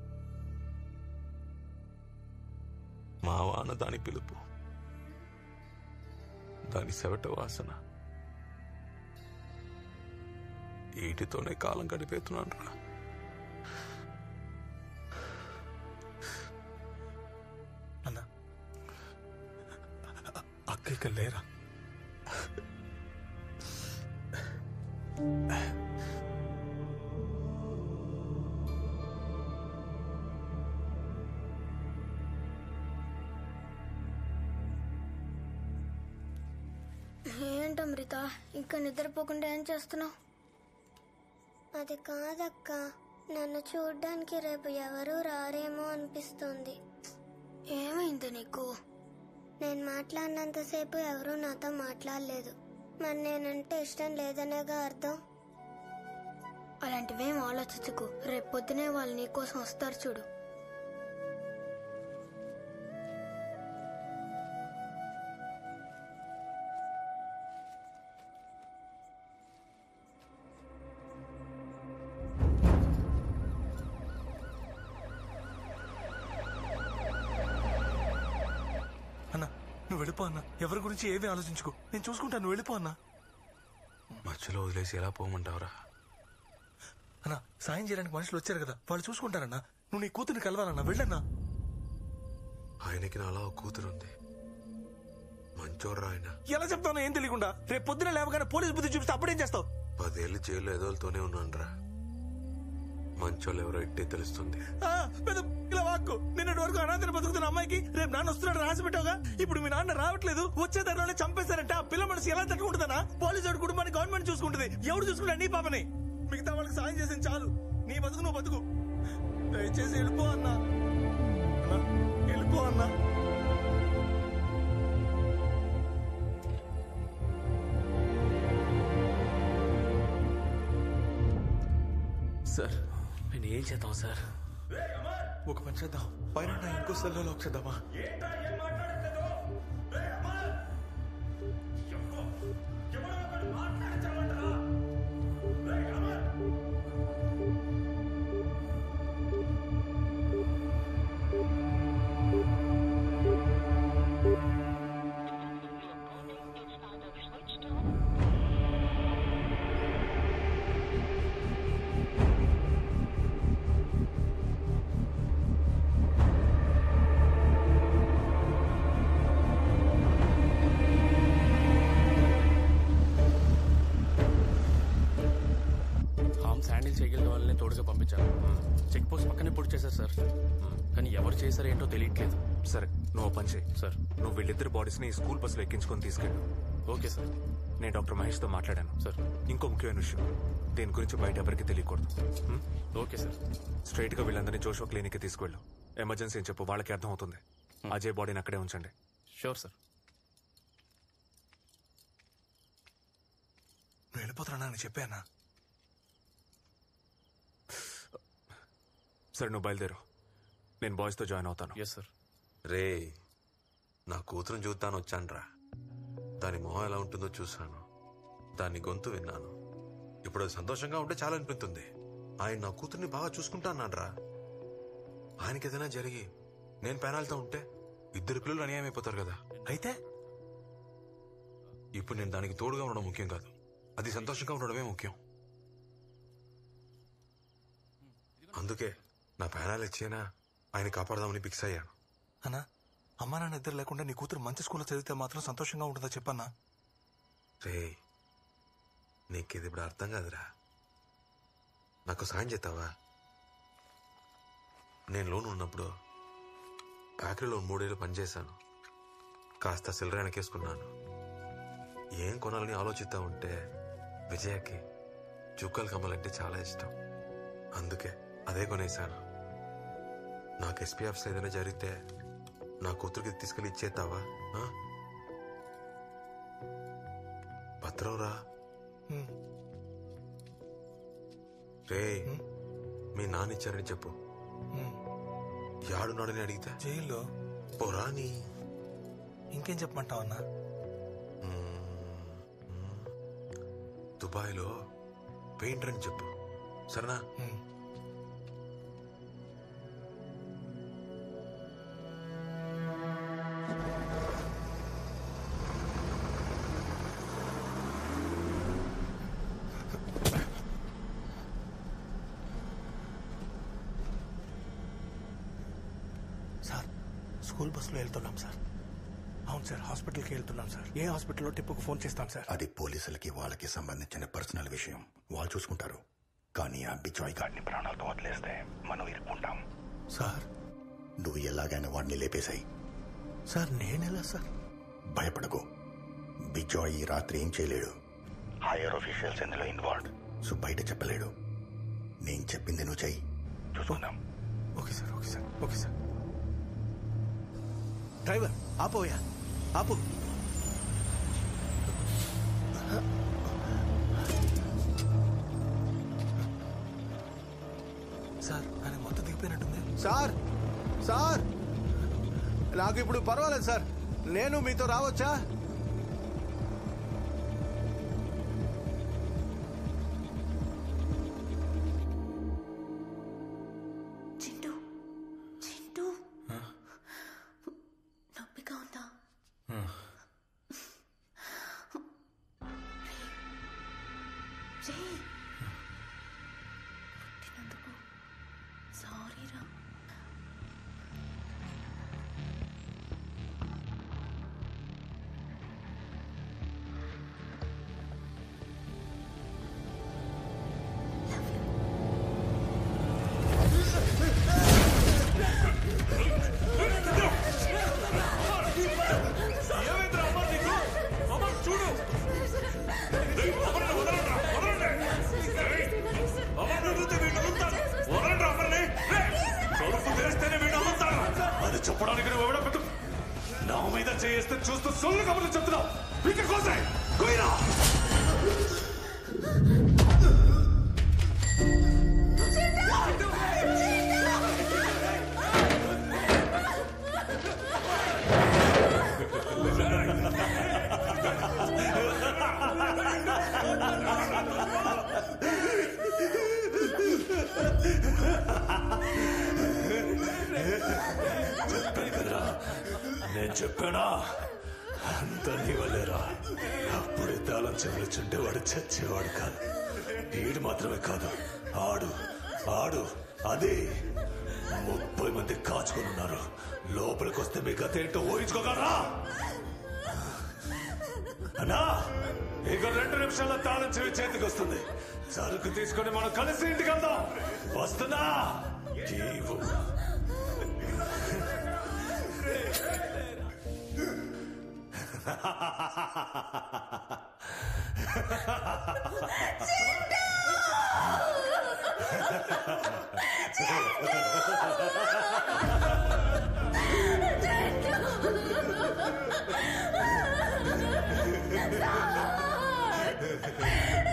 మా వాన దాని పిలుపు, దాని సెవట వాసన, వీటితోనే కాలం గడిపేస్తున్నాను రా. అన్నా అక్క ఇక్కడ లేరా? ఏంటమృత ఇంకా నిద్రపోకుండా ఏం చేస్తున్నావు? అది కాదక్క, నన్ను చూడ్డానికి రేపు ఎవరూ రారేమో అనిపిస్తుంది. ఏమైంది నీకు? నేను మాట్లాడినంతసేపు ఎవరూ నాతో మాట్లాడలేదు. మరి నేనంటే ఇష్టం లేదనేగా అర్థం. అలాంటివేం ఆలోచించుకు, రేపు పొద్దునే వాళ్ళు నీకోసం వస్తారు చూడు. నువ్వు వెళ్ళిపో అన్నా, ఎవరి గురించి ఏమీ ఆలోచించుకో, నేను చూసుకుంటాను. నువ్వు వెళ్ళిపో అన్నా. మధ్యలో వదిలేసి ఎలా పోమంటావురా? అన్నా సాయం చేయడానికి మనుషులు వచ్చారు కదా, వాళ్ళు చూసుకుంటారన్నా. నువ్వు నీ కూతుర్ని కలవాలన్నా, వెళ్ళన్నా. ఆయనకి నాలా ఒక కూతురుంది, మంచోర్రా ఆయన. ఎలా చెప్తావు ఏం తెలియకుండా? రేపు పొద్దున లేవగానే పోలీసు బుద్ధి చూపిస్తే అప్పుడేం చేస్తావు? పదేళ్ళు జైల్లో ఎదోలతోనే ఉన్నానురా. మంచోళ్ళు ఎవరో ఇట్టే తెలుస్తుంది. వాక్కు నిన్నటి వరకు అనాథన బతుకుతున్న అమ్మాయికి రేపు నాన్న వస్తున్నాడు రాసి పెట్టావుగా. ఇప్పుడు మీ నాన్న రావట్లేదు, వచ్చే ధరలోనే చంపేశారంటే ఆ పిల్ల మనసు ఎలా తట్టుకుంటుందనా? పోలీసు కుటుంబాన్ని గవర్నమెంట్ చూసుకుంటుంది. ఎవరు చూసుకుంటా? నీ పాపని. మిగతా వాళ్ళకి సాయం చేసింది చాలు, నీ బతుకు నువ్వు బతుకు. దయచేసి వెళ్ళిపో అన్నా, వెళ్ళిపో అన్నా. సార్ నేను ఏం చేద్దాం సార్? ఒక పని చేద్దాం, పైన ఇంకో సెల్లో లాక్ చేద్దామా? తోడుగా పంపించాను. చెక్ పోస్ట్ పక్కనే పొడి చేశారు సార్, కానీ ఎవరు చేశారో ఏంటో తెలియట్లేదు. సరే నువ్వు పని చేయి సార్. నువ్వు వీళ్ళిద్దరు బాడీస్ ని స్కూల్ బస్సులో ఎక్కించుకొని తీసుకెళ్ళు. Okay sir. నేను డాక్టర్ మహేష్ తో మాట్లాడాను సార్. ఇంకో ముఖ్యమైన విషయం, దీని గురించి బయట ఎవరికి తెలియకూడదు. Okay sir. స్ట్రైట్ గా వీళ్ళందరినీ జోషో క్లినిక్ కి తీసుకెళ్ళు. ఎమర్జెన్సీ అని చెప్పు, వాళ్ళకి అర్థం అవుతుంది. అజయ్ బాడీని అక్కడే ఉంచండి. Sure sir. నువ్వు వెళ్ళిపోతున్నా అని చెప్పానా? సరే నువ్వు బయలుదేరు, నేను బాయ్స్తో జాయిన్ అవుతాను. Yes sir. రే, నా కూతురుని చూద్దాను వచ్చానురా. దాని మొహం ఎలా ఉంటుందో చూశాను, దాని గొంతు విన్నాను. ఇప్పుడు అది సంతోషంగా ఉంటే చాలా అనిపిస్తుంది. ఆయన నా కూతుర్ని బాగా చూసుకుంటాన్నాడ్రా. ఆయనకి ఏదైనా జరిగి నేను పేనాలతో ఉంటే ఇద్దరు పిల్లలు అన్యాయం అయిపోతారు కదా. అయితే ఇప్పుడు నేను దానికి తోడుగా ఉండడం ముఖ్యం కాదు, అది సంతోషంగా ఉండడమే ముఖ్యం. అందుకే నా పేనాలు ఇచ్చేనా ఆయన కాపాడదామని ఫిక్స్ అయ్యాను. అన్నా, అమ్మా నాన్న ఇద్దరు లేకుండా నీ కూతురు మంచి స్కూల్లో చదివితే మాత్రం సంతోషంగా ఉంటుందా చెప్పన్నా? రే, నీకు ఇది ఇప్పుడు అర్థం కాదురా. నాకు సాయం చేస్తావా? నేను లోన్ ఉన్నప్పుడు ఫ్యాక్టరీలో మూడేళ్ళు పనిచేశాను. కాస్త సిల్లర వెనకేసుకున్నాను. ఏం కొనాలని ఆలోచిస్తా ఉంటే విజయకి చుక్కలు కమ్మాలంటే చాలా ఇష్టం. అందుకే అదే కొనేశాను. నాకు ఎస్పీ ఆఫీస్ ఏదైనా జరిగితే నా కూతురికి తీసుకెళ్ళి ఇచ్చేస్తావా? పత్రం రా. రే, మీ నాన్న ఇచ్చారని చెప్పు. యాడున్నాడని అడిగితే జైల్లో పోరా నీ. ఇంకేం చెప్పమంటావన్నా? దుబాయ్లో పెయింటర్ అని చెప్పు, సరేనా? సార్, స్కూల్ బస్సులో వెళ్తున్నాం సార్. అవును సార్, హాస్పిటల్కి వెళ్తున్నాం సార్. ఏ హాస్పిటల్లో టిప్పుకు ఫోన్ చేస్తాం సార్. అది పోలీసులకి వాళ్ళకి సంబంధించిన పర్సనల్ విషయం, వాళ్ళు చూసుకుంటారు. కానీ ఆ బిజాయ్ గాడిని ప్రాణాలతో వదిలేస్తే మనం ఇరుక్కుంటాం. సార్, నువ్వు ఎలాగైనా వాడిని లేపేశాయి. సార్ నేనెలా సార్? భయపడకు, బిజాయ్ ఈ రాత్రి ఏం చేయలేడు. హైయర్ ఆఫీషియల్స్ ఇందులో ఇన్వాల్వ్, సో బయట చెప్పలేడు. నేను చెప్పింది నువ్వు చెయ్యి, చూసుకుందాం. Okay sir, okay sir, okay sir. Driver ఆపోయా, ఆపు. సార్, ఆయన మొత్తం దిగిపోయినట్టుంది. సార్ సార్ నాకు ఇప్పుడు పర్వాలేదు సార్, నేను మీతో రావచ్చా? చింటూ, చింటూ, నొప్పిగా ఉందా? రే, పుట్టినందుకు సారీ రా. అది చెప్పడానికి నువ్వు ఎవడో పెట్టు. నా మీద చేస్తే చూస్తూ సొల్లు కబుర్లు చెప్తున్నావు. ఇక్కడ కోసాయి కొయ్యరా. చెప్పాను కదరా, నేను చెప్పానా? అంత నీ వల్లేరా. అప్పుడే తాళం చెవులుచుంటే వాడు చచ్చేవాడు కాదు. ఈడు మాత్రమే కాదు, ఆడు ఆడు అదే ముప్పై మంది కాచుకొని ఉన్నారు. లోపలికి వస్తే మీ గత ఏంటో ఊహించుకోగలరా? అన్నా, ఇక రెండు నిమిషాల్లో తాళం చెవి చేతికి వస్తుంది. సరుకు తీసుకొని మనం కలిసి ఇంటికి వెళ్దాం. వస్తున్నా. జీవు చింటూ!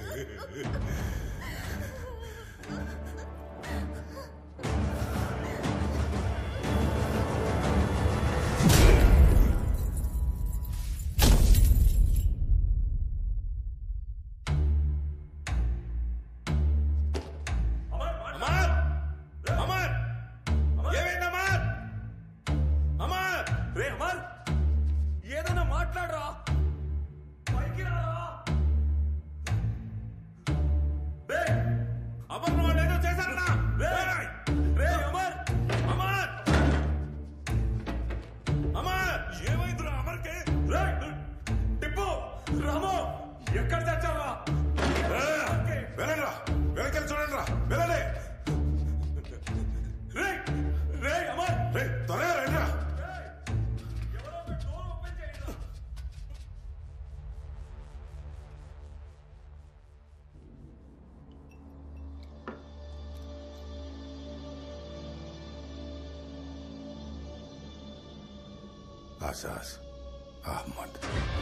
అజాజ్ అహ్మద్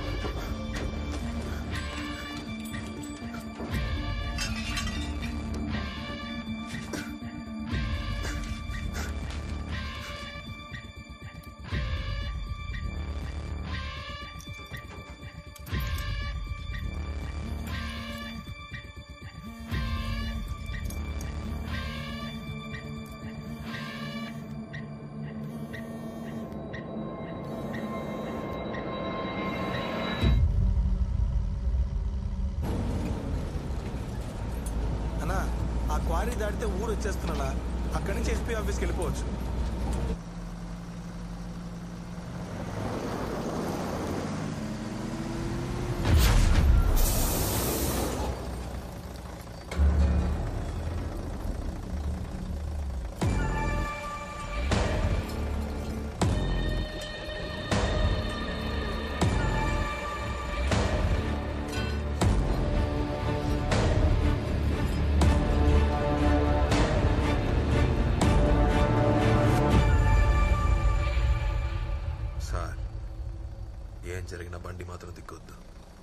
క్వారీ దాటితే ఊరు వచ్చేస్తున్నా అక్కడి నుంచి ఎస్పీ ఆఫీస్కి వెళ్ళిపోవచ్చు. జరిగిన బండి మాత్రం దిగ్గొద్దు.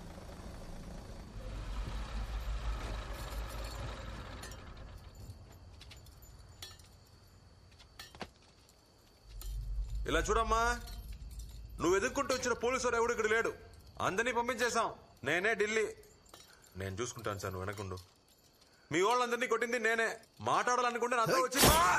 ఇలా చూడమ్మా, నువ్వు ఎదుర్కొంటూ వచ్చిన పోలీసు ఎవడు ఇక్కడ లేడు. అందరినీ పంపించేశాం. నేనే ఢిల్లీ. నేను చూసుకుంటాను సార్, నువ్వు వెనకుండు. మీ వాళ్ళందరినీ కొట్టింది నేనే. మాట్లాడాలనుకుంటే నాతో వచ్చి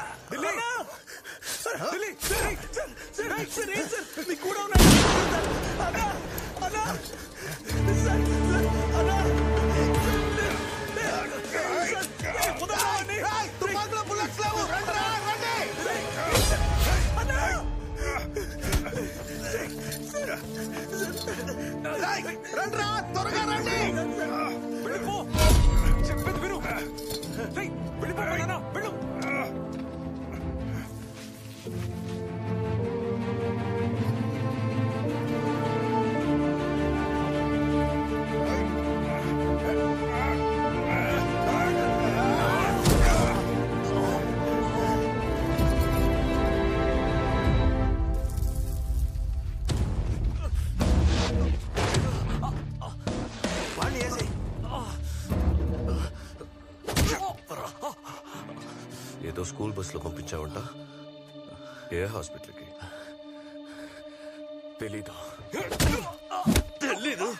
రండ్రా, త్వరగా రండి. వెళ్ళిపో, చెప్పేది విను. వెళ్ళిపోయినా వెళ్ళు. ఏదో స్కూల్ బస్ లో పంపించావంట. ఏ హాస్పిటల్కి? తెలీదు. తెలీదు?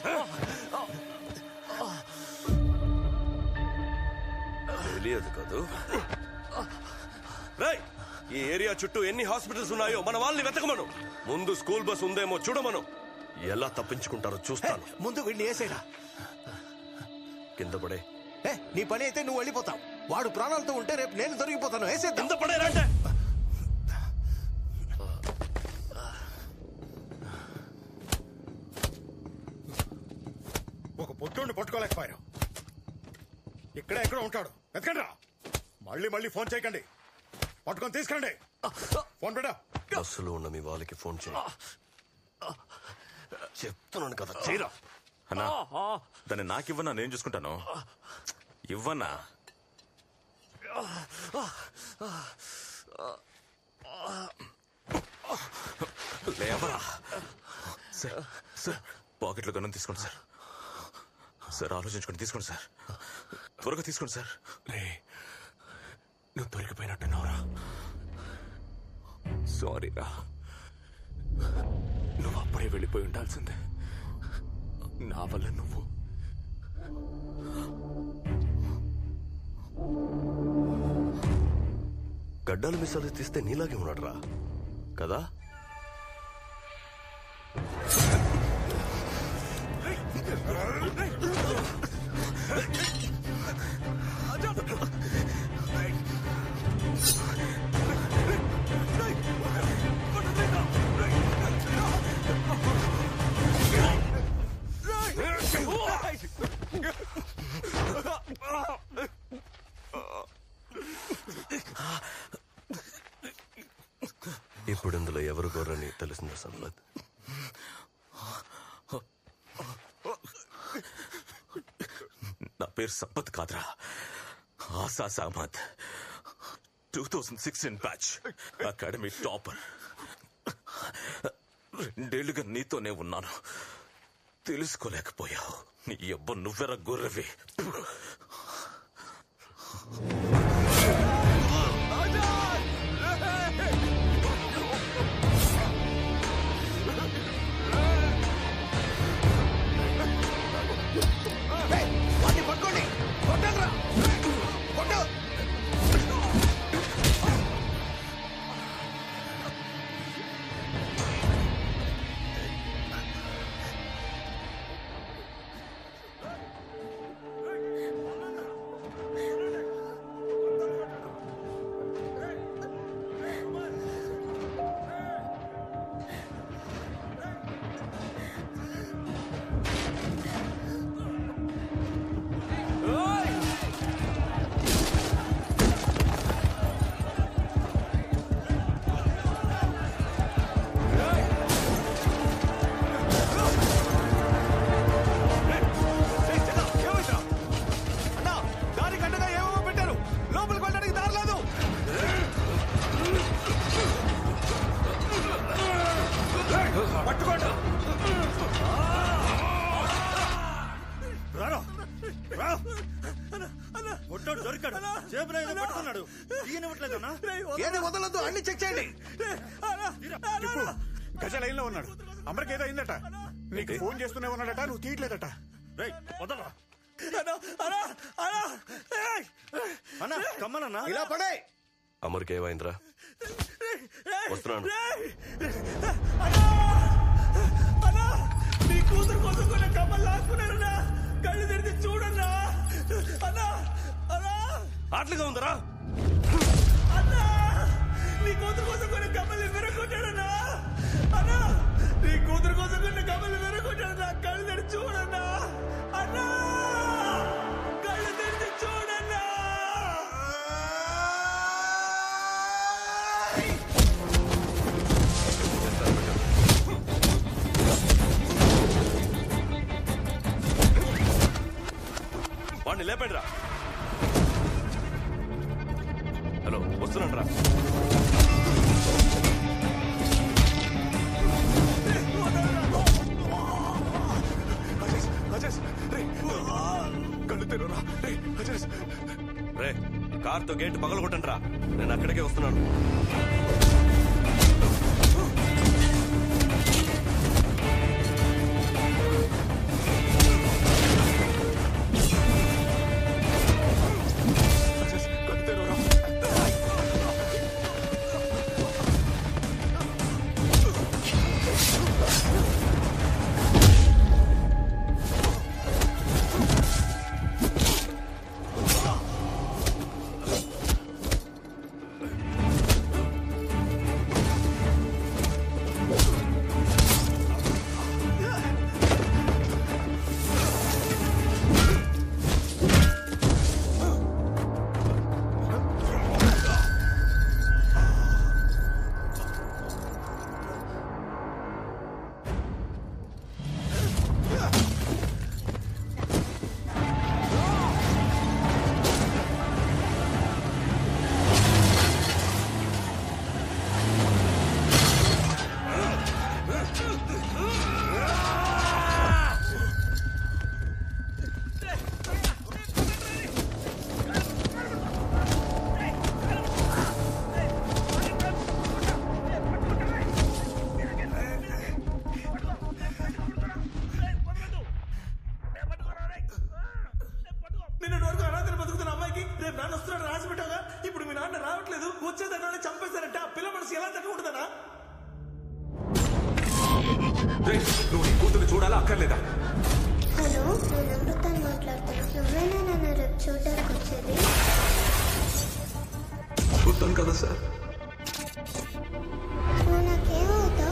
తెలియదు కాదు. రేయ్, ఈ ఏరియా చుట్టూ ఎన్ని హాస్పిటల్స్ ఉన్నాయో మన వాళ్ళని వెతకమను. ముందు స్కూల్ బస్ ఉందేమో చూడమను. ఎలా తప్పించుకుంటారో చూస్తాను. ముందు వీడిని వేసేరా. కింద పడే. నీ పని అయితే నువ్వు వెళ్ళిపోతావు. వాడు ప్రాణాలతో ఉంటే రేపు నేను దొరికిపోతాను. వేసే కింద పడేరంటే ఒక పొద్దుండి పట్టుకోలేకపోయారు. ఇక్కడే ఎక్కడో ఉంటాడు, వెతకండి రా. మళ్ళీ మళ్ళీ ఫోన్ చేయకండి, పట్టుకొని తీసుకురండి. ఫోన్ పెట్టా. బస్సులో ఉన్న మీ వాళ్ళకి ఫోన్ చేయ. చెప్తున్నాను కదా, చేయరా. అన్నా, దాన్ని నాకివ్వన్నా, నేను చూసుకుంటాను. ఇవ్వన్నా. లేవరా. సార్ సార్ పాకెట్లో గన్నం తీసుకోండి సార్. సార్ ఆలోచించుకొని తీసుకోండి సార్, త్వరగా తీసుకోండి సార్. రే నువ్వు దొరికిపోయినట్టున్నావురా. సారీ రా, నువ్వు అప్పుడే వెళ్ళిపోయి ఉండాల్సిందే. నా వల్ల నువ్వు గడ్డాలు మిస్సాలు తీస్తే నీలాగే ఉన్నాడు రా కదా. ఇప్పుడు ఇందులో ఎవరు గొర్రని తెలిసిందా సంపత్? నా పేరు సంపత్ కాదురా, Asha Samath. Two thousand sixteen batch academy topper. రెండేళ్లుగా నీతోనే ఉన్నాను, తెలుసుకోలేకపోయావు. నీ అబ్బ నువ్వెర గొర్రెవి. ఏది వదలొద్దు, అన్ని చెక్ చేయండి. గజ లైన్ లో ఉన్నాడు. అమరికి ఏదో అయిందట, నీకు ఫోన్ చేస్తూనే ఉన్నాడట, నువ్వు తీయట్లేదట. ఇలా పడే. అమర్కి ఏమైందిరా? వస్తున్నాను. నీ కూతురు కోసం కొన్ని కమ్మలు లాక్కున్నారన్నా, కళ్ళు తెరిచి చూడన్నా. అన్నా అన్నా ఆటలుగా ఉందరా? అన్నా నీ కూతురు కోసం కొన్ని కమ్మలు విరగొట్టాడన్నా. అన్నా నీ కూతురు కోసం కొన్ని కమ్మలు విరగొట్టాడన్నా, కళ్ళు తెరిచి చూడన్నా. అన్నా కళ్ళు తెరిచి చూడన్నా. వాడిని లేపండి రా. హలో, వస్తున్నాను రా. కళ్ళు తెరురా. రే, కార్తో గేట్ పగలు కొట్టండి రా, నేను అక్కడికే వస్తున్నాను. అమ్మాయికి రేపు నాన్న వస్తున్నాడు రాసి పెట్టావుగా ఇప్పుడు మీ నాన్న రావట్లేదు వచ్చే దగ్గర చంపేస్తారంటే ఆ పిల్ల మనసు ఎలా తట్టుకుంటుందనా? నువ్వు నీ కూతురు చూడాలా అక్కర్లేదా? హలో, నేను అమృతాన్ని మాట్లాడుతాను. నువ్వేనా నన్ను రేపు చూడడానికి వచ్చేది? చూస్తాను కదా సార్. నువ్వు నాకేమవుతావు?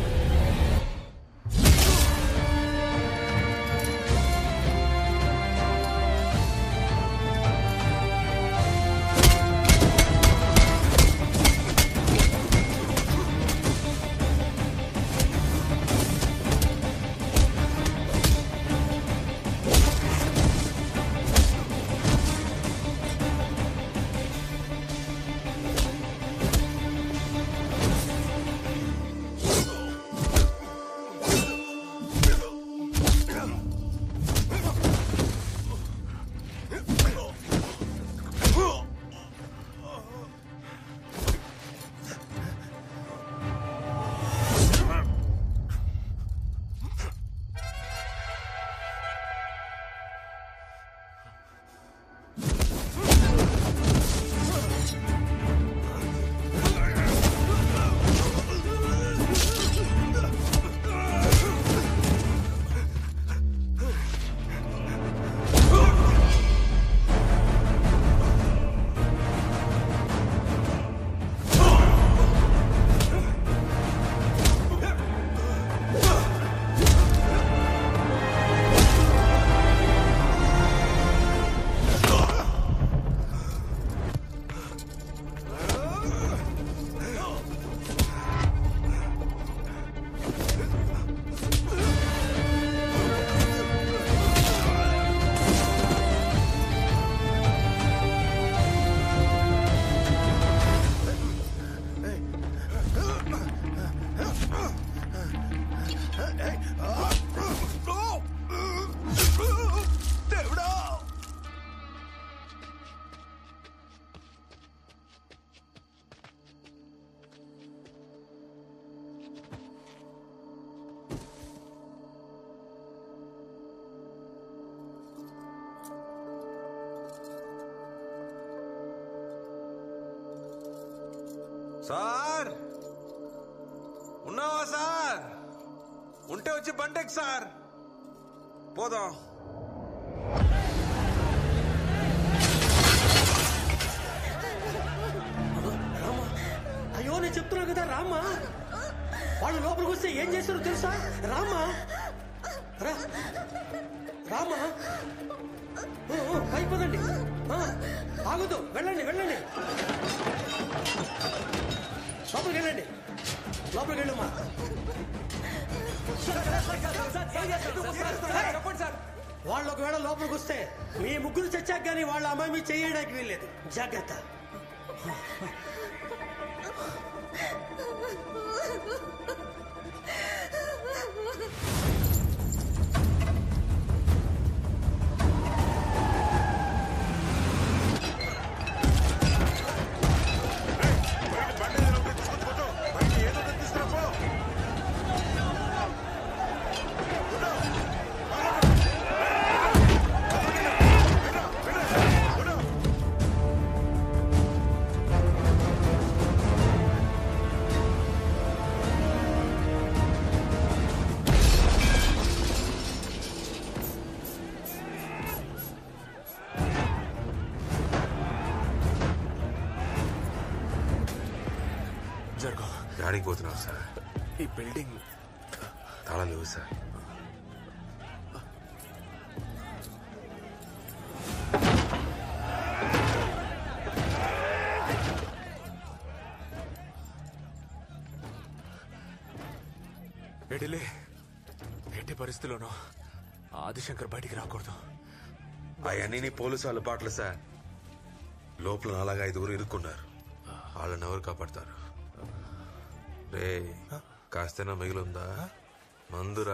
సార్ ఉన్నావా సార్? ఉంటే వచ్చి బండెక్ సార్, పోదాం. అయ్యో నేను చెప్తున్నా కదా రామ్మా. వాళ్ళు లోపలికి వస్తే ఏం చేస్తారో తెలుసా? రామ్మా రా రామ్మా పైకి పదండి. ఆగదు, వెళ్ళండి వెళ్ళండి లోపలికి వెళ్ళండి లోపలికి వెళ్ళమ్మా. వాళ్ళు ఒకవేళ లోపలికి వస్తే మీ ముగ్గురు చచ్చాక కానీ వాళ్ళ అమ్మాయి మీద చేయడానికి వీల్లేదు. జాగ్రత్త. యాడికి పోతున్నావు సార్? ఈ బిల్డింగ్ తాళాలు లేవు సార్. ఎడిలే ఎట్టి పరిస్థితిలోనూ ఆదిశంకర్ బయటికి రాకూడదు. అవన్నీ నీ పోలీసు అలవాట్లు సార్. లోపల నాలాగా ఐదుగురు ఇరుక్కున్నారు. వాళ్ళని ఎవరు కాపాడతారు? రే కాస్తేనా మిగిలిందా? మందురా.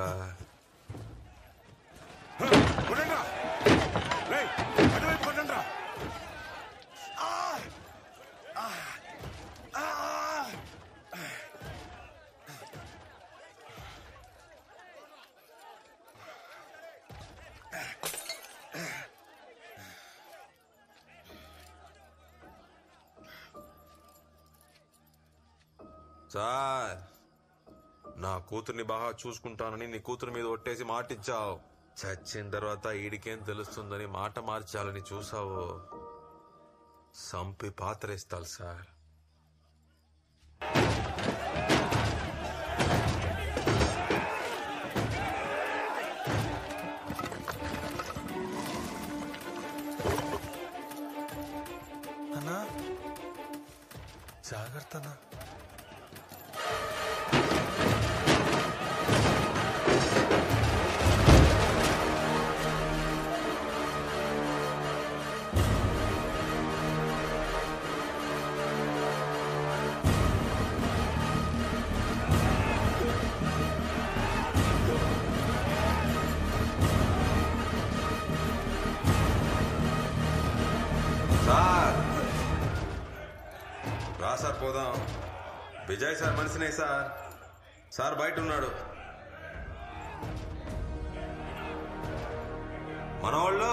సార్ నా కూతుర్ని బాగా చూసుకుంటానని నీ కూతురు మీద ఒట్టేసి మాటిచ్చావు. చచ్చిన తర్వాత ఈడికేం తెలుస్తుందని మాట మార్చాలని చూసావు. సంపి పాత్రేస్తాను సార్. అన్నా జాగ్రత్త అన్నా. సార్ రా సార్ పోదాం. విజయ్ సార్ మనిషినే సార్. సార్ బయట ఉన్నాడు. మనవాళ్ళు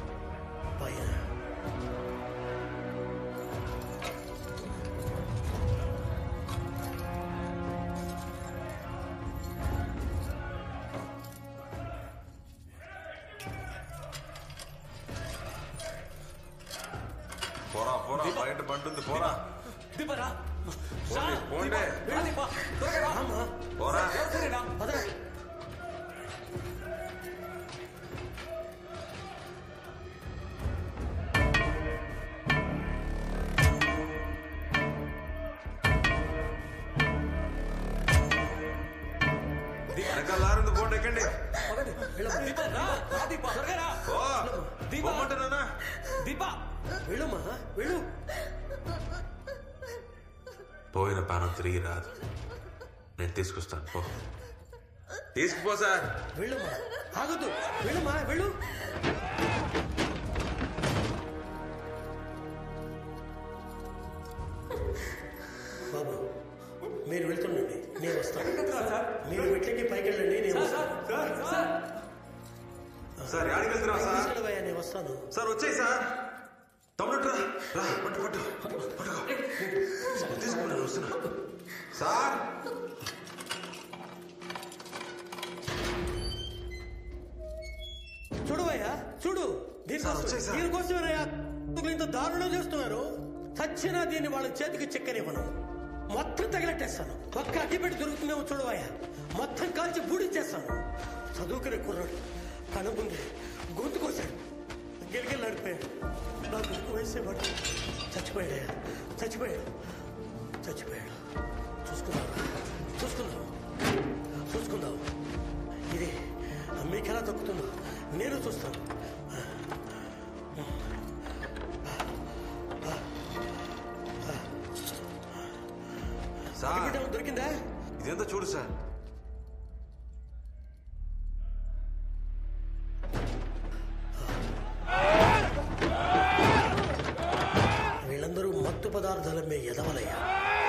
పోరా పోరా బయట బంటుంది పోరా. పోండి పోరా. వెనకాల లారుంది పోండి ఎక్కండి. పోమంటున్నా దీపా వెళ్ళమ్మా వెళ్ళు. పోయిన పానం తిరిగి రాదు. నేను తీసుకొస్తాను. పో తీసుకుపో సార్. వెళ్ళమ్మా ఆగొద్దు. వెళ్ళమ్మా వెళ్ళు. బాబు మీరు వెళ్తుండండి, నేను వస్తాను. మీరు మెట్లకి పైకి వెళ్ళండి, నేను వస్తాను. సార్ యాడికి వెళ్తున్నావు సార్? తీసుకెళ్ళవయ్యా, నేను వస్తాను. సార్ వచ్చేయి సార్. తమ్ముడు రా పట్టు పట్టు తీసుకున్నాను వస్తున్నా సార్. చూడవయ్యా చూడు, దీనికోసమేనయ్యా ఇంత దారుణం చేస్తున్నారు. చచ్చినా దీన్ని వాళ్ళ చేతికి చెక్కనివ్వను. మొత్తం తగిలెట్టేస్తాను. ఒక్క అడ్డి పెట్టి దొరుకుతుందేమో చూడవయ్యా, మొత్తం కాల్చి బూడిచ్చేస్తాను. చదువుకునే కుర్రాడు కళ్ళ ముందే గొంతు కోసాడు, గిరిగిరి నడిపోయాడు. నాకు ఎక్కువ వయసేవాడు. చచ్చిపోయాడయ్యా, చచ్చిపోయాడు చచ్చిపోయాడు. చూసుకుందాం చూసుకుందాం చూసుకుందాం. ఇది మీకెలా దక్కుతుందో నేను చూస్తాను. దొరికిందా? ఇదేందో చూడు సార్. వీళ్ళందరూ మత్తు పదార్థాల మీద ఎదవలయ్యా.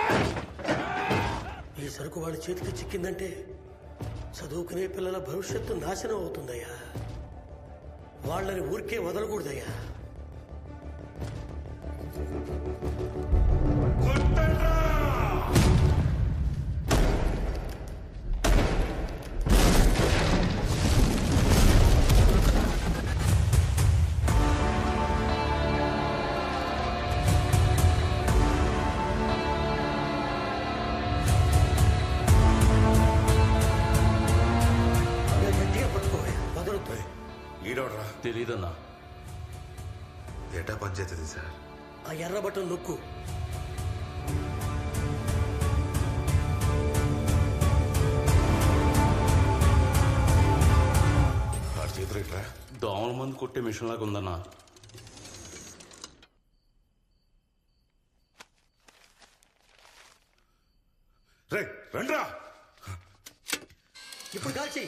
ఈ సరుకు వాళ్ళ చేతికి చిక్కిందంటే చదువుకునే పిల్లల భవిష్యత్తు నాశనం అవుతుందయ్యా. వాళ్ళని ఊరికే వదలకూడదయ్యా. తెలీదన్నా. ఎటా పనిచేస్తుంది సార్? ఆ ఎర్ర బటన్ నొక్కు. దోమల మంది కొట్టే మిషన్ లాగా ఉందన్నా. రండ్రా ఇప్పుడు కాల్చి.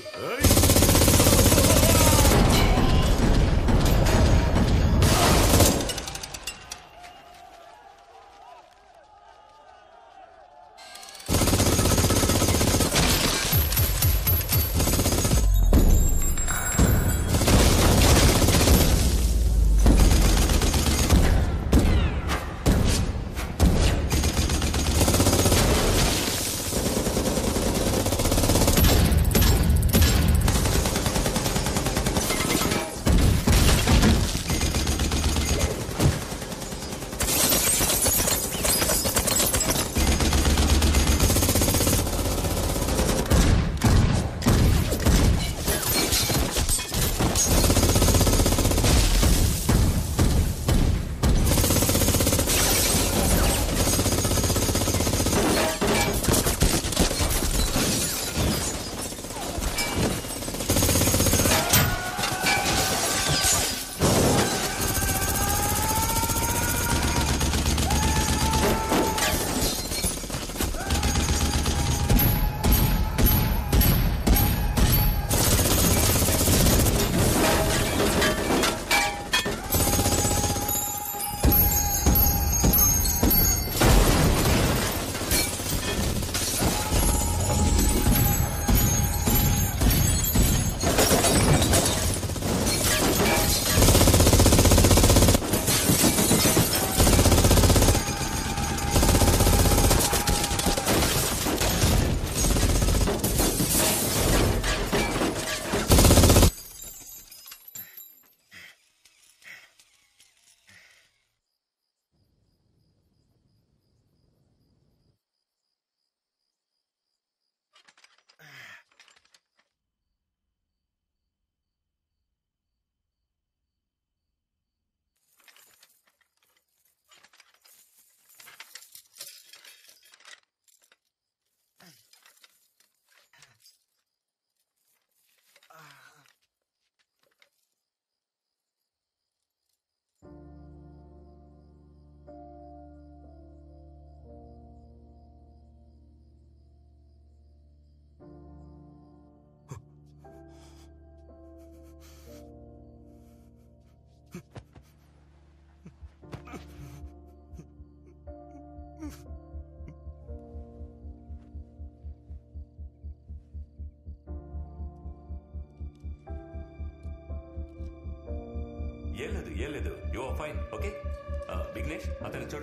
ఏం లేదు ఏం లేదు you are fine okay. Vignesh అతన్ని చూడు.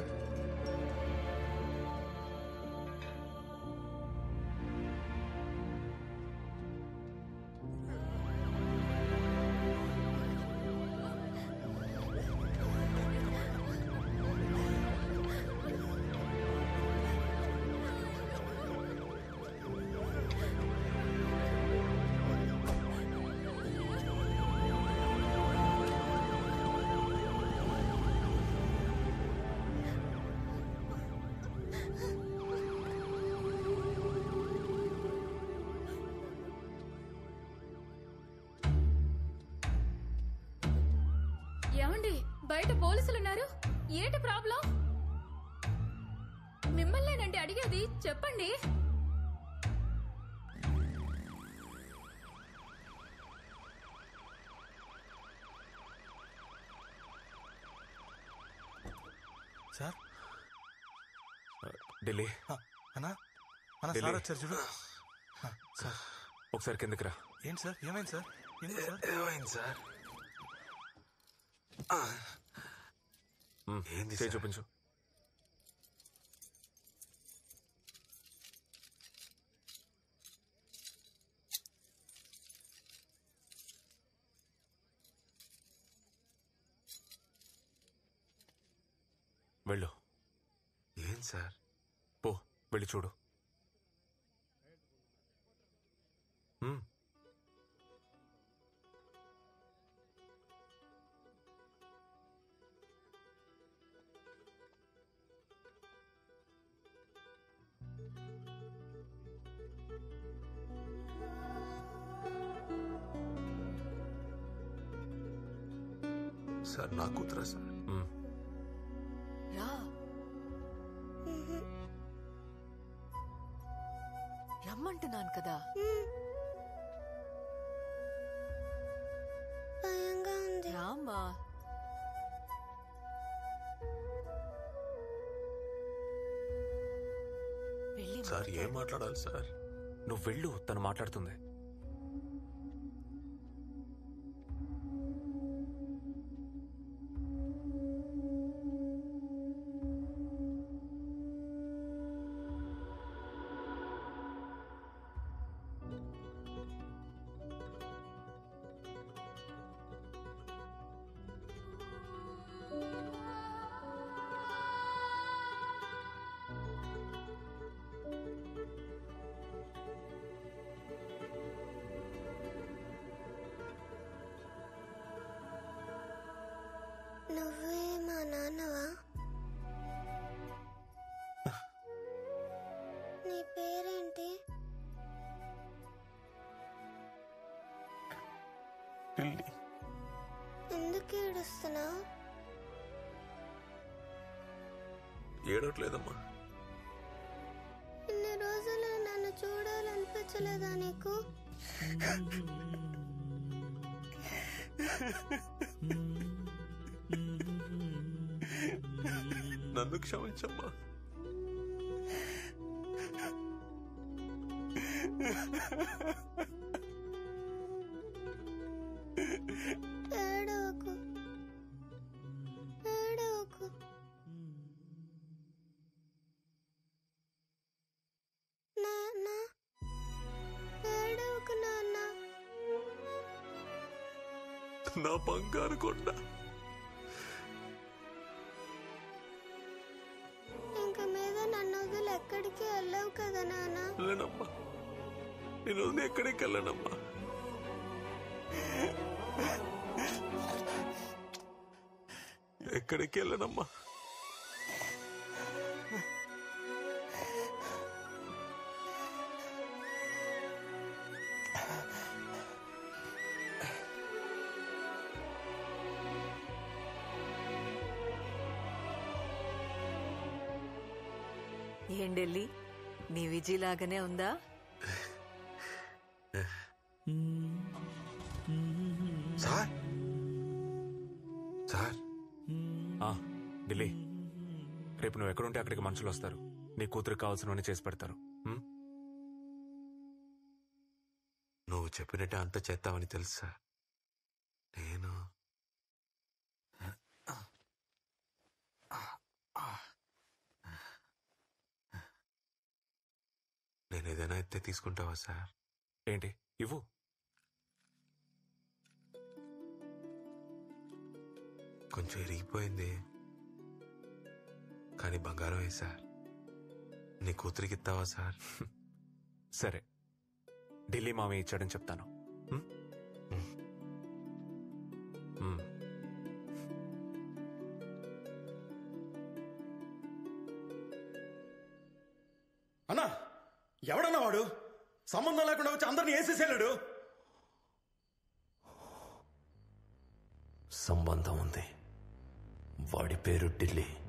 ఏమండి బయట పోలీసులు ఉన్నారు. ఏంటి ప్రాబ్లం? మిమ్మల్నేనండి అడిగేది, చెప్పండి. సార్ ఢిల్లీ అన్నా అన్నా ఢిల్లీ. సార్ వచ్చారు చూడు. సార్ ఒకసారి కిందకి రా. ఏంటి సార్ ఏమైంది సార్? ఎందుకు సార్? ఏమైంది సార్? ఏంది చేయి చూపించు. వెళ్ళు. ఏం సార్? పో వెళ్ళి చూడు. మ్మ్. సార్ నా కూతురా సార్? రా రమ్మంటున్నాను కదా. భయంగా ఉంది. రామ్మా. సార్ ఏం మాట్లాడాలి సార్? నువ్వు వెళ్ళు, తను మాట్లాడుతుంది. నువ్వే మా నాన్నవా? నీ పేరేంటి? ఎందుకు ఏడుస్తున్నావు? ఏడవట్లేదమ్మా. ఇన్ని రోజులు నన్ను చూడాలనిపించలేదా నీకు? నన్ను క్షమించమ్మా. ఏడవకు ఏడవకు. నాన్న ఏడవకు నాన్న. నా బంగారు కొండ. ఇంక మీద నన్ను వదిలి ఎక్కడికి వెళ్ళవు కదా నాన్న? వెళ్ళనమ్మా, నేను వదిలి ఎక్కడికి వెళ్ళనమ్మా. ఎక్కడికి వెళ్ళనమ్మా. ఏం ఢిల్లీ, నీ విజయలాగానే ఉందా? సార్ సార్ ఆ, ఢిల్లీ, రేపు నువ్వు ఎక్కడుంటే అక్కడికి మనుషులు వస్తారు. నీ కూతురికి కావాల్సినవన్నీ చేసి పెడతారు. ఉమ్? నువ్వు చెప్పినట్టే అంత చేస్తావని తెలుసా? నేను ఇస్తే తీసుకుంటావా సార్? ఏంటి ఇవ్వు. కొంచెం ఇరిగిపోయింది కానీ బంగారమే సార్. నీ కూతురికి ఇస్తావా సార్? సరే, ఢిల్లీ మామయ్య ఇచ్చాడని చెప్తాను. హ్మ్? హ్మ్. అన్నా, ఎవడన్నా వాడు? సంబంధం లేకుండా వచ్చి అందరిని వేసేసాడు. సంబంధం ఉంది. వాడి పేరు ఢిల్లీ.